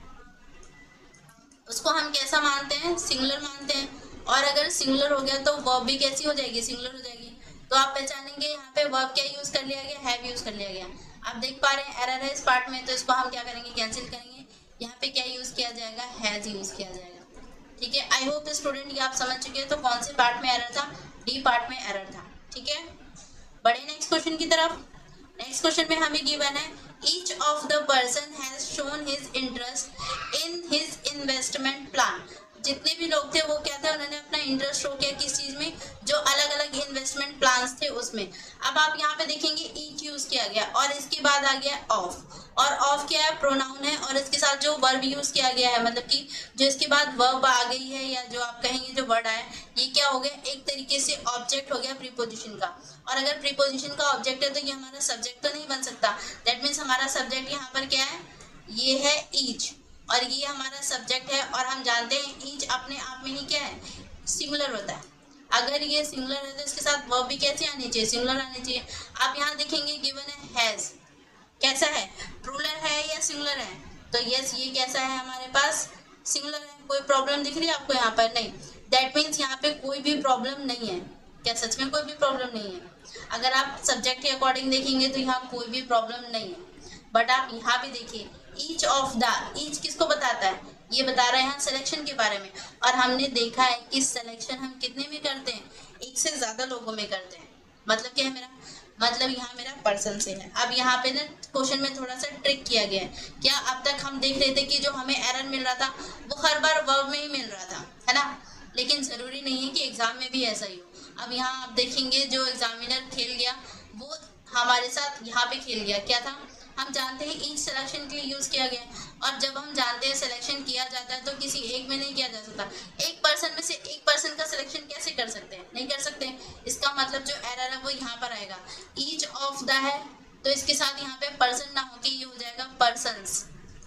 उसको हम कैसा मानते हैं, सिंगुलर मानते हैं। और अगर सिंगुलर हो गया तो वर्ब भी कैसी हो जाएगी, सिंगुलर हो जाएगी। तो आप पहचानेंगे यहाँ पे वर्ब क्या यूज कर लिया गया, हैव यूज कर लिया गया। आप देख पा रहे हैं एरर है इस पार्ट में, तो इसको हम क्या करेंगे, कैंसिल करेंगे। यहाँ पे क्या यूज किया जाएगा, हैज यूज किया जाएगा, ठीक है। आई होप स्टूडेंट ये आप समझ चुके हैं। तो कौन से पार्ट में एरर था, डी पार्ट में एरर था, ठीक है। बढ़े नेक्स्ट क्वेश्चन की तरफ। नेक्स्ट क्वेश्चन में हमें गिवन है, each of the person has shown his interest in his investment plan. जितने भी लोग थे वो क्या था, उन्होंने अपना इंटरेस्ट शो किया किस चीज में, जो अलग अलग इन्वेस्टमेंट प्लान्स थे उसमें। अब आप यहाँ पे देखेंगे ईच यूज किया गया और इसके बाद आ गया ऑफ, और ऑफ क्या है, प्रोनाउन है, और इसके साथ जो वर्ब यूज किया गया है, मतलब कि जो इसके बाद वर्ब आ गई है या जो आप कहेंगे जो वर्ड आया, ये क्या हो गया, एक तरीके से ऑब्जेक्ट हो गया प्रीपोजिशन का। और अगर प्रीपोजिशन का ऑब्जेक्ट है तो ये हमारा सब्जेक्ट तो नहीं बन सकता। दैट मीन्स हमारा सब्जेक्ट यहाँ पर क्या है, ये है ईच, और ये हमारा सब्जेक्ट है। और हम जानते हैं ईच अपने आप में ही क्या है, सिंगुलर होता है। अगर ये सिंगुलर है तो इसके साथ वर्ब भी कैसे आनी चाहिए, सिंगुलर आनी चाहिए। आप यहाँ देखेंगे गिवन है हैज, कैसा है, प्लूरल है या सिंगुलर है, तो यस ये कैसा है हमारे पास, सिंगुलर है। कोई प्रॉब्लम दिख रही है आपको यहाँ पर, नहीं। दैट मीन्स यहाँ पे कोई भी प्रॉब्लम नहीं है। क्या सच में कोई भी प्रॉब्लम नहीं है? अगर आप सब्जेक्ट के अकॉर्डिंग देखेंगे तो यहाँ कोई भी प्रॉब्लम नहीं है। बट आप यहाँ भी देखिए, ईच ऑफ द, ईच किसको बताता है, ये बता रहे हैं यहाँ सिलेक्शन के बारे में। और हमने देखा है कि सिलेक्शन हम कितने में करते हैं, एक से ज्यादा लोगों में करते हैं। मतलब क्या है मेरा, मतलब यहाँ मेरा पर्सन से है। अब यहाँ पे ना क्वेश्चन में थोड़ा सा ट्रिक किया गया है। क्या अब तक हम देख रहे थे कि जो हमें एरर मिल रहा था वो हर बार वर्ब में ही मिल रहा था, है ना, लेकिन जरूरी नहीं है कि एग्जाम में भी ऐसा ही हो। अब यहाँ आप देखेंगे जो एग्जामिनर खेल गया वो हमारे साथ यहाँ पे खेल गया। क्या था, हम जानते हैं ईच सिलेक्शन के लिए यूज किया गया, और जब हम जानते हैं सिलेक्शन किया जाता है तो किसी एक में नहीं किया जा सकता। एक पर्सन में से एक पर्सन का सिलेक्शन कैसे कर सकते हैं, नहीं कर सकते। इसका मतलब जो एरर है वो यहाँ पर आएगा। ईच ऑफ द है तो इसके साथ यहाँ पे पर्सन ना होके ये हो जाएगा पर्सन्स,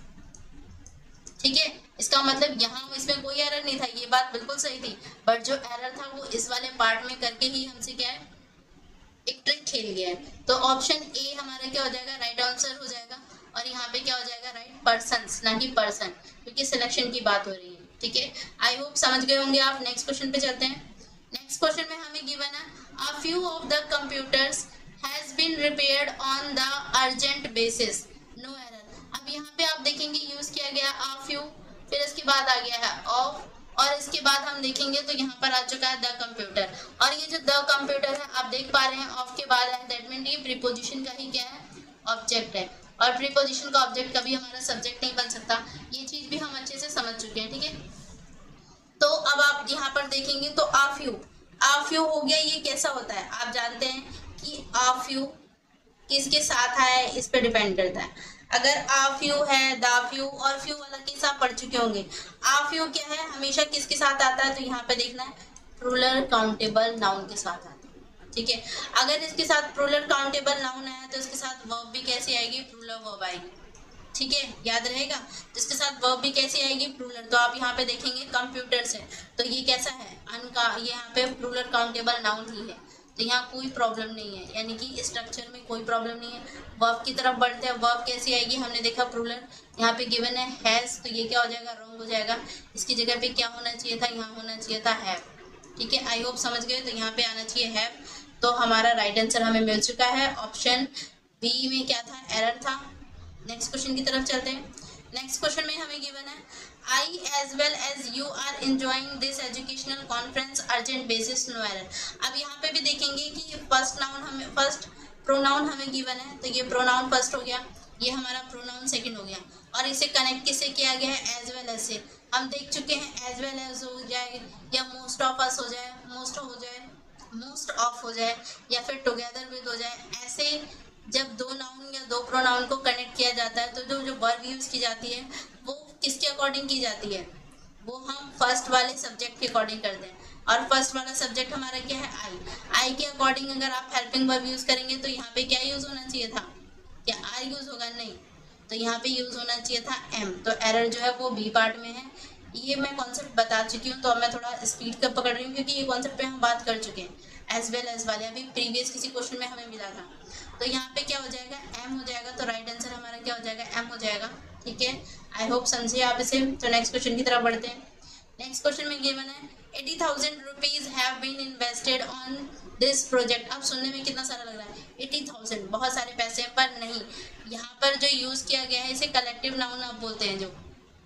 ठीक है। इसका मतलब यहाँ इसमें कोई एरर नहीं था, ये बात बिल्कुल सही थी। बट जो एरर था वो इस वाले पार्ट में करके ही हमसे क्या है, एक ट्रिक खेल गया है। तो ऑप्शन ए हमारा क्या हो जाएगा, राइट आंसर हो जाएगा। और यहाँ पे क्या हो जाएगा, राइट पर्सन्स, ना कि पर्सन, क्योंकि सिलेक्शन की बात हो रही है, ठीक है। आई होप समझ गए होंगे आप। नेक्स्ट क्वेश्चन पे चलते हैं। नेक्स्ट क्वेश्चन में हमें गिवन है, a few of the computers has been repaired on the urgent basis, no error. अब यहाँ पे आप देखेंगे यूज किया गया अ फ्यू, फिर इसके बाद आ गया है ऑफ, और इसके बाद हम देखेंगे तो यहाँ पर आ चुका है द कंप्यूटर। और ये जो द कंप्यूटर है आप देख पा रहे हैं ऑफ के बाद है, दैट मीन ये प्रीपोजिशन का ही क्या है, ऑब्जेक्ट है। और प्रीपोजिशन का ऑब्जेक्ट कभी हमारा सब्जेक्ट नहीं बन सकता, ये चीज भी हम अच्छे से समझ चुके हैं, ठीक है। तो अब आप यहाँ पर देखेंगे तो आ फ्यू, आ फ्यू हो गया, ये कैसा होता है आप जानते हैं कि आ फ्यू किसके साथ है, इस पे डिपेंड करता है। अगर आ फ्यू है, दा फ्यू और फ्यू वाला केस आप पढ़ चुके होंगे। आ फ्यू क्या है, हमेशा किसके साथ आता है, तो यहाँ पे देखना है प्लूरल काउंटेबल नाउन के साथ आता है, ठीक है। अगर इसके साथ प्लूरल काउंटेबल नाउन आया तो इसके साथ वर्ब भी कैसे आएगी, प्लूरल वर्ब आएगी, ठीक है, याद रहेगा। जिसके साथ वर्ब भी कैसी आएगी, प्लूरल। तो आप यहाँ पे देखेंगे कंप्यूटर से, तो ये कैसा है, अनका, ये यहाँ पे प्लूरल काउंटेबल नाउन ही है, तो यहाँ कोई प्रॉब्लम नहीं है, यानी कि स्ट्रक्चर में कोई प्रॉब्लम नहीं है। वर्ब की तरफ बढ़ते हैं, वर्ब कैसी आएगी, हमने देखा प्लूरल, यहाँ पे गिवन है हैज, तो ये क्या हो जाएगा, रॉन्ग हो जाएगा। इसकी जगह पे क्या होना चाहिए था, यहाँ होना चाहिए था हैव। ठीक है, आई होप समझ गए। तो यहाँ पे आना चाहिए हैव। तो हमारा राइट आंसर हमें मिल चुका है। ऑप्शन बी में क्या था, एरर था। नेक्स्ट क्वेश्चन की तरफ चलते हैं। नेक्स्ट क्वेश्चन में हमें गिवन है I as well as you are enjoying this educational conference urgent basis no error. अब यहाँ पे भी देखेंगे कि फर्स्ट नाउन हमें, फर्स्ट प्रोनाउन हमें गिवन है, तो ये प्रोनाउन फर्स्ट हो गया, ये हमारा प्रोनाउन सेकंड हो गया, और इसे कनेक्ट किससे किया गया है, एज वेल एज से। हम देख चुके हैं एज वेल एज हो जाए, या मोस्ट ऑफ अस हो जाए, मोस्ट हो जाए, मोस्ट ऑफ हो जाए, या फिर टुगेदर विद हो जाए। ऐसे जब दो नाउन या दो प्रोनाउन को कनेक्ट किया जाता है, तो जो जो वर्ब यूज की जाती है वो किसके अकॉर्डिंग की जाती है, वो हम फर्स्ट वाले सब्जेक्ट के अकॉर्डिंग करते हैं। और फर्स्ट वाला सब्जेक्ट हमारा क्या है, आई। आई के अकॉर्डिंग अगर आप हेल्पिंग वर्ब यूज करेंगे तो यहाँ पे क्या यूज होना चाहिए था, क्या आर यूज होगा, नहीं, तो यहाँ पे यूज होना चाहिए था एम। तो एरर जो है वो बी पार्ट में है। ये मैं कॉन्सेप्ट बता चुकी हूँ, तो अब मैं थोड़ा स्पीड का पकड़ रही हूँ, क्योंकि ये कॉन्सेप्ट पे हम बात कर चुके हैं। एज वेल एज वाले अभी प्रीवियस किसी क्वेश्चन में हमें मिला था। तो यहाँ पे क्या हो जाएगा, एम हो जाएगा। तो राइट आंसर हमारा क्या हो जाएगा, एम हो जाएगा। ठीक है, आई होप समझिए आप इसे। तो नेक्स्ट क्वेश्चन की तरफ बढ़ते हैं। नेक्स्ट क्वेश्चन में गिवन है eighty thousand rupees have been invested on this project. अब सुनने में कितना सारा लग रहा है, एटी थाउजेंड बहुत सारे पैसे हैं, पर नहीं, यहाँ पर जो यूज किया गया है इसे कलेक्टिव नाउन आप बोलते हैं। जो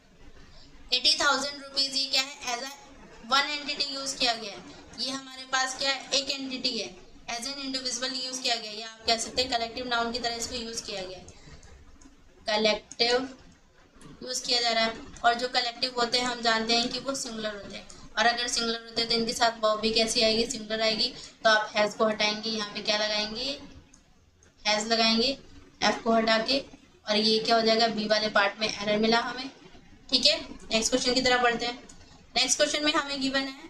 एटी थाउजेंड रुपीज ये क्या है, as a one entity use किया गया है। ये हमारे पास क्या है, एक एंटिटी है, एज एन इंडिविजुअल यूज किया गया, या आप कह सकते हैं कलेक्टिव नाउन की तरह इसको यूज किया गया है। कलेक्टिव यूज किया जा रहा है, और जो कलेक्टिव होते हैं हम जानते हैं कि वो सिंगुलर होते हैं, और अगर सिंगुलर होते हैं तो इनके साथ वर्ब भी कैसी आएगी, सिंगुलर आएगी। तो आप हैज को हटाएंगे, यहाँ पे क्या लगाएंगे, हैज लगाएंगे, एफ को हटा के, और ये क्या हो जाएगा, बी वाले पार्ट में एरर मिला हमें। ठीक है, नेक्स्ट क्वेश्चन की तरफ बढ़ते हैं। नेक्स्ट क्वेश्चन में हमें गिवन है,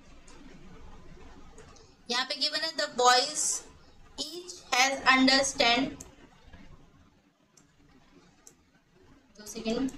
यहाँ पे गिवन है the boys each has understand, दो सेकेंड।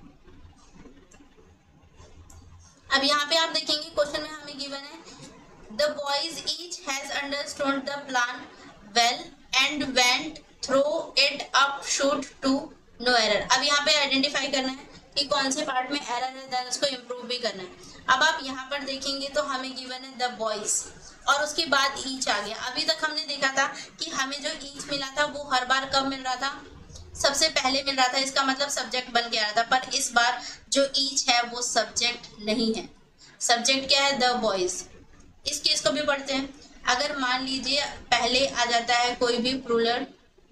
अब यहाँ पे आप देखेंगे क्वेश्चन में हमें गिवन है the boys each has understood the plan well and went through it up shoot to no error. अब यहाँ पे आइडेंटिफाई करना है कि कौन से पार्ट में एरर है, देन उसको इम्प्रूव भी करना है। अब आप यहाँ पर देखेंगे तो हमें गिवन है द बॉयज, और उसके बाद ईच आ गया। अभी तक हमने देखा था कि हमें जो ईच मिला था वो हर बार कब मिल रहा था, सबसे पहले मिल रहा था, इसका मतलब सब्जेक्ट बन के आ रहा था। पर इस बार जो ईच है वो सब्जेक्ट नहीं है, सब्जेक्ट क्या है, द बॉयज। इस केस को भी पढ़ते हैं। अगर मान लीजिए पहले आ जाता है कोई भी प्लूरल,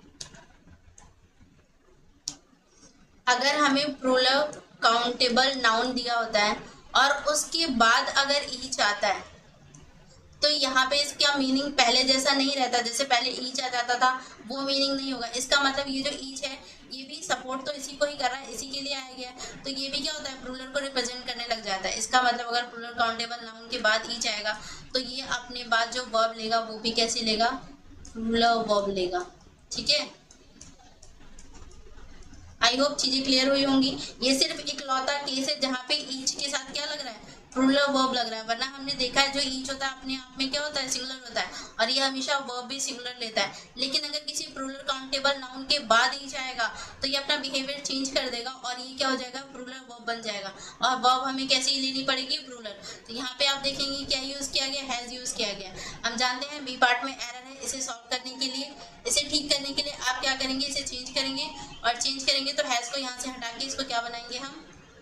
अगर हमें प्लूरल काउंटेबल नाउन दिया होता है और उसके बाद अगर ईच आता है, तो यहाँ पे इसका मीनिंग पहले जैसा नहीं रहता, जैसे पहले ईच आ जाता था वो मीनिंग नहीं होगा। इसका मतलब ये जो ईच है ये भी सपोर्ट तो इसी को ही कर रहा है, इसी के लिए आया गया है, तो ये भी क्या होता है, प्लूरल को रिप्रेजेंट करने लग जाता है। इसका मतलब अगर प्लूरल काउंटेबल नाउन के बाद ईच आएगा तो ये अपने बाद जो वर्ब लेगा वो भी कैसे लेगा, प्लूरल वर्ब लेगा। ठीक है, आई होप चीजें क्लियर हुई होंगी। ये सिर्फ इकलौता केस है जहाँ पे ईच के साथ क्या लग रहा है, प्लूरल वर्ब लग रहा है, वरना हमने देखा है जो ईच होता है अपने आप में क्या होता है, सिंगुलर होता है, और ये हमेशा वर्ब भी सिंगुलर लेता है। लेकिन अगर किसी प्लूरल काउंटेबल नाउन के बाद ईच आएगा तो ये अपना बिहेवियर चेंज कर देगा और ये क्या हो जाएगा, प्लूरल वर्ब बन जाएगा, और वर्ब हमें कैसी लेनी पड़ेगी, प्लूरल। तो यहाँ पे आप देखेंगे क्या यूज किया गया, हैज यूज किया गया। हम जानते हैं बी पार्ट में एरर है, इसे सॉल्व करने के लिए, इसे ठीक करने के लिए आप क्या करेंगे, इसे चेंज करेंगे, और चेंज करेंगे तो हैज को यहाँ से हटा के इसको क्या बनाएंगे हम,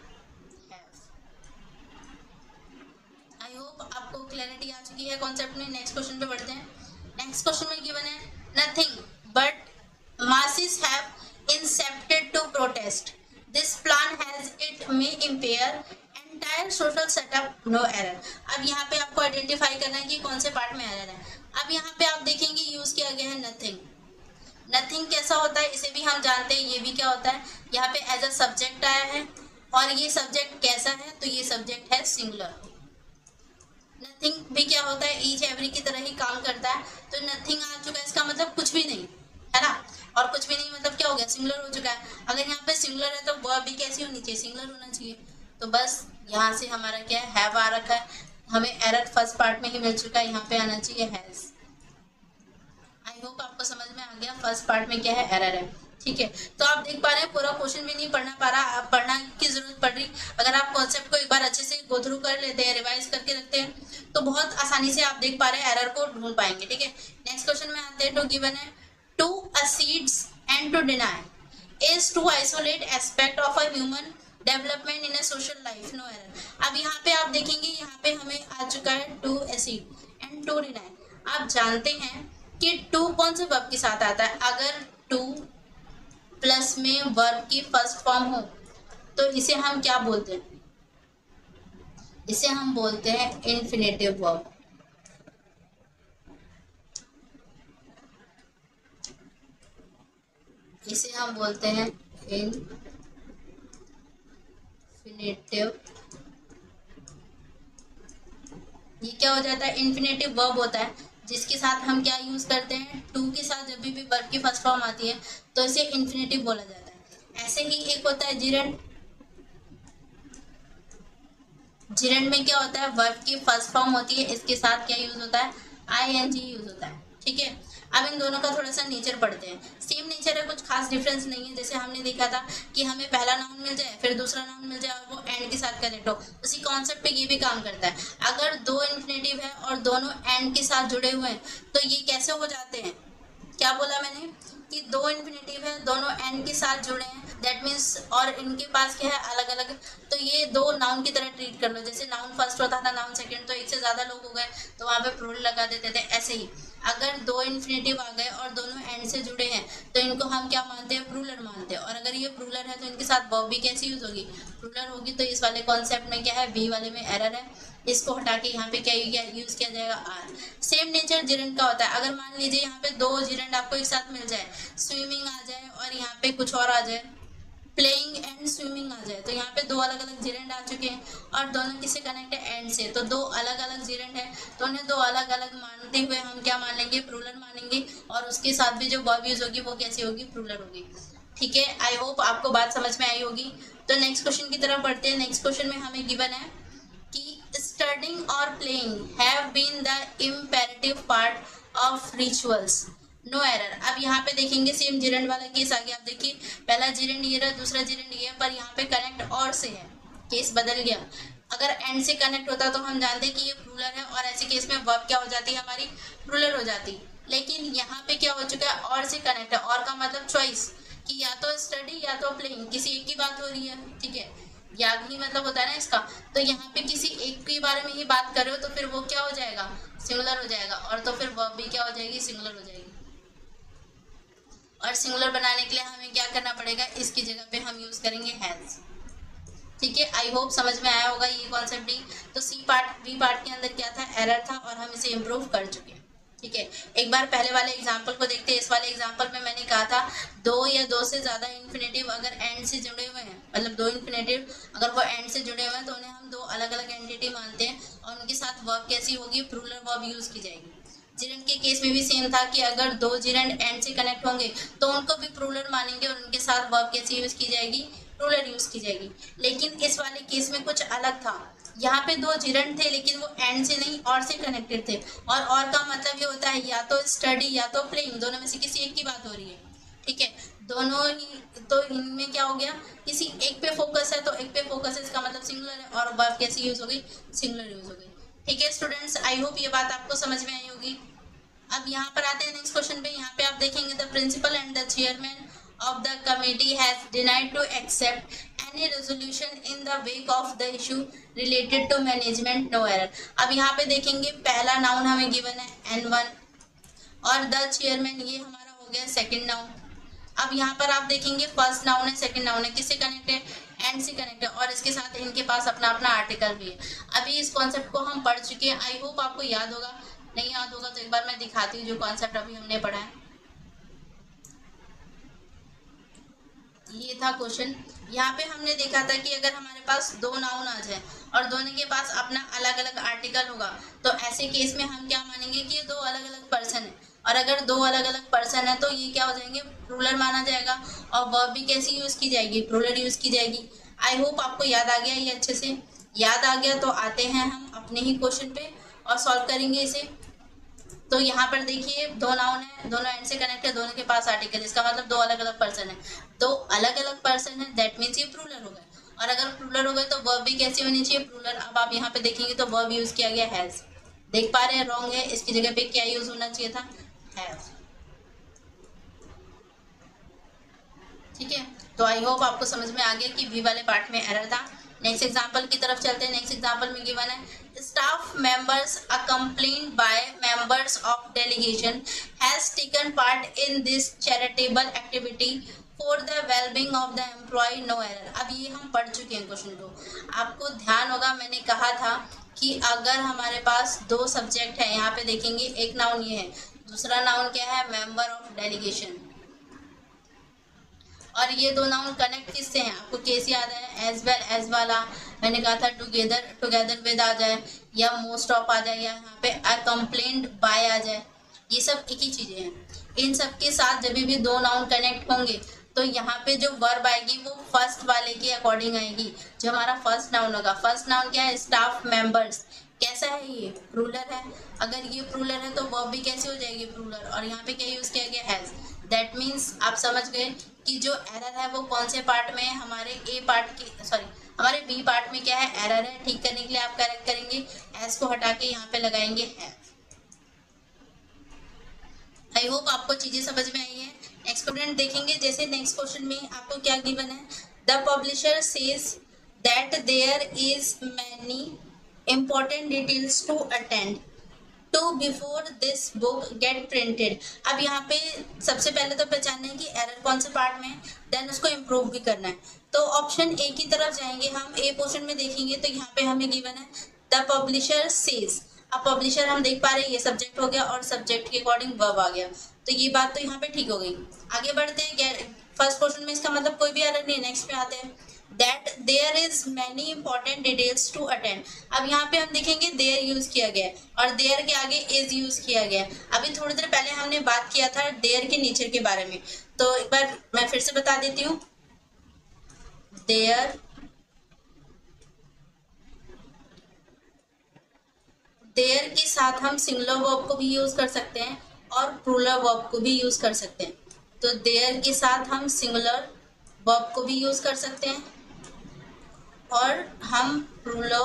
आई होप आपको क्लैरिटी आ चुकी है कॉन्सेप्ट में। नेक्स्ट क्वेश्चन पे बढ़ते हैं। नेक्स्ट क्वेश्चन में गिवन है nothing but masses have incepted to protest. This plan has it may impair entire social setup, no error. अब यहाँ पे आपको आइडेंटिफाई करना है कि कौन से पार्ट में एरर है। अब यहाँ पे आप देखेंगे यूज किया गया है नथिंग। नथिंग कैसा होता है इसे भी हम जानते हैं, ये भी क्या होता है, यहाँ पे एज अ सब्जेक्ट आया है, और ये सब्जेक्ट कैसा है, तो ये सब्जेक्ट है सिंगुलर। नथिंग भी क्या होता है, ईच एवरी की तरह ही काम करता है, तो नथिंग आ चुका है, इसका मतलब कुछ भी नहीं है ना। और कुछ भी नहीं, मतलब क्या हो गया, सिंगुलर हो चुका है। अगर यहाँ पे सिंगुलर है तो वर्ब भी कैसी होनी चाहिए, सिंगुलर होना चाहिए। तो बस यहाँ से हमारा क्या है, हैव आ रखा है, हमें एरर फर्स्ट पार्ट में ही मिल चुका है, यहाँ पे आना चाहिए हैज। आई होप आपको समझ में आ गया फर्स्ट पार्ट में क्या है, एरर है। ठीक है, तो आप देख पा रहे हैं पूरा क्वेश्चन भी नहीं पढ़ना पा रहा, पढ़ना की जरूरत पड़ रही। अगर आप कॉन्सेप्ट को एक बार अच्छे से गो थ्रू कर लेते हैं, रिवाइज करके रखते हैं, तो बहुत आसानी से आप देख पा रहे हैं, एरर को ढूंढ पाएंगे। ठीक है, नेक्स्ट क्वेश्चन में आते हैं। टू गिवन है, टू असीड्स and to deny is to isolate aspect of a human development in a social life, no error. अब यहाँ पे आप देखेंगे, यहाँ पे हमें आ चुका है to accede and to deny. आप जानते हैं कि टू कौन से वर्ब के साथ आता है, अगर टू प्लस में वर्ब की फर्स्ट फॉर्म हो तो इसे हम क्या बोलते हैं, इसे हम बोलते हैं इन्फिनेटिव वर्ब। इसे हम बोलते हैं इन्फिनेटिव। ये क्या हो जाता है, इन्फिनेटिव वर्ब होता है, जिसके साथ हम क्या यूज करते हैं, टू के साथ जब भी वर्ब की फर्स्ट फॉर्म आती है तो इसे इन्फिनेटिव बोला जाता है। ऐसे ही एक होता है जिरेंड। जिरेंड में क्या होता है, वर्ब की फर्स्ट फॉर्म होती है, इसके साथ क्या यूज होता है, आई एन जी यूज होता है। ठीक है, अब इन दोनों का थोड़ा सा नेचर पढ़ते हैं। सेम नेचर है, कुछ खास डिफरेंस नहीं है। जैसे हमने देखा था कि हमें पहला नाउन मिल जाए, फिर दूसरा नाउन मिल जाए और वो एंड के साथ कनेक्ट हो, उसी कॉन्सेप्ट पे ये भी काम करता है। अगर दो इन्फिनेटिव है और दोनों एंड के साथ जुड़े हुए हैं तो ये कैसे हो जाते हैं, क्या बोला मैंने कि दो इन्फिनेटिव है, दोनों एंड के साथ जुड़े हैं, दैट मीन्स, और इनके पास क्या है, अलग अलग, तो ये दो नाउन की तरह ट्रीट कर लो। जैसे नाउन फर्स्ट होता था, नाउन सेकंड, तो एक से ज्यादा लोग हो गए तो वहाँ पे प्लूरल लगा देते थे। ऐसे ही अगर दो इन्फिनेटिव आ गए और दोनों एंड से जुड़े हैं तो इनको हम क्या मानते हैं, प्लूरल मानते हैं। और अगर ये प्लूरल है तो इनके साथ वर्ब भी कैसी यूज होगी, प्लूरल होगी। तो इस वाले कॉन्सेप्ट में क्या है, बी वाले में एरर है, इसको हटा के यहाँ पे क्या यूज किया जाएगा, आर। सेम नेचर जिरेंड का होता है। अगर मान लीजिए यहाँ पे दो जिरेंड आपको एक साथ मिल जाए, स्विमिंग आ जाए और यहाँ पे कुछ और आ जाए, प्लेइंग एंड स्विमिंग आ जाए, तो यहाँ पे दो अलग अलग जिरेंड आ चुके हैं और दोनों किससे कनेक्ट है, एंड से। तो दो अलग अलग जिरेंड है तो उन्हें दो अलग अलग मानते हुए हम क्या मान लेंगे, प्लूरल मानेंगे, और उसके साथ भी जो वर्ब यूज होगी वो कैसी होगी, प्लूरल होगी। ठीक है, आई होप आपको बात समझ में आई होगी। तो नेक्स्ट क्वेश्चन की तरफ बढ़ते हैं। नेक्स्ट क्वेश्चन में हमें गिवन है कि स्टडिंग और playing have been the imperative part of rituals, no error. अब यहाँ पे देखेंगे सेम जिरेंड वाला केस आ गया। आप देखिए पहला जिरेंड ये रहा, दूसरा जिरेंड ये, पर यहाँ पे कनेक्ट और से है, केस बदल गया। अगर एंड से कनेक्ट होता तो हम जानते कि ये प्लूरल है और ऐसे केस में वर्ब क्या हो जाती है, हमारी प्लूरल हो जाती। लेकिन यहाँ पे क्या हो चुका है, और से कनेक्ट है, और का मतलब चॉइस, कि या तो स्टडी या तो प्लेइंग, किसी एक की बात हो रही है। ठीक है, याद ही मतलब होता है ना इसका, तो यहाँ पे किसी एक के बारे में ही बात कर रहे हो तो फिर वो क्या हो जाएगा, सिंगुलर हो जाएगा, और तो फिर वर्ब भी क्या हो जाएगी, सिंगुलर हो जाएगी। और सिंगुलर बनाने के लिए हमें क्या करना पड़ेगा, इसकी जगह पे हम यूज करेंगे हैज। ठीक है, आई होप समझ में आया होगा ये कॉन्सेप्ट भी। तो सी पार्ट बी पार्ट के अंदर क्या था, एरर था, और हम इसे इम्प्रूव कर चुके हैं। ठीक है, एक बार पहले वाले एग्जाम्पल को देखते हैं। इस वाले एग्जाम्पल में मैंने कहा था दो या दो से ज्यादा इन्फिनेटिव अगर एंड से जुड़े हुए हैं, मतलब दो इन्फिनेटिव अगर वो एंड से जुड़े हुए हैं तो उन्हें हम दो अलग अलग एंटिटी मानते हैं, और उनके साथ वर्ब कैसी होगी, प्लूरल वर्ब यूज की जाएगी। जिरेंड के केस में भी सेम था कि अगर दो जिरेंड एंड से कनेक्ट होंगे तो उनको भी प्लूरल मानेंगे और उनके साथ वर्ब कैसी यूज की जाएगी, प्लूरल यूज की जाएगी। लेकिन इस वाले केस में कुछ अलग था, यहाँ पे दो जिरेंड थे लेकिन वो एंड से नहीं और से कनेक्टेड थे, और और का मतलब ये होता है या तो स्टडी या तो प्लेइंग, दोनों में से किसी एक की बात हो रही है। ठीक है, दोनों ही, तो इनमें क्या हो गया, किसी एक पे फोकस है तो एक पे फोकस है, इसका मतलब सिंगुलर है, और वर्ब कैसी यूज हो गई, सिंगुलर यूज हो गई। ठीक है स्टूडेंट्स, आई होप ये बात आपको समझ में आई होगी। अब यहाँ पर आते हैं नेक्स्ट क्वेश्चन पे। यहाँ पे आप देखेंगे the principal and the chairman of the committee has denied to accept any resolution in the wake of the issue related to management, no error। अब यहाँ पे देखेंगे पहला नाउन हमें गिवन है एन वन, और द चेयरमैन ये हमारा हो गया सेकंड नाउन। अब यहाँ पर आप देखेंगे फर्स्ट नाउन है, सेकंड नाउन है, किससे कनेक्ट है, एंड से कनेक्ट है, और इसके साथ इनके पास अपना अपना आर्टिकल भी है। अभी इस कॉन्सेप्ट को हम पढ़ चुके हैं, आई होप आपको याद होगा। नहीं याद होगा तो एक बार मैं दिखाती हूँ जो कॉन्सेप्ट अभी हमने पढ़ा है। ये था क्वेश्चन। यहाँ पे हमने देखा था कि अगर हमारे पास दो नाउन आ जाए और दोनों के पास अपना अलग अलग आर्टिकल होगा तो ऐसे केस में हम क्या मानेंगे कि ये दो अलग अलग पर्सन है। और अगर दो अलग अलग पर्सन है तो ये क्या हो जाएंगे, प्लूरल माना जाएगा, और वर्ब भी कैसी यूज की जाएगी, प्लूरल यूज की जाएगी। आई होप आपको याद आ गया ये अच्छे से। याद आ गया तो आते हैं हम अपने ही क्वेश्चन पे और सॉल्व करेंगे इसे। तो यहाँ पर देखिए दो नाउन है, दोनों एंड से कनेक्ट है, दोनों के पास आर्टिकल, इसका मतलब दो अलग अलग पर्सन है। दो अलग अलग पर्सन है, दैट मीन्स ये प्लूरल हो गए, और अगर प्लूरल हो गए तो वर्ब भी कैसी होनी चाहिए, प्लूरल। अब आप यहाँ पे देखेंगे तो वर्ब यूज किया गया हैज, देख पा रहे हैं, रॉन्ग है, इसकी जगह पे क्या यूज होना चाहिए था, हैव। ठीक है, तो आई होप आपको समझ में आ गया कि वी वाले पार्ट में एरर था। नेक्स्ट एग्जांपल की तरफ चलते हैं। नेक्स्ट एग्जांपल में गिवन है staff members accompanied by members of delegation has taken part in this charitable activity for the wellbeing of the employ, no error. अब ये हम पढ़ चुके हैं क्वेश्चन को, आपको ध्यान होगा मैंने कहा था कि अगर हमारे पास दो सब्जेक्ट है, यहाँ पे देखेंगे एक नाउन ये है, दूसरा नाउन क्या है, मेंबर ऑफ डेलीगेशन, और ये दो नाउन कनेक्ट किससे हैं, आपको कैसे याद है, एज वेल एज वाला मैंने कहा था टुगेदर, टुगेदर विद आ जाए, या मोस्ट ऑफ आ जाए, या यहाँ पे अकम्प्लेन्ड बाय आ जाए, ये सब एक ही चीजें हैं। इन सब के साथ जब भी दो नाउन कनेक्ट होंगे तो यहाँ पे जो वर्ब आएगी वो फर्स्ट वाले के अकॉर्डिंग आएगी, जो हमारा फर्स्ट नाउन होगा। फर्स्ट नाउन क्या है, स्टाफ मेंबर्स, कैसा है ये, प्लूरल है, अगर ये प्लूरल है तो वर्ब भी कैसे हो जाएगी, प्लूरल, और यहाँ पे क्या यूज किया गया, हैज। दैट मीन्स आप समझ गए कि जो एरर है वो कौन से पार्ट में है, हमारे ए पार्ट की, सॉरी हमारे बी पार्ट में क्या है, एरर है। ठीक करने के लिए आप करेक्ट करेंगे, एस को हटा के यहाँ पे लगाएंगे है। आई होप आपको चीजें समझ में आई है। नेक्स्ट स्टूडेंट देखेंगे, जैसे नेक्स्ट क्वेश्चन में आपको क्या गिवन है, the publisher says that there is many important details to attend to before this book get printed. अब यहाँ पे सबसे पहले तो पहचानना है कि एरर कौन से पार्ट में है, देन उसको इम्प्रूव भी करना है। तो ऑप्शन ए की तरफ जाएंगे हम, ए पोर्शन में देखेंगे तो यहाँ पे हमें गिवन है द पब्लिशर सेज। अब पब्लिशर हम देख पा रहे हैं ये सब्जेक्ट हो गया और सब्जेक्ट के अकॉर्डिंग वर्ब आ गया, तो ये बात तो यहाँ पे ठीक हो गई। आगे बढ़ते हैं, फर्स्ट क्वेश्चन में इसका मतलब कोई भी एरर नहीं है। नेक्स्ट पे आते हैं, that there is many important details to attend. अब यहाँ पे हम देखेंगे देयर यूज किया गया है और देयर के आगे इज यूज किया गया है। अभी थोड़ी देर पहले हमने बात किया था देयर के नेचर के बारे में, तो एक बार मैं फिर से बता देती हूँ। देयर देयर के साथ हम सिंगुलर वर्ब को भी यूज कर सकते हैं और प्लूरल वर्ब को भी यूज कर सकते हैं। तो देयर के साथ हम सिंगुलर वर्ब को भी यूज कर सकते हैं और हम प्लूरल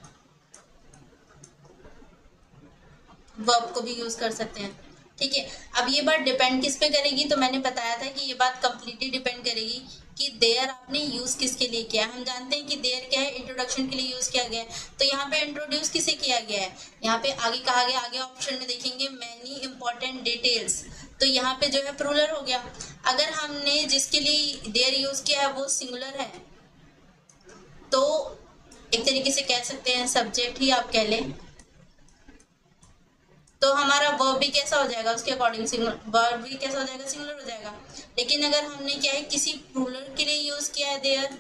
वर्ब को भी यूज कर सकते हैं। ठीक है, अब ये बात डिपेंड किस पे करेगी, तो मैंने बताया था कि ये बात कंप्लीटली डिपेंड करेगी कि देयर आपने यूज किसके लिए किया। हम जानते हैं कि देयर क्या है, इंट्रोडक्शन के लिए यूज किया गया है, तो यहाँ पे इंट्रोड्यूस किसे किया गया है, यहाँ पे आगे कहा गया, आगे ऑप्शन में देखेंगे मैनी इंपॉर्टेंट डिटेल्स, तो यहाँ पे जो है प्लूरल हो गया। अगर हमने जिसके लिए देयर यूज किया है वो सिंगुलर है तो एक तरीके से कह सकते हैं सब्जेक्ट ही आप कह लें, तो हमारा वर्ब भी कैसा हो जाएगा, उसके अकॉर्डिंग सिंगुलर, वर्ब भी कैसा हो जाएगा, सिंगुलर हो जाएगा। लेकिन अगर हमने क्या है किसी प्लूरल के लिए यूज किया है देयर,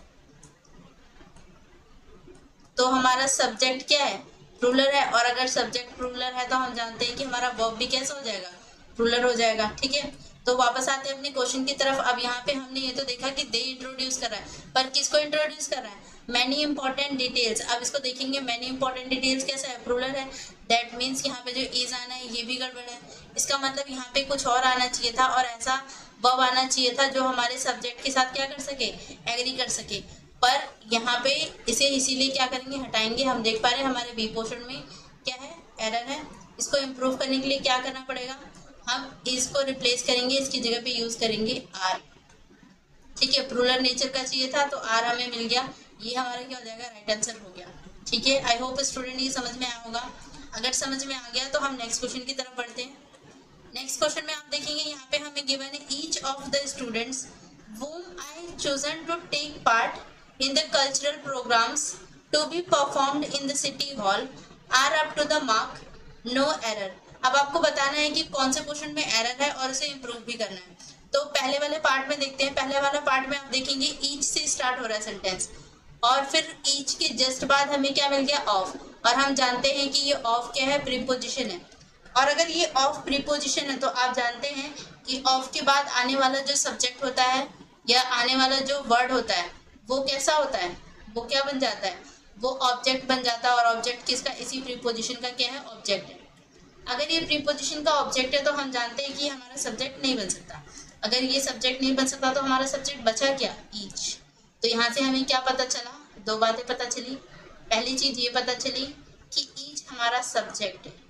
तो हमारा सब्जेक्ट क्या है, प्लूरल है, और अगर सब्जेक्ट प्लूरल है तो हम जानते हैं कि हमारा वर्ब भी कैसा हो जाएगा, प्लूरल हो जाएगा। ठीक है, तो वापस आते हैं अपने क्वेश्चन की तरफ। अब यहाँ पे हमने ये तो देखा कि दे इंट्रोड्यूस कर रहा है, पर किसको इंट्रोड्यूस कर रहा है, मैनी इंपॉर्टेंट डिटेल्स। अब इसको देखेंगे मैनी इंपॉर्टेंट डिटेल्स कैसा है, प्लूरल है, दैट मीन्स यहाँ पे जो इज आना है ये भी गड़बड़ है। इसका मतलब यहाँ पे कुछ और आना चाहिए था और ऐसा वर्ब आना चाहिए था जो हमारे सब्जेक्ट के साथ क्या कर सके, एग्री कर सके, पर यहाँ पे इसे इसीलिए क्या करेंगे, हटाएंगे। हम देख पा रहे हैं हमारे बी पोर्शन में क्या है, एरर है। इसको इम्प्रूव करने के लिए क्या करना पड़ेगा, हम इसको रिप्लेस करेंगे, इसकी जगह पे यूज करेंगे आर। ठीक है, प्लूरल नेचर का चाहिए था तो आर हमें मिल गया, ये हमारा क्या हो जाएगा, राइट आंसर हो गया। ठीक है, आई होप स्टूडेंट ये समझ में आया होगा। अगर समझ में आ गया तो हम नेक्स्ट क्वेश्चन की तरफ बढ़ते हैं। नेक्स्ट क्वेश्चन में आप देखेंगे यहाँ पे हमें गिवन है each of the students whom I chosen to take part in the cultural programs to be performed in the city hall are up to the mark, no error। अब आपको बताना है कि कौन से क्वेश्चन में एरर है और उसे इम्प्रूव भी करना है। तो पहले वाले पार्ट में देखते हैं। पहले वाला पार्ट में आप देखेंगे ईच से स्टार्ट हो रहा है सेंटेंस और फिर ईच के जस्ट बाद हमें क्या मिल गया, ऑफ, और हम जानते हैं कि ये ऑफ क्या है, प्रीपोजिशन है। और अगर ये ऑफ प्रीपोजिशन है तो आप जानते हैं कि ऑफ के बाद आने वाला जो सब्जेक्ट होता है या आने वाला जो वर्ड होता है वो कैसा होता है, वो क्या बन जाता है, वो ऑब्जेक्ट बन जाता है। और ऑब्जेक्ट किसका, इसी प्रीपोजिशन का क्या है, ऑब्जेक्ट है। अगर ये प्रीपोजिशन का ऑब्जेक्ट है तो हम जानते हैं कि हमारा सब्जेक्ट नहीं बन सकता। अगर ये सब्जेक्ट नहीं बन सकता तो हमारा सब्जेक्ट बचा क्या, ईच। तो यहाँ से हमें क्या पता चला, दो बातें पता चली। पहली चीज ये पता चली कि ईच हमारा सब्जेक्ट है।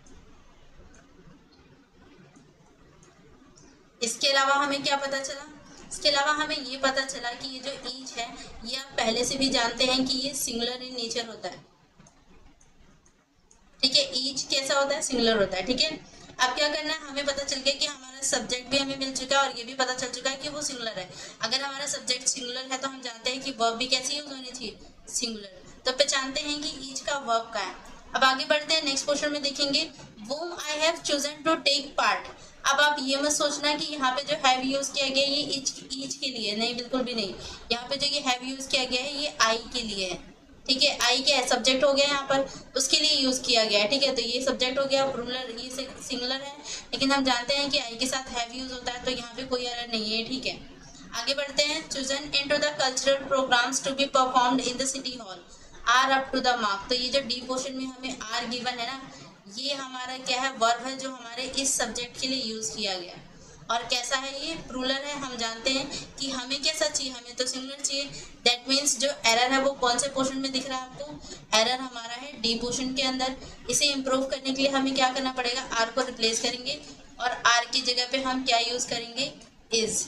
इसके अलावा हमें क्या पता चला, इसके अलावा हमें ये पता चला कि ये जो ईच है ये आप पहले से भी जानते हैं कि ये सिंगुलर इन नेचर होता है। ठीक है, ईच कैसा होता है, सिंगुलर होता है। ठीक है, अब क्या करना है, हमें पता चल गया कि हमारा सब्जेक्ट भी हमें मिल चुका है और ये भी पता चल चुका है कि वो सिंगुलर है। अगर हमारा सब्जेक्ट सिंगुलर है तो हम जानते हैं कि वर्ब भी कैसी यूज होनी चाहिए, सिंगुलर। तो पहचानते हैं कि ईच का वर्ब का है। अब आगे बढ़ते हैं, नेक्स्ट क्वेश्चन में देखेंगे whom I have chosen to take part। अब आप ये मत सोचना कि यहाँ पे जो हैव यूज किया गया ये ईच ईच के लिए, नहीं, बिल्कुल भी नहीं। यहाँ पे जो ये हैव यूज किया गया है ये आई के लिए है। ठीक है, आई क्या है, सब्जेक्ट हो गया यहाँ पर, उसके लिए यूज किया गया है। ठीक है, तो ये सब्जेक्ट हो गया, प्लूरल ये सिंगुलर है, लेकिन हम जानते हैं कि आई के साथ हैव यूज होता है, तो यहाँ पे कोई एरर नहीं है। ठीक है, आगे बढ़ते हैं, chosen into the cultural programmes to be performed in the city hall are up to the mark. तो ये जो डी पोर्शन में हमें आर गिवन है ना, ये हमारा क्या है, वर्ब है जो हमारे इस सब्जेक्ट के लिए यूज किया गया। और कैसा है, ये प्लूरल है। हम जानते हैं कि हमें कैसा चाहिए, हमें तो सिंगुलर चाहिए। दैट मीन्स जो एरर है वो कौन से पोर्शन में दिख रहा है आपको, एरर हमारा है डी पोर्शन के अंदर। इसे इम्प्रूव करने के लिए हमें क्या करना पड़ेगा, आर को रिप्लेस करेंगे और आर की जगह पे हम क्या यूज करेंगे, इज।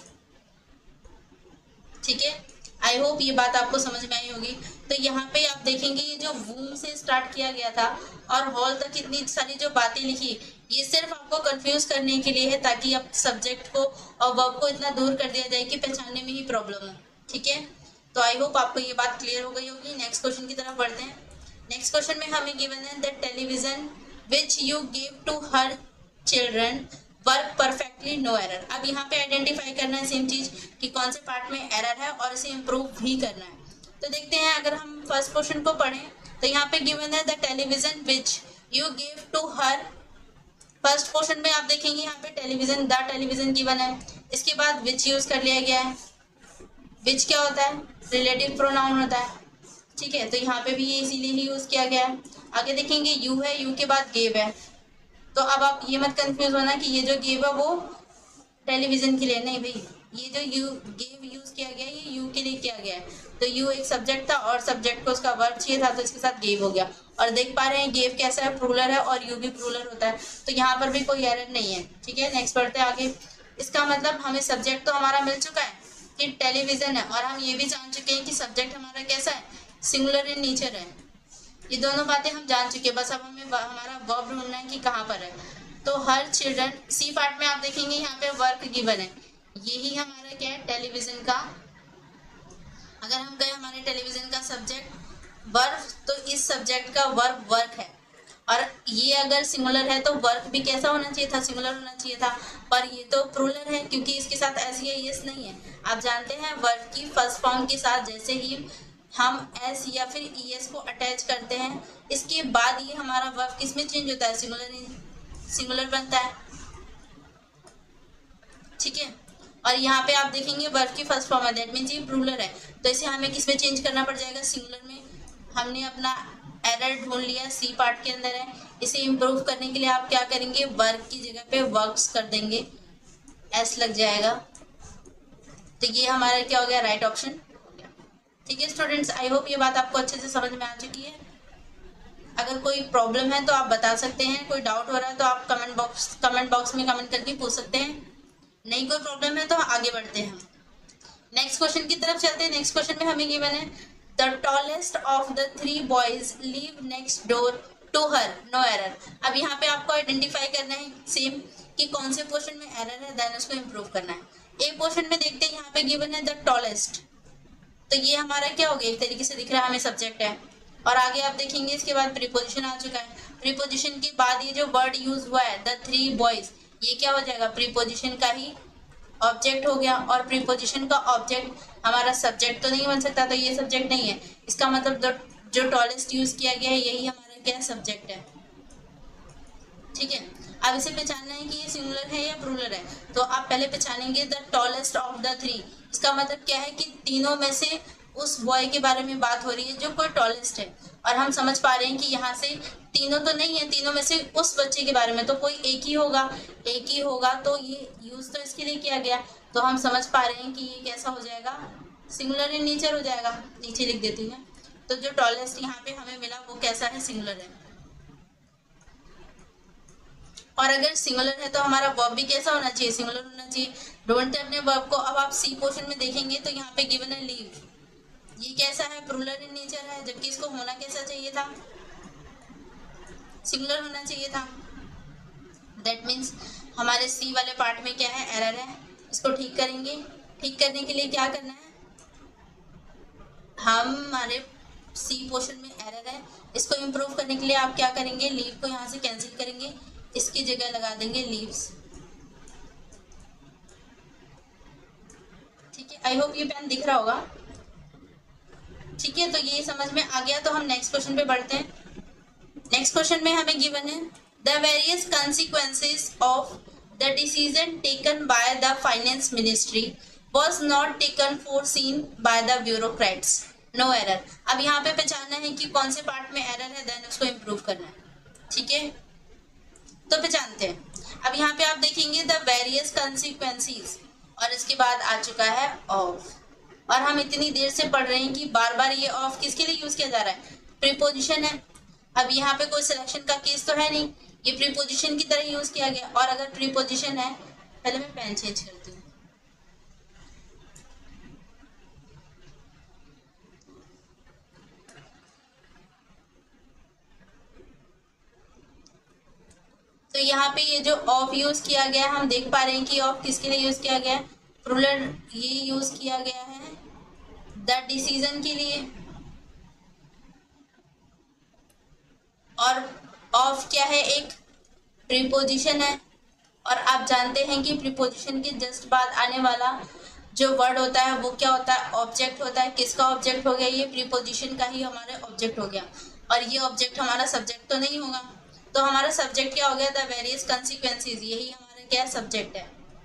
ठीक है, आई होप ये बात आपको समझ में आई होगी। तो यहाँ पे आप देखेंगे ये जो वूम से स्टार्ट किया गया था और हॉल तक इतनी सारी जो बातें लिखी, ये सिर्फ आपको कंफ्यूज करने के लिए है, ताकि आप सब्जेक्ट को और वर्ब को इतना दूर कर दिया जाए कि पहचानने में ही प्रॉब्लम हो। ठीक है, तो आई होप आपको ये बात क्लियर हो गई होगी। नेक्स्ट क्वेश्चन की तरफ बढ़ते हैं। नेक्स्ट क्वेश्चन में हमें गिवन है that television which you give to her children work perfectly, no error. अब यहाँ पे आइडेंटिफाई करना है सेम चीज कि कौन से पार्ट में एरर है और इसे इम्प्रूव भी करना है। तो देखते हैं, अगर हम फर्स्ट क्वेश्चन को पढ़ें तो यहाँ पे गिवन है the television which you give to her. First question में आप देखेंगे यहाँ पे टेलीविजन, द टेलीविजन गिवन है, इसके बाद विच यूज कर लिया गया है। विच क्या होता है, रिलेटिव प्रोनाउन होता है। ठीक है, तो यहाँ पे भी ये इसीलिए ही यूज किया गया है। आगे देखेंगे यू है, यू के बाद गेव है। तो अब आप ये मत कंफ्यूज होना कि ये जो गेव है वो टेलीविजन के लिए, नहीं भाई, ये जो यू गेव यूज किया गया ये यू के लिए किया गया है। तो यू एक सब्जेक्ट था और सब्जेक्ट को उसका वर्ब चाहिए था, तो इसके साथ गेव हो गया। और देख पा रहे हैं गेव कैसा है, प्लूरल है और यू भी प्लूरल होता है, तो यहाँ पर भी कोई एरर नहीं है। ठीक है, नेक्स्ट बढ़ते हैं आगे। इसका मतलब हमें सब्जेक्ट तो हमारा मिल चुका है कि टेलीविजन है, और हम ये भी जान चुके हैं कि सब्जेक्ट हमारा कैसा है, सिंगुलर इन नेचर है। ये दोनों बातें हम जान चुके हैं, बस अब हमें हमारा वर्ब ढूंढना है कि कहाँ पर है। तो हर चिल्ड्रन, सी पार्ट में आप देखेंगे यहाँ पे वर्क गिवन है, यही हमारा क्या है, टेलीविजन का। अगर हम गए हमारे टेलीविजन का सब्जेक्ट वर्ब, तो इस सब्जेक्ट का वर्ब वर्क है। और ये अगर सिंगुलर है तो वर्क भी कैसा होना चाहिए था, सिंगुलर होना चाहिए था। पर ये तो प्लूरल है क्योंकि इसके साथ एस या यस नहीं है। आप जानते हैं वर्ब की फर्स्ट फॉर्म के साथ जैसे ही हम एस या फिर ई एस को अटैच करते हैं, इसके बाद ये हमारा वर्ब किस में चेंज होता है, सिंगुलर सिंगुलर बनता है। ठीक है, और यहाँ पे आप देखेंगे वर्ब की फर्स्ट फॉर्म है, दैट मीन्स ये प्लूरल है, तो इसे हमें किस में चेंज करना पड़ जाएगा, सिंगुलर में। हमने अपना एरर ढूंढ लिया, सी पार्ट के अंदर है। इसे इम्प्रूव करने के लिए आप क्या करेंगे, वर्ब की जगह पे वर्क्स कर देंगे, एस लग जाएगा। तो ये हमारा क्या हो गया, राइट ऑप्शन। ठीक है स्टूडेंट्स, आई होप ये बात आपको अच्छे से समझ में आ चुकी है। अगर कोई प्रॉब्लम है तो आप बता सकते हैं, कोई डाउट हो रहा है तो आप कमेंट बॉक्स कमेंट बॉक्स में कमेंट करके पूछ सकते हैं। नहीं कोई प्रॉब्लम है तो आगे बढ़ते हैं हम नेक्स्ट क्वेश्चन की तरफ चलते हैं। नेक्स्ट क्वेश्चन में हमें गिवन है the tallest of the three boys live next door to her, no error. अब यहाँ पे आपको आइडेंटिफाई करना है सेम कि कौन से पोर्शन में एरर है, देन उसको इम्प्रूव करना है। ए पोर्शन में देखते हैं, यहाँ पे गिवन है द टॉलेस्ट, तो ये हमारा क्या हो गया, एक तरीके से दिख रहा है हमें सब्जेक्ट है। और आगे आप देखेंगे इसके बाद प्रीपोजिशन आ चुका है। प्रीपोजिशन के बाद ये जो वर्ड यूज हुआ है द थ्री बॉयज, ये क्या हो जाएगा, प्रीपोजिशन का ही ऑब्जेक्ट हो गया। और प्रीपोजिशन का ऑब्जेक्ट हमारा सब्जेक्ट तो नहीं बन सकता, तो ये सब्जेक्ट नहीं है। इसका मतलब जो टॉलेस्ट यूज किया गया है यही हमारा क्या सब्जेक्ट है। ठीक है, अब इसे पहचानना है कि ये सिंगुलर है या प्लूरल है, तो आप पहले पहचानेंगे the tallest of the three. इसका मतलब क्या है कि तीनों में से उस बॉय के बारे में बात हो रही है जो कोई टॉलेस्ट है, और हम समझ पा रहे हैं कि यहाँ से तीनों तो नहीं है, तीनों में से उस बच्चे के बारे में, तो कोई एक ही होगा, एक ही होगा, तो ये यूज तो इसके लिए किया गया, तो हम समझ पा रहे हैं कि ये कैसा हो जाएगा, सिंगुलर इन नेचर हो जाएगा। नीचे लिख देती हूँ, तो जो टॉलेस्ट यहाँ पे हमें मिला वो कैसा है, सिंगुलर है। और अगर सिंगुलर है तो हमारा वर्ब भी कैसा होना चाहिए, सिंगुलर होना चाहिए। ढूंढते अपने वर्ब को। अब आप सी पोर्शन में देखेंगे तो यहाँ पे गिवन है लीव, ये कैसा है, प्लूरल इन नेचर है, जबकि इसको होना कैसा चाहिए था, सिंगुलर होना चाहिए था। दैट मीन्स हमारे सी वाले पार्ट में क्या है, एरर है, इसको ठीक करेंगे। ठीक करने के लिए क्या करना है, हम हमारे सी पोर्शन में एरर है, इसको इम्प्रूव करने के लिए आप क्या करेंगे, लीव को यहाँ से कैंसिल करेंगे, इसकी जगह लगा देंगे लीव्स। ठीक है, आई होप ये पेन दिख रहा होगा। ठीक है, तो ये समझ में आ गया, तो हम नेक्स्ट क्वेश्चन पे बढ़ते हैं। नेक्स्ट क्वेश्चन में हमें गिवन है the various consequences of the decision taken by the finance ministry was not taken foreseen by the bureaucrats, no error। अब यहाँ पे पहचानना है कि कौन से पार्ट में एरर है, देन उसको इम्प्रूव करना है। ठीक है, तो पहचानते हैं। अब यहाँ पे आप देखेंगे द वेरियस कंसिक्वेंसेस, और इसके बाद आ चुका है ऑफ, और हम इतनी देर से पढ़ रहे हैं कि बार बार ये ऑफ किसके लिए यूज किया जा रहा है, प्रीपोजिशन है। अब यहाँ पे कोई सिलेक्शन का केस तो है नहीं, ये प्रीपोजिशन की तरह यूज किया गया, और अगर प्रीपोजिशन है, पहले मैं पेन चेंज करती हूँ। तो यहाँ पे ये जो ऑफ यूज किया गया, हम देख पा रहे हैं कि ऑफ किसके लिए यूज किया गया है, प्लूरल ये यूज किया गया है द डिसीजन के लिए, और ऑफ क्या है, एक प्रीपोजिशन है, और आप जानते हैं कि प्रीपोजिशन के जस्ट बाद आने वाला जो वर्ड होता है वो क्या होता है, ऑब्जेक्ट होता है। किसका ऑब्जेक्ट हो गया, ये प्रीपोजिशन का ही हमारा ऑब्जेक्ट हो गया, और ये ऑब्जेक्ट हमारा सब्जेक्ट तो नहीं होगा, तो हमारा सब्जेक्ट क्या हो गया, द वेरियस कंसिक्वेंसेस, यही हमारा क्या सब्जेक्ट है।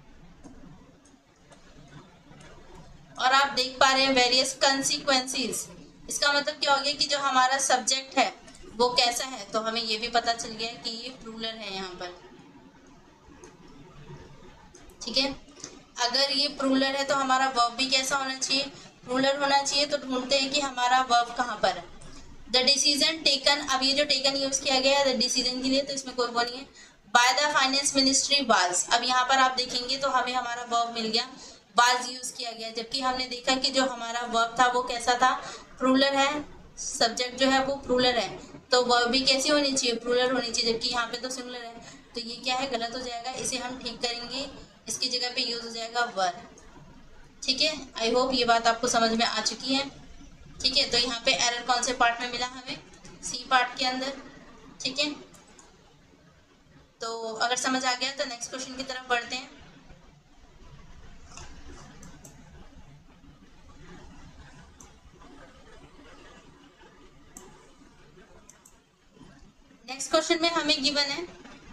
और आप देख पा रहे हैं वेरियस कंसिक्वेंसेस, इसका मतलब क्या हो गया कि जो हमारा सब्जेक्ट है वो कैसा है, तो हमें ये भी पता चल गया कि ये प्लूरल है यहाँ पर। ठीक है, अगर ये प्लूरल है तो हमारा वर्ब भी कैसा होना चाहिए, प्लूरल होना चाहिए। तो ढूंढते हैं कि हमारा वर्ब कहाँ पर है, द डिसीजन टेकन। अब ये जो टेकन यूज किया गया है द डिसीजन के लिए, तो इसमें कोई वो नहीं है, by the finance ministry was. अब यहाँ पर आप देखेंगे तो हमें हमारा वर्ब मिल गया, वाज यूज किया गया, जबकि हमने देखा कि जो हमारा वर्ब था वो कैसा था, प्लूरल है, सब्जेक्ट जो है वो प्लूरल है, तो वर्ब भी कैसी होनी चाहिए, प्लूरल होनी चाहिए, जबकि यहाँ पे तो सिंगुलर है, तो ये क्या है, गलत हो जाएगा, इसे हम ठीक करेंगे, इसकी जगह पे यूज हो जाएगा वर। ठीक है, आई होप ये बात आपको समझ में आ चुकी है। ठीक है, तो यहाँ पे एरर कौन से पार्ट में मिला हमें, सी पार्ट के अंदर। ठीक है, तो अगर समझ आ गया तो नेक्स्ट क्वेश्चन की तरफ बढ़ते हैं। नेक्स्ट क्वेश्चन में हमें गिवन है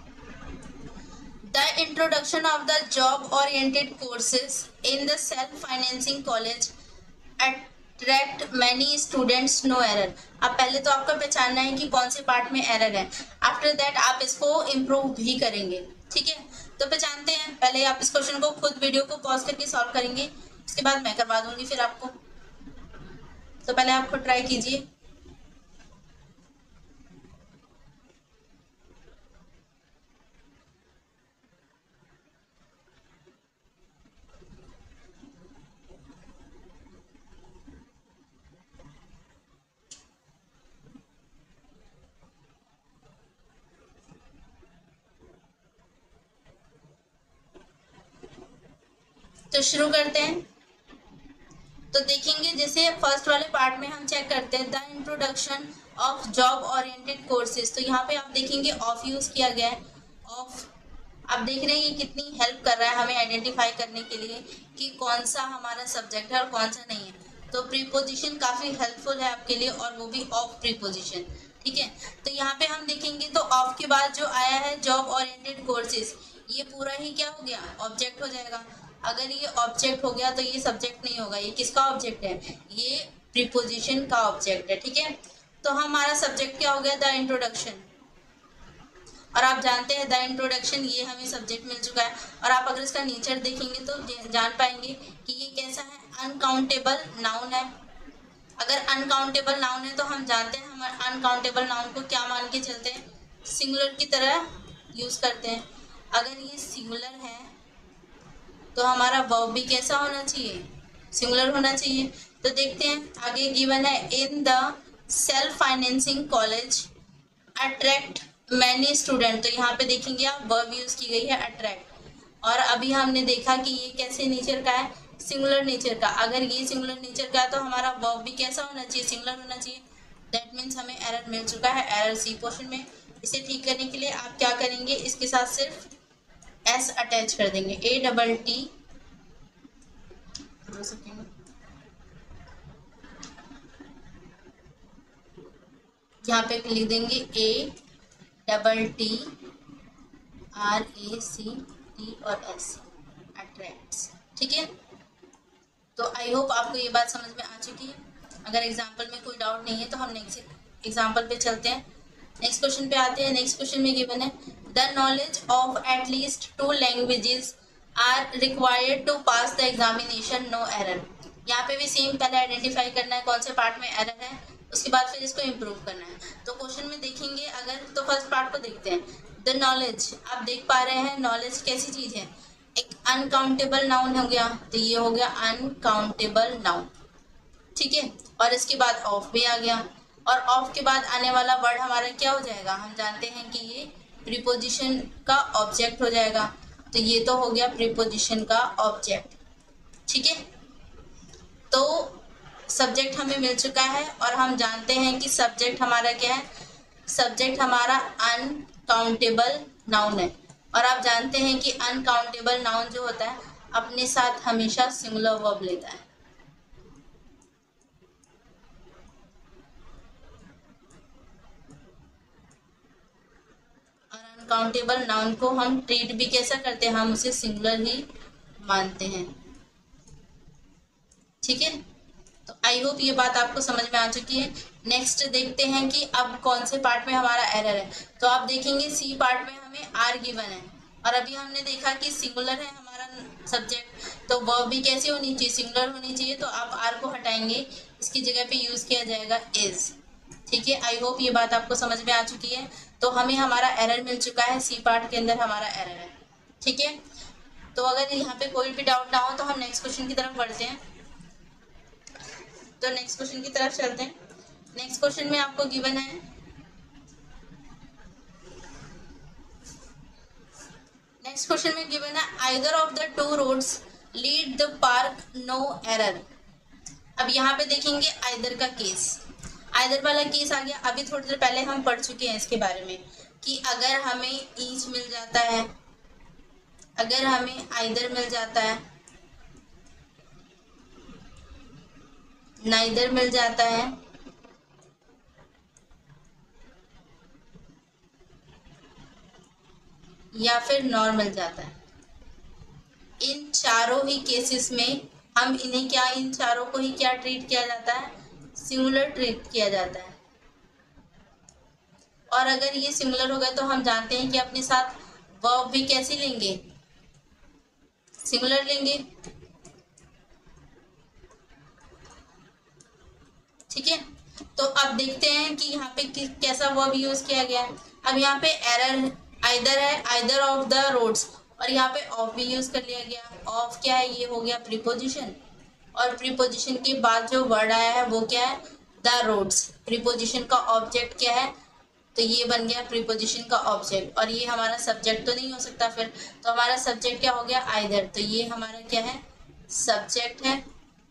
the introduction of the job oriented courses in the self financing college attract many students, no error. अब पहले तो आपको पहचानना है कि कौन से पार्ट में एरर है, आफ्टर दैट आप इसको इम्प्रूव भी करेंगे। ठीक है, तो पहचानते हैं। पहले आप इस क्वेश्चन को खुद वीडियो को पॉज करके सॉल्व करेंगे, उसके बाद मैं करवा दूंगी फिर आपको, तो पहले आप खुद ट्राई कीजिए। तो शुरू करते हैं। तो देखेंगे जैसे फर्स्ट वाले पार्ट में हम चेक करते हैं the introduction of job oriented courses, तो यहाँ पे आप देखेंगे ऑफ यूज किया गया है। ऑफ आप देख रहे हैं ये कितनी हेल्प कर रहा है हमें आइडेंटिफाई करने के लिए कि कौन सा हमारा सब्जेक्ट है और कौन सा नहीं है। तो प्रीपोजिशन काफी हेल्पफुल है आपके लिए, और वो भी ऑफ प्रीपोजिशन। ठीक है। तो यहाँ पे हम देखेंगे तो ऑफ के बाद जो आया है जॉब ओरिएंटेड कोर्सेज, ये पूरा ही क्या हो गया, ऑब्जेक्ट हो जाएगा। अगर ये ऑब्जेक्ट हो गया तो ये सब्जेक्ट नहीं होगा। ये किसका ऑब्जेक्ट है, ये प्रीपोजिशन का ऑब्जेक्ट है। ठीक है, तो हमारा सब्जेक्ट क्या हो गया, द इंट्रोडक्शन। और आप जानते हैं द इंट्रोडक्शन ये हमें सब्जेक्ट मिल चुका है। और आप अगर इसका नेचर देखेंगे तो जान पाएंगे कि ये कैसा है, अनकाउंटेबल नाउन है। अगर अनकाउंटेबल नाउन है तो हम जानते हैं हम अनकाउंटेबल नाउन को क्या मान के चलते हैं, सिंगुलर की तरह यूज करते हैं। अगर ये सिंगुलर है तो हमारा वर्ब भी कैसा होना चाहिए, सिंगुलर होना चाहिए। तो देखते हैं आगे गिवन है, in the self financing college attract many student. तो यहाँ पे देखेंगे आप वर्ब यूज की गई है अट्रैक्ट। और अभी हमने देखा कि ये कैसे नेचर का है, सिंगुलर नेचर का। अगर ये सिंगुलर नेचर का है तो हमारा वर्ब भी कैसा होना चाहिए, सिंगुलर होना चाहिए। दैट मीन्स हमें एरर मिल चुका है, एरर सी पोर्शन में। इसे ठीक करने के लिए आप क्या करेंगे, इसके साथ सिर्फ एस अटैच कर देंगे, ए डबल टी, यहाँ पे लिख देंगे A double T R A C T और एस, अट्रैक्ट्स। ठीक है, तो आई होप आपको ये बात समझ में आ चुकी है। अगर एग्जाम्पल में कोई डाउट नहीं है तो हम नेक्स्ट एग्जाम्पल पे चलते हैं, नेक्स्ट क्वेश्चन पे आते हैं। नेक्स्ट क्वेश्चन में गिवन है, the knowledge of at least two languages are required to pass the examination, no error. यहाँ पे भी सेम, पहले आइडेंटिफाई करना है कौन से पार्ट में एरर है, उसके बाद फिर इसको इम्प्रूव करना है। तो क्वेश्चन में देखेंगे अगर, तो फर्स्ट पार्ट को देखते हैं। द नॉलेज, आप देख पा रहे हैं नॉलेज कैसी चीज है, एक अनकाउंटेबल नाउन हो गया, तो ये हो गया अनकाउंटेबल नाउन। ठीक है, और इसके बाद ऑफ भी आ गया, और ऑफ के बाद आने वाला वर्ड हमारा क्या हो जाएगा, हम जानते हैं कि ये प्रीपोजिशन का ऑब्जेक्ट हो जाएगा। तो ये तो हो गया प्रीपोजिशन का ऑब्जेक्ट। ठीक है, तो सब्जेक्ट हमें मिल चुका है और हम जानते हैं कि सब्जेक्ट हमारा क्या है, सब्जेक्ट हमारा अनकाउंटेबल नाउन है। और आप जानते हैं कि अनकाउंटेबल नाउन जो होता है अपने साथ हमेशा सिंगुलर वर्ब लेता है। और अनकाउंटेबल नाउन को हम ट्रीट भी कैसा करते हैं, हम उसे सिंगुलर ही मानते हैं। ठीक है, तो आई होप ये बात आपको समझ में आ चुकी है। नेक्स्ट देखते हैं कि अब कौन से पार्ट में हमारा एरर है। तो आप देखेंगे सी पार्ट में हमें आर गिवन है, और अभी हमने देखा कि सिंगुलर है हमारा सब्जेक्ट, तो वर्ब भी कैसी होनी चाहिए, सिंगुलर होनी चाहिए। तो आप आर को हटाएंगे, इसकी जगह पे यूज किया जाएगा इज। ठीक है, आई होप ये बात आपको समझ में आ चुकी है। तो हमें हमारा एरर मिल चुका है, सी पार्ट के अंदर हमारा एरर है। ठीक है, तो अगर यहाँ पे कोई भी डाउट ना हो तो हम नेक्स्ट क्वेश्चन की तरफ बढ़ते हैं। तो नेक्स्ट क्वेश्चन की तरफ चलते हैं। नेक्स्ट क्वेश्चन में आपको गिवन है, नेक्स्ट क्वेश्चन में गिवन है, either of the two roads lead the park, no error. अब यहाँ पे देखेंगे आइदर का केस, आइदर वाला केस आ गया। अभी थोड़ी देर पहले हम पढ़ चुके हैं इसके बारे में कि अगर हमें ईच मिल जाता है, अगर हमें आइदर मिल जाता है, नाइदर मिल जाता है, या फिर नॉर मिल जाता है, इन चारों ही केसेस में हम इन्हें क्या, इन चारों को ही क्या ट्रीट किया जाता है, सिंगुलर ट्रीट किया जाता है। और अगर ये सिंगुलर हो गए तो हम जानते हैं कि अपने साथ वर्ब भी कैसे लेंगे, सिंगुलर लेंगे। ठीक है, तो अब देखते हैं कि यहाँ पे कैसा वर्ब यूज किया गया है। अब यहाँ पे एरर आइदर है, आइदर ऑफ द रोड्स, और यहाँ पे ऑफ भी यूज कर लिया गया। ऑफ क्या है, ये हो गया प्रीपोजिशन, और प्रीपोजिशन के बाद जो वर्ड आया है वो क्या है, द रोड्स। प्रीपोजिशन का ऑब्जेक्ट क्या है, तो ये बन गया प्रीपोजिशन का ऑब्जेक्ट, और ये हमारा सब्जेक्ट तो नहीं हो सकता फिर, तो हमारा सब्जेक्ट क्या हो गया, आइदर। तो ये हमारा क्या है, सब्जेक्ट है।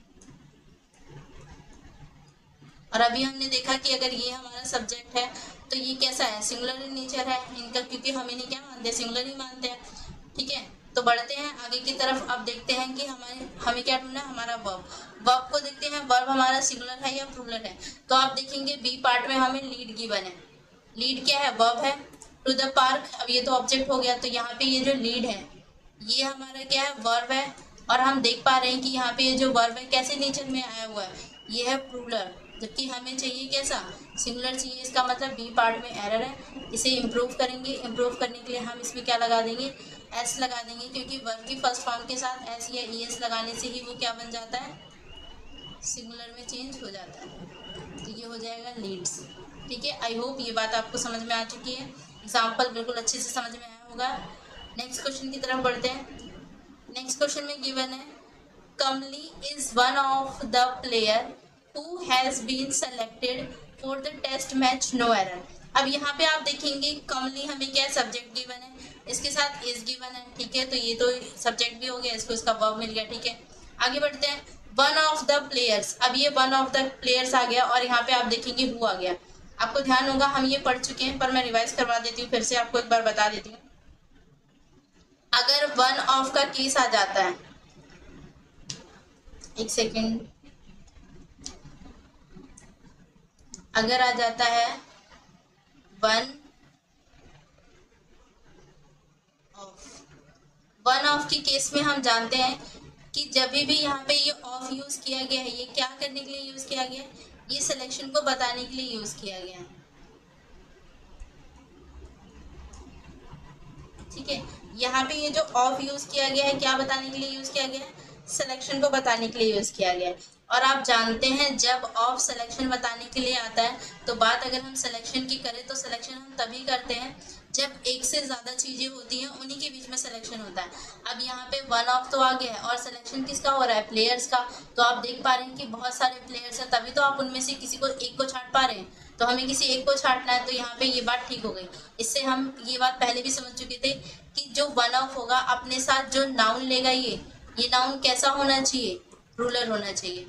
और अभी हमने देखा कि अगर ये हमारा सब्जेक्ट है तो ये कैसा है, सिंगुलर इन नेचर है इनका, क्योंकि हम इन्हें क्या मानते हैं, सिंगुलर ही मानते हैं। ठीक है, तो बढ़ते हैं आगे की तरफ। अब देखते हैं कि हमारे हमें क्या ढूंढना है, हमारा वर्ब। वर्ब को देखते हैं, वर्ब हमारा सिंगुलर है या प्लूरल है। तो आप देखेंगे बी पार्ट में हमें लीड गिवन है। लीड क्या है, वर्ब है। टू द पार्क, अब ये तो ऑब्जेक्ट हो गया, तो यहाँ पे ये जो लीड है ये हमारा क्या है, वर्ब है। और हम देख पा रहे हैं कि यहाँ पे ये जो वर्ब है कैसे नेचर में आया हुआ है, ये है प्लूरल, जबकि हमें चाहिए कैसा, सिंगुलर चाहिए। इसका मतलब बी पार्ट में एरर है। इसे इम्प्रूव करेंगे। इम्प्रूव करने के लिए हम इसमें क्या लगा देंगे, एस लगा देंगे, क्योंकि वर्ब की फर्स्ट फॉर्म के साथ एस या ई एस लगाने से ही वो क्या बन जाता है, सिंगुलर में चेंज हो जाता है। तो ये हो जाएगा लीड्स। ठीक है, आई होप ये बात आपको समझ में आ चुकी है। एग्जाम्पल बिल्कुल अच्छे से समझ में आया होगा। नेक्स्ट क्वेश्चन की तरफ बढ़ते हैं। नेक्स्ट क्वेश्चन में गिवन है, Kamali is one of the player who has been selected for the test match no error. अब यहाँ पे आप देखेंगे कमली हमें क्या है, सब्जेक्ट गिवन है, इसके साथ इज गिवन है। ठीक है, तो ये तो सब्जेक्ट भी हो गया, इसको इसका वर्ब मिल गया। ठीक है, आगे बढ़ते हैं। वन ऑफ द प्लेयर्स, अब ये वन ऑफ द प्लेयर्स आ गया और यहाँ पे आप देखेंगे हु आ गया। आपको ध्यान होगा हम ये पढ़ चुके हैं, पर मैं रिवाइज करवा देती हूँ, फिर से आपको एक बार बता देती हूँ। अगर वन ऑफ का केस आ जाता है, एक सेकेंड, अगर आ जाता है वन ऑफ, वन ऑफ के केस में हम जानते हैं कि जब भी यहाँ पे ये ऑफ यूज किया गया है, ये क्या करने के लिए यूज किया गया है, ये सिलेक्शन को बताने के लिए यूज किया गया है। ठीक है, यहाँ पे ये जो ऑफ यूज किया गया है क्या बताने के लिए यूज किया गया है, सिलेक्शन को बताने के लिए यूज किया गया है। और आप जानते हैं जब ऑफ सिलेक्शन बताने के लिए आता है, तो बात अगर हम सिलेक्शन की करें तो सिलेक्शन हम तभी करते हैं जब एक से ज्यादा चीजें होती हैं, उन्हीं के बीच में सिलेक्शन होता है। अब यहाँ पे वन ऑफ तो आ गया है और सिलेक्शन किसका हो रहा है, प्लेयर्स का। तो आप देख पा रहे हैं कि बहुत सारे प्लेयर्स हैं, तभी तो आप उनमें से किसी को एक को छांट पा रहे हैं। तो हमें किसी एक को छांटना है, तो यहाँ पे ये बात ठीक हो गई। इससे हम ये बात पहले भी समझ चुके थे कि जो वन ऑफ होगा अपने साथ जो नाउन लेगा, ये ये नाउन कैसा होना चाहिए, प्लूरल होना चाहिए।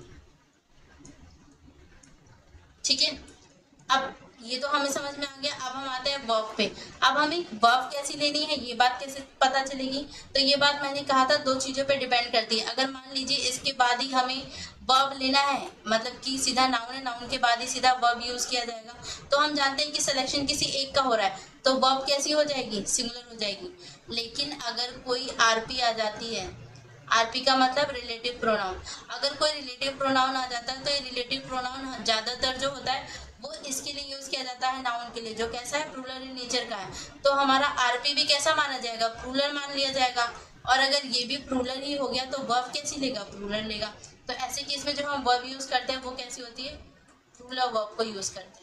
ठीक है, अब ये तो हमें समझ में आ गया। अब हम आते हैं वर्ब पे। अब हमें वर्ब कैसी लेनी है, ये बात कैसे पता चलेगी, तो ये बात मैंने कहा था दो चीजों पे डिपेंड करती है। अगर मान लीजिए इसके बाद ही हमें वर्ब लेना है, मतलब कि सीधा नाउन है, नाउन के बाद ही सीधा वर्ब यूज किया जाएगा, तो हम जानते हैं कि सिलेक्शन किसी एक का हो रहा है, तो वर्ब कैसी हो जाएगी, सिंगुलर हो जाएगी। लेकिन अगर कोई आरपी आ जाती है, आरपी का मतलब रिलेटिव प्रोनाउन, अगर कोई रिलेटिव प्रोनाउन आ जाता है तो ये रिलेटिव प्रोनाउन ज्यादातर जो होता है वो इसके लिए यूज किया जाता है, नाउन के लिए, जो कैसा है, प्लूरल इन नेचर का है। तो हमारा आरपी भी कैसा माना जाएगा, प्लूरल मान लिया जाएगा। और अगर ये भी प्लूरल ही हो गया तो वर्ब कैसी लेगा, प्लूरल लेगा। तो ऐसे केस में जो हम वर्ब यूज करते हैं वो कैसी होती है, प्लूरल वर्ब को यूज करते हैं।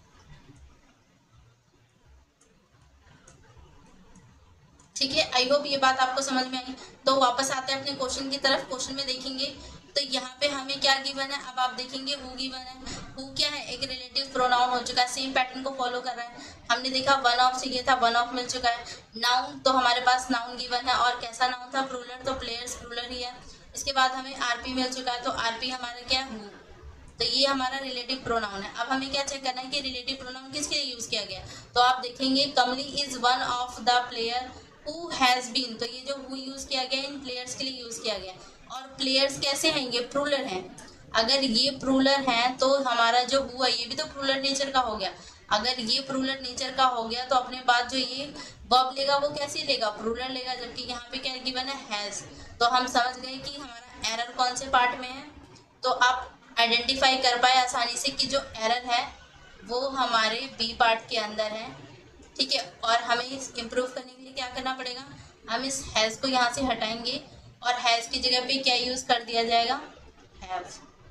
ठीक है, आई होप ये बात आपको समझ में आई। तो वापस आते हैं अपने क्वेश्चन की तरफ। क्वेश्चन में देखेंगे तो यहाँ पे हमें क्या गिवन है, अब आप देखेंगे हु गिवन है। हु क्या है, एक रिलेटिव प्रोनाउन हो चुका है, सेम पैटर्न को फॉलो कर रहा है। हमने देखा वन ऑफ चाहिए था, वन ऑफ मिल चुका है। नाउन, तो हमारे पास नाउन गिवन है, और कैसा नाउन था, प्लूरल, तो प्लेयर्स प्लूरल ही है। इसके बाद हमें आरपी मिल चुका है, तो आरपी हमारा क्या है, हु, तो ये हमारा रिलेटिव प्रोनाउन है। अब हमें क्या चेक करना है कि रिलेटिव प्रोनाउन किसके लिए यूज किया गया। तो आप देखेंगे Kamali is one of the player who has been, तो ये जो हु यूज किया गया इन प्लेयर्स के लिए यूज किया गया। और प्लेयर्स कैसे हैं, ये प्लूरल हैं। अगर ये प्लूरल हैं तो हमारा जो हु है ये भी तो प्लूरल नेचर का हो गया। अगर ये प्लूरल नेचर का हो गया तो अपने पास जो ये वर्ब लेगा वो कैसे लेगा, प्लूरल लेगा। जबकि यहाँ पे क्या गिवन है, हैज। तो हम समझ गए कि हमारा एरर कौन से पार्ट में है। तो आप आइडेंटिफाई कर पाए आसानी से कि जो एरर है वो हमारे बी पार्ट के अंदर है। ठीक है, और हमें इस इम्प्रूव करने के लिए क्या करना पड़ेगा, हम इस हैज को यहाँ से हटाएंगे और हैज की जगह पे क्या यूज कर दिया जाएगा, हैव।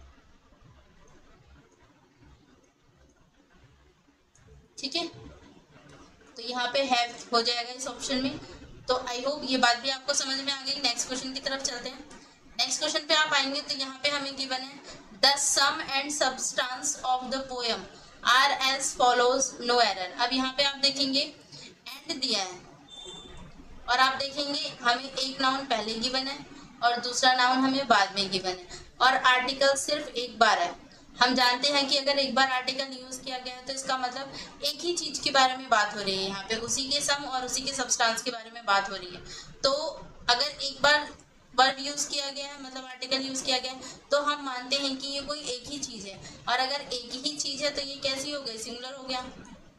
ठीक है, तो यहाँ पे हैव हो जाएगा इस ऑप्शन में। तो आई होप ये बात भी आपको समझ में आ गई। नेक्स्ट क्वेश्चन की तरफ चलते हैं। नेक्स्ट क्वेश्चन पे आप आएंगे तो यहाँ पे हमें गिवन है the sum and substance of the poem are as follows no error. अब यहाँ पे आप देखेंगे एंड दिया है और आप देखेंगे हमें एक नाउन पहले गिवन है और दूसरा नाउन हमें बाद में गिवन है, और आर्टिकल सिर्फ एक बार है। हम जानते हैं कि अगर एक बार आर्टिकल यूज किया गया है तो इसका मतलब एक ही चीज के बारे में बात हो रही है, यहाँ पे उसी के सम और उसी के सब्सटेंस के बारे में बात हो रही है। तो अगर एक बार वर्ब यूज किया गया है मतलब आर्टिकल यूज किया गया है तो हम मानते हैं कि ये कोई एक ही चीज है, और अगर एक ही चीज है तो ये कैसी हो गई, सिंगुलर हो गया।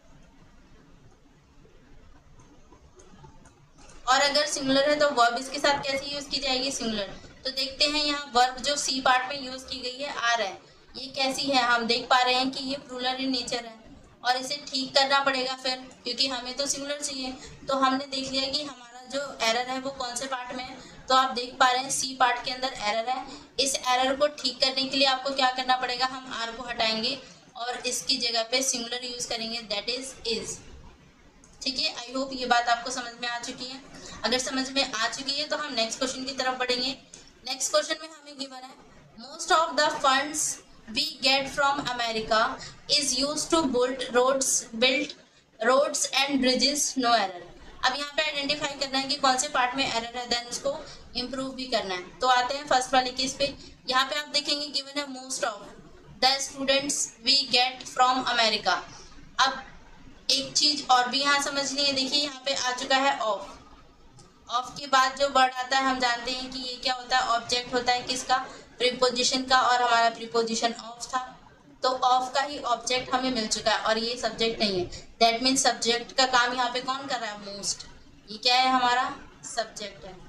और अगर सिंगुलर है तो वर्ब इसके साथ कैसे यूज की जाएगी, सिंगुलर। तो देखते हैं यहाँ वर्ब जो सी पार्ट में यूज की गई है आर है, ये कैसी है, हम देख पा रहे हैं कि ये प्लूरल इन नेचर है और इसे ठीक करना पड़ेगा फिर, क्योंकि हमें तो सिंगुलर चाहिए। तो हमने देख लिया कि हमारा जो एरर है वो कौन से पार्ट में है, तो आप देख पा रहे हैं सी पार्ट के अंदर एरर है। इस एरर को ठीक करने के लिए आपको क्या करना पड़ेगा, हम आर को हटाएंगे और इसकी जगह पे सिंगुलर यूज करेंगे, दैट इज इज। ठीक है, आई होप ये बात आपको समझ में आ चुकी है। अगर समझ में आ चुकी है तो हम नेक्स्ट क्वेश्चन की तरफ बढ़ेंगे। नेक्स्ट क्वेश्चन में हमें गिवन है most of the funds we get from America is use to build roads build roads and bridges, no error. अब यहाँ पे आइडेंटिफाई करना है कि कौन से पार्ट में एरर है, देन उसको इम्प्रूव भी करना है। तो आते हैं फर्स्ट वाले केस पे। यहाँ पे आप देखेंगे गिवन है most of the students we get from America. अब एक चीज और भी यहाँ समझनी है, देखिए यहाँ पे आ चुका है ऑफ। ऑफ के बाद जो वर्ड आता है हम जानते हैं कि ये क्या होता है, ऑब्जेक्ट होता है किसका, प्रीपोजिशन का, और हमारा प्रीपोजिशन ऑफ था। तो ऑफ का ही ऑब्जेक्ट हमें मिल चुका है और ये सब्जेक्ट नहीं है, दैट मीन्स सब्जेक्ट का काम यहाँ पे कौन कर रहा है, मोस्ट। ये क्या है, हमारा सब्जेक्ट है।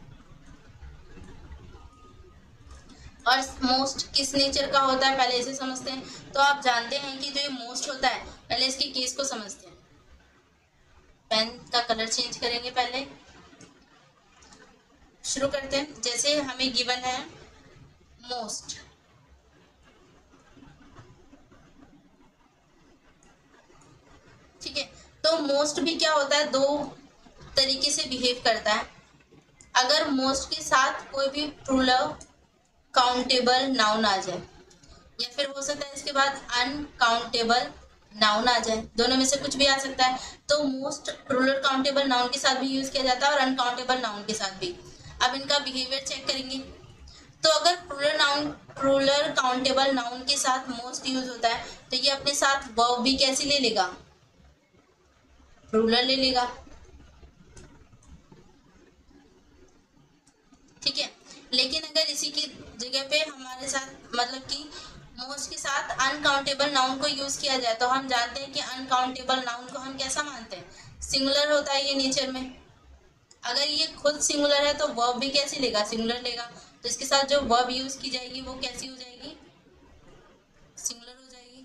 और मोस्ट किस नेचर का होता है पहले इसे समझते हैं। तो आप जानते हैं कि जो ये मोस्ट होता है, पहले इसके केस को समझते हैं। पेन का कलर चेंज करेंगे, पहले शुरू करते हैं। जैसे हमें गिवन है मोस्ट, ठीक है। तो मोस्ट भी क्या होता है, दो तरीके से बिहेव करता है। अगर मोस्ट के साथ कोई भी प्लूरल काउंटेबल नाउन आ जाए, या फिर हो सकता है इसके बाद अनकाउंटेबल नाउन आ जाए, दोनों में से कुछ भी आ सकता है। तो मोस्ट प्लूरल काउंटेबल नाउन के साथ भी यूज किया जाता है और अनकाउंटेबल नाउन के साथ भी। अब इनका बिहेवियर चेक करेंगे। तो अगर plural noun plural countable noun के साथ मोस्ट यूज होता है तो ये अपने साथ वर्ब भी कैसे ले लेगा, प्लूरल ले लेगा, ठीक है। लेकिन अगर इसी की जगह पे हमारे साथ मतलब कि मोस्ट के साथ अनकाउंटेबल नाउन को यूज किया जाए तो हम जानते हैं कि अनकाउंटेबल नाउन को हम कैसा मानते हैं, सिंगुलर होता है ये नेचर में। अगर ये खुद सिंगुलर है तो वर्ब भी कैसे लेगा, सिंगुलर लेगा। तो इसके साथ जो वर्ब यूज की जाएगी वो कैसी हो जाएगी, सिंगुलर हो जाएगी।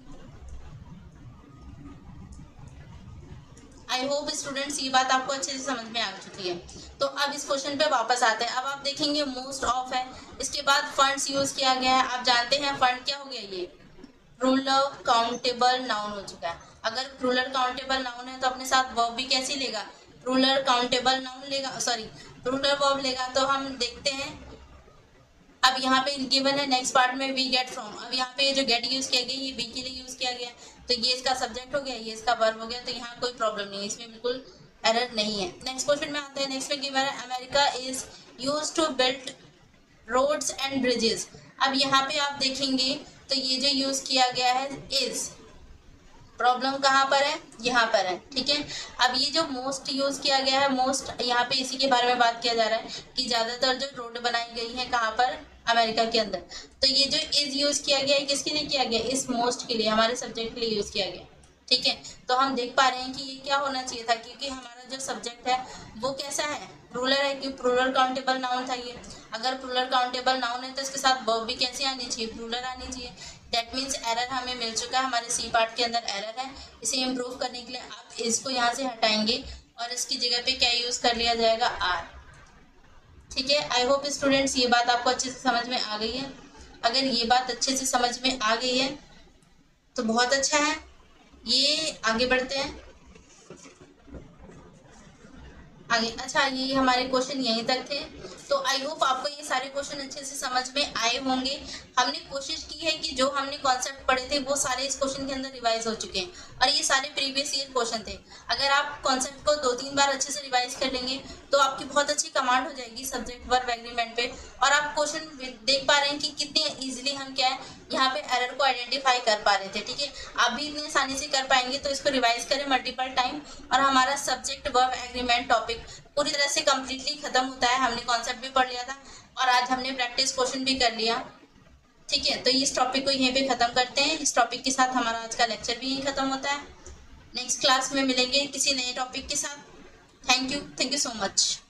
आई होप स्टूडेंट्स ये बात आपको अच्छे से समझ में आ चुकी है। तो अब इस क्वेश्चन पे वापस आते हैं। अब आप देखेंगे मोस्ट ऑफ है, इसके बाद फंड्स यूज किया गया है। आप जानते हैं फंड क्या हो गया, ये प्लूरल काउंटेबल नाउन हो चुका है। अगर प्लूरल काउंटेबल नाउन है तो अपने साथ वर्ब भी कैसे लेगा, प्लूरल काउंटेबल नाउन लेगा, सॉरी प्लूरल वर्ब लेगा। तो हम देखते हैं अब यहाँ पे गिवन है नेक्स्ट पार्ट में वी गेट फ्रॉम। अब यहाँ पे जो गेट यूज किया गया ये वी के लिए यूज किया गया, तो ये इसका सब्जेक्ट हो गया, ये इसका वर्ब हो गया। तो यहाँ कोई प्रॉब्लम नहीं है, इसमें बिल्कुल एरर नहीं है। नेक्स्ट क्वेश्चन में आते हैं। नेक्स्ट में गिवन है America is use to build roads and bridges. अब यहाँ पे आप देखेंगे तो ये जो यूज किया गया है इज, प्रॉब्लम कहाँ पर है, यहाँ पर है, ठीक है। अब ये जो मोस्ट यूज किया गया है, मोस्ट यहाँ पे इसी के बारे में बात किया जा रहा है कि ज्यादातर जो रोड बनाई गई है कहाँ पर, अमेरिका के अंदर। तो ये जो इज यूज किया गया है किसके लिए किया गया, इस मोस्ट के लिए, हमारे सब्जेक्ट के लिए यूज किया गया, ठीक है। तो हम देख पा रहे हैं कि ये क्या होना चाहिए था, क्योंकि हमारा जो सब्जेक्ट है वो कैसा है, प्लूरल है, कि प्लूरल काउंटेबल नाउन था ये। अगर प्लूरल काउंटेबल नाउन है तो इसके साथ वर्ब भी कैसे आनी चाहिए, प्लूरल आनी चाहिए। दैट मीन्स एरर हमें मिल चुका है, हमारे सी पार्ट के अंदर एरर है। इसे इम्प्रूव करने के लिए आप इसको यहाँ से हटाएंगे और इसकी जगह पे क्या यूज कर लिया जाएगा, आर, ठीक है। आई होप स्टूडेंट्स ये बात आपको अच्छे से समझ में आ गई है। अगर ये बात अच्छे से समझ में आ गई है तो बहुत अच्छा है। ये आगे बढ़ते हैं आगे। अच्छा, ये हमारे क्वेश्चन यहीं तक थे। तो आई होप आपको ये सारे क्वेश्चन अच्छे से समझ में आए होंगे। हमने कोशिश की है कि जो हमने कॉन्सेप्ट पढ़े थे वो सारे इस क्वेश्चन के अंदर रिवाइज हो चुके हैं और ये सारे प्रीवियस ईयर क्वेश्चन थे। अगर आप कॉन्सेप्ट को दो तीन बार अच्छे से रिवाइज कर लेंगे तो आपकी बहुत अच्छी कमांड हो जाएगी सब्जेक्ट वर्ब एग्रीमेंट पे। और आप क्वेश्चन देख पा रहे हैं कि कितने ईजिली हम क्या है यहाँ पे एरर को आइडेंटिफाई कर पा रहे थे, ठीक है। आप भी इतनी आसानी से कर पाएंगे, तो इसको रिवाइज करें मल्टीपल टाइम और हमारा सब्जेक्ट वर्ब एग्रीमेंट टॉपिक पूरी तरह से कम्प्लीटली खत्म होता है। हमने कॉन्सेप्ट भी पढ़ लिया था और आज हमने प्रैक्टिस क्वेश्चन भी कर लिया। ठीक है, तो इस टॉपिक को यहीं पे ख़त्म करते हैं। इस टॉपिक के साथ हमारा आज का लेक्चर भी यहीं ख़त्म होता है। नेक्स्ट क्लास में मिलेंगे किसी नए टॉपिक के साथ। Thank you, thank you so much.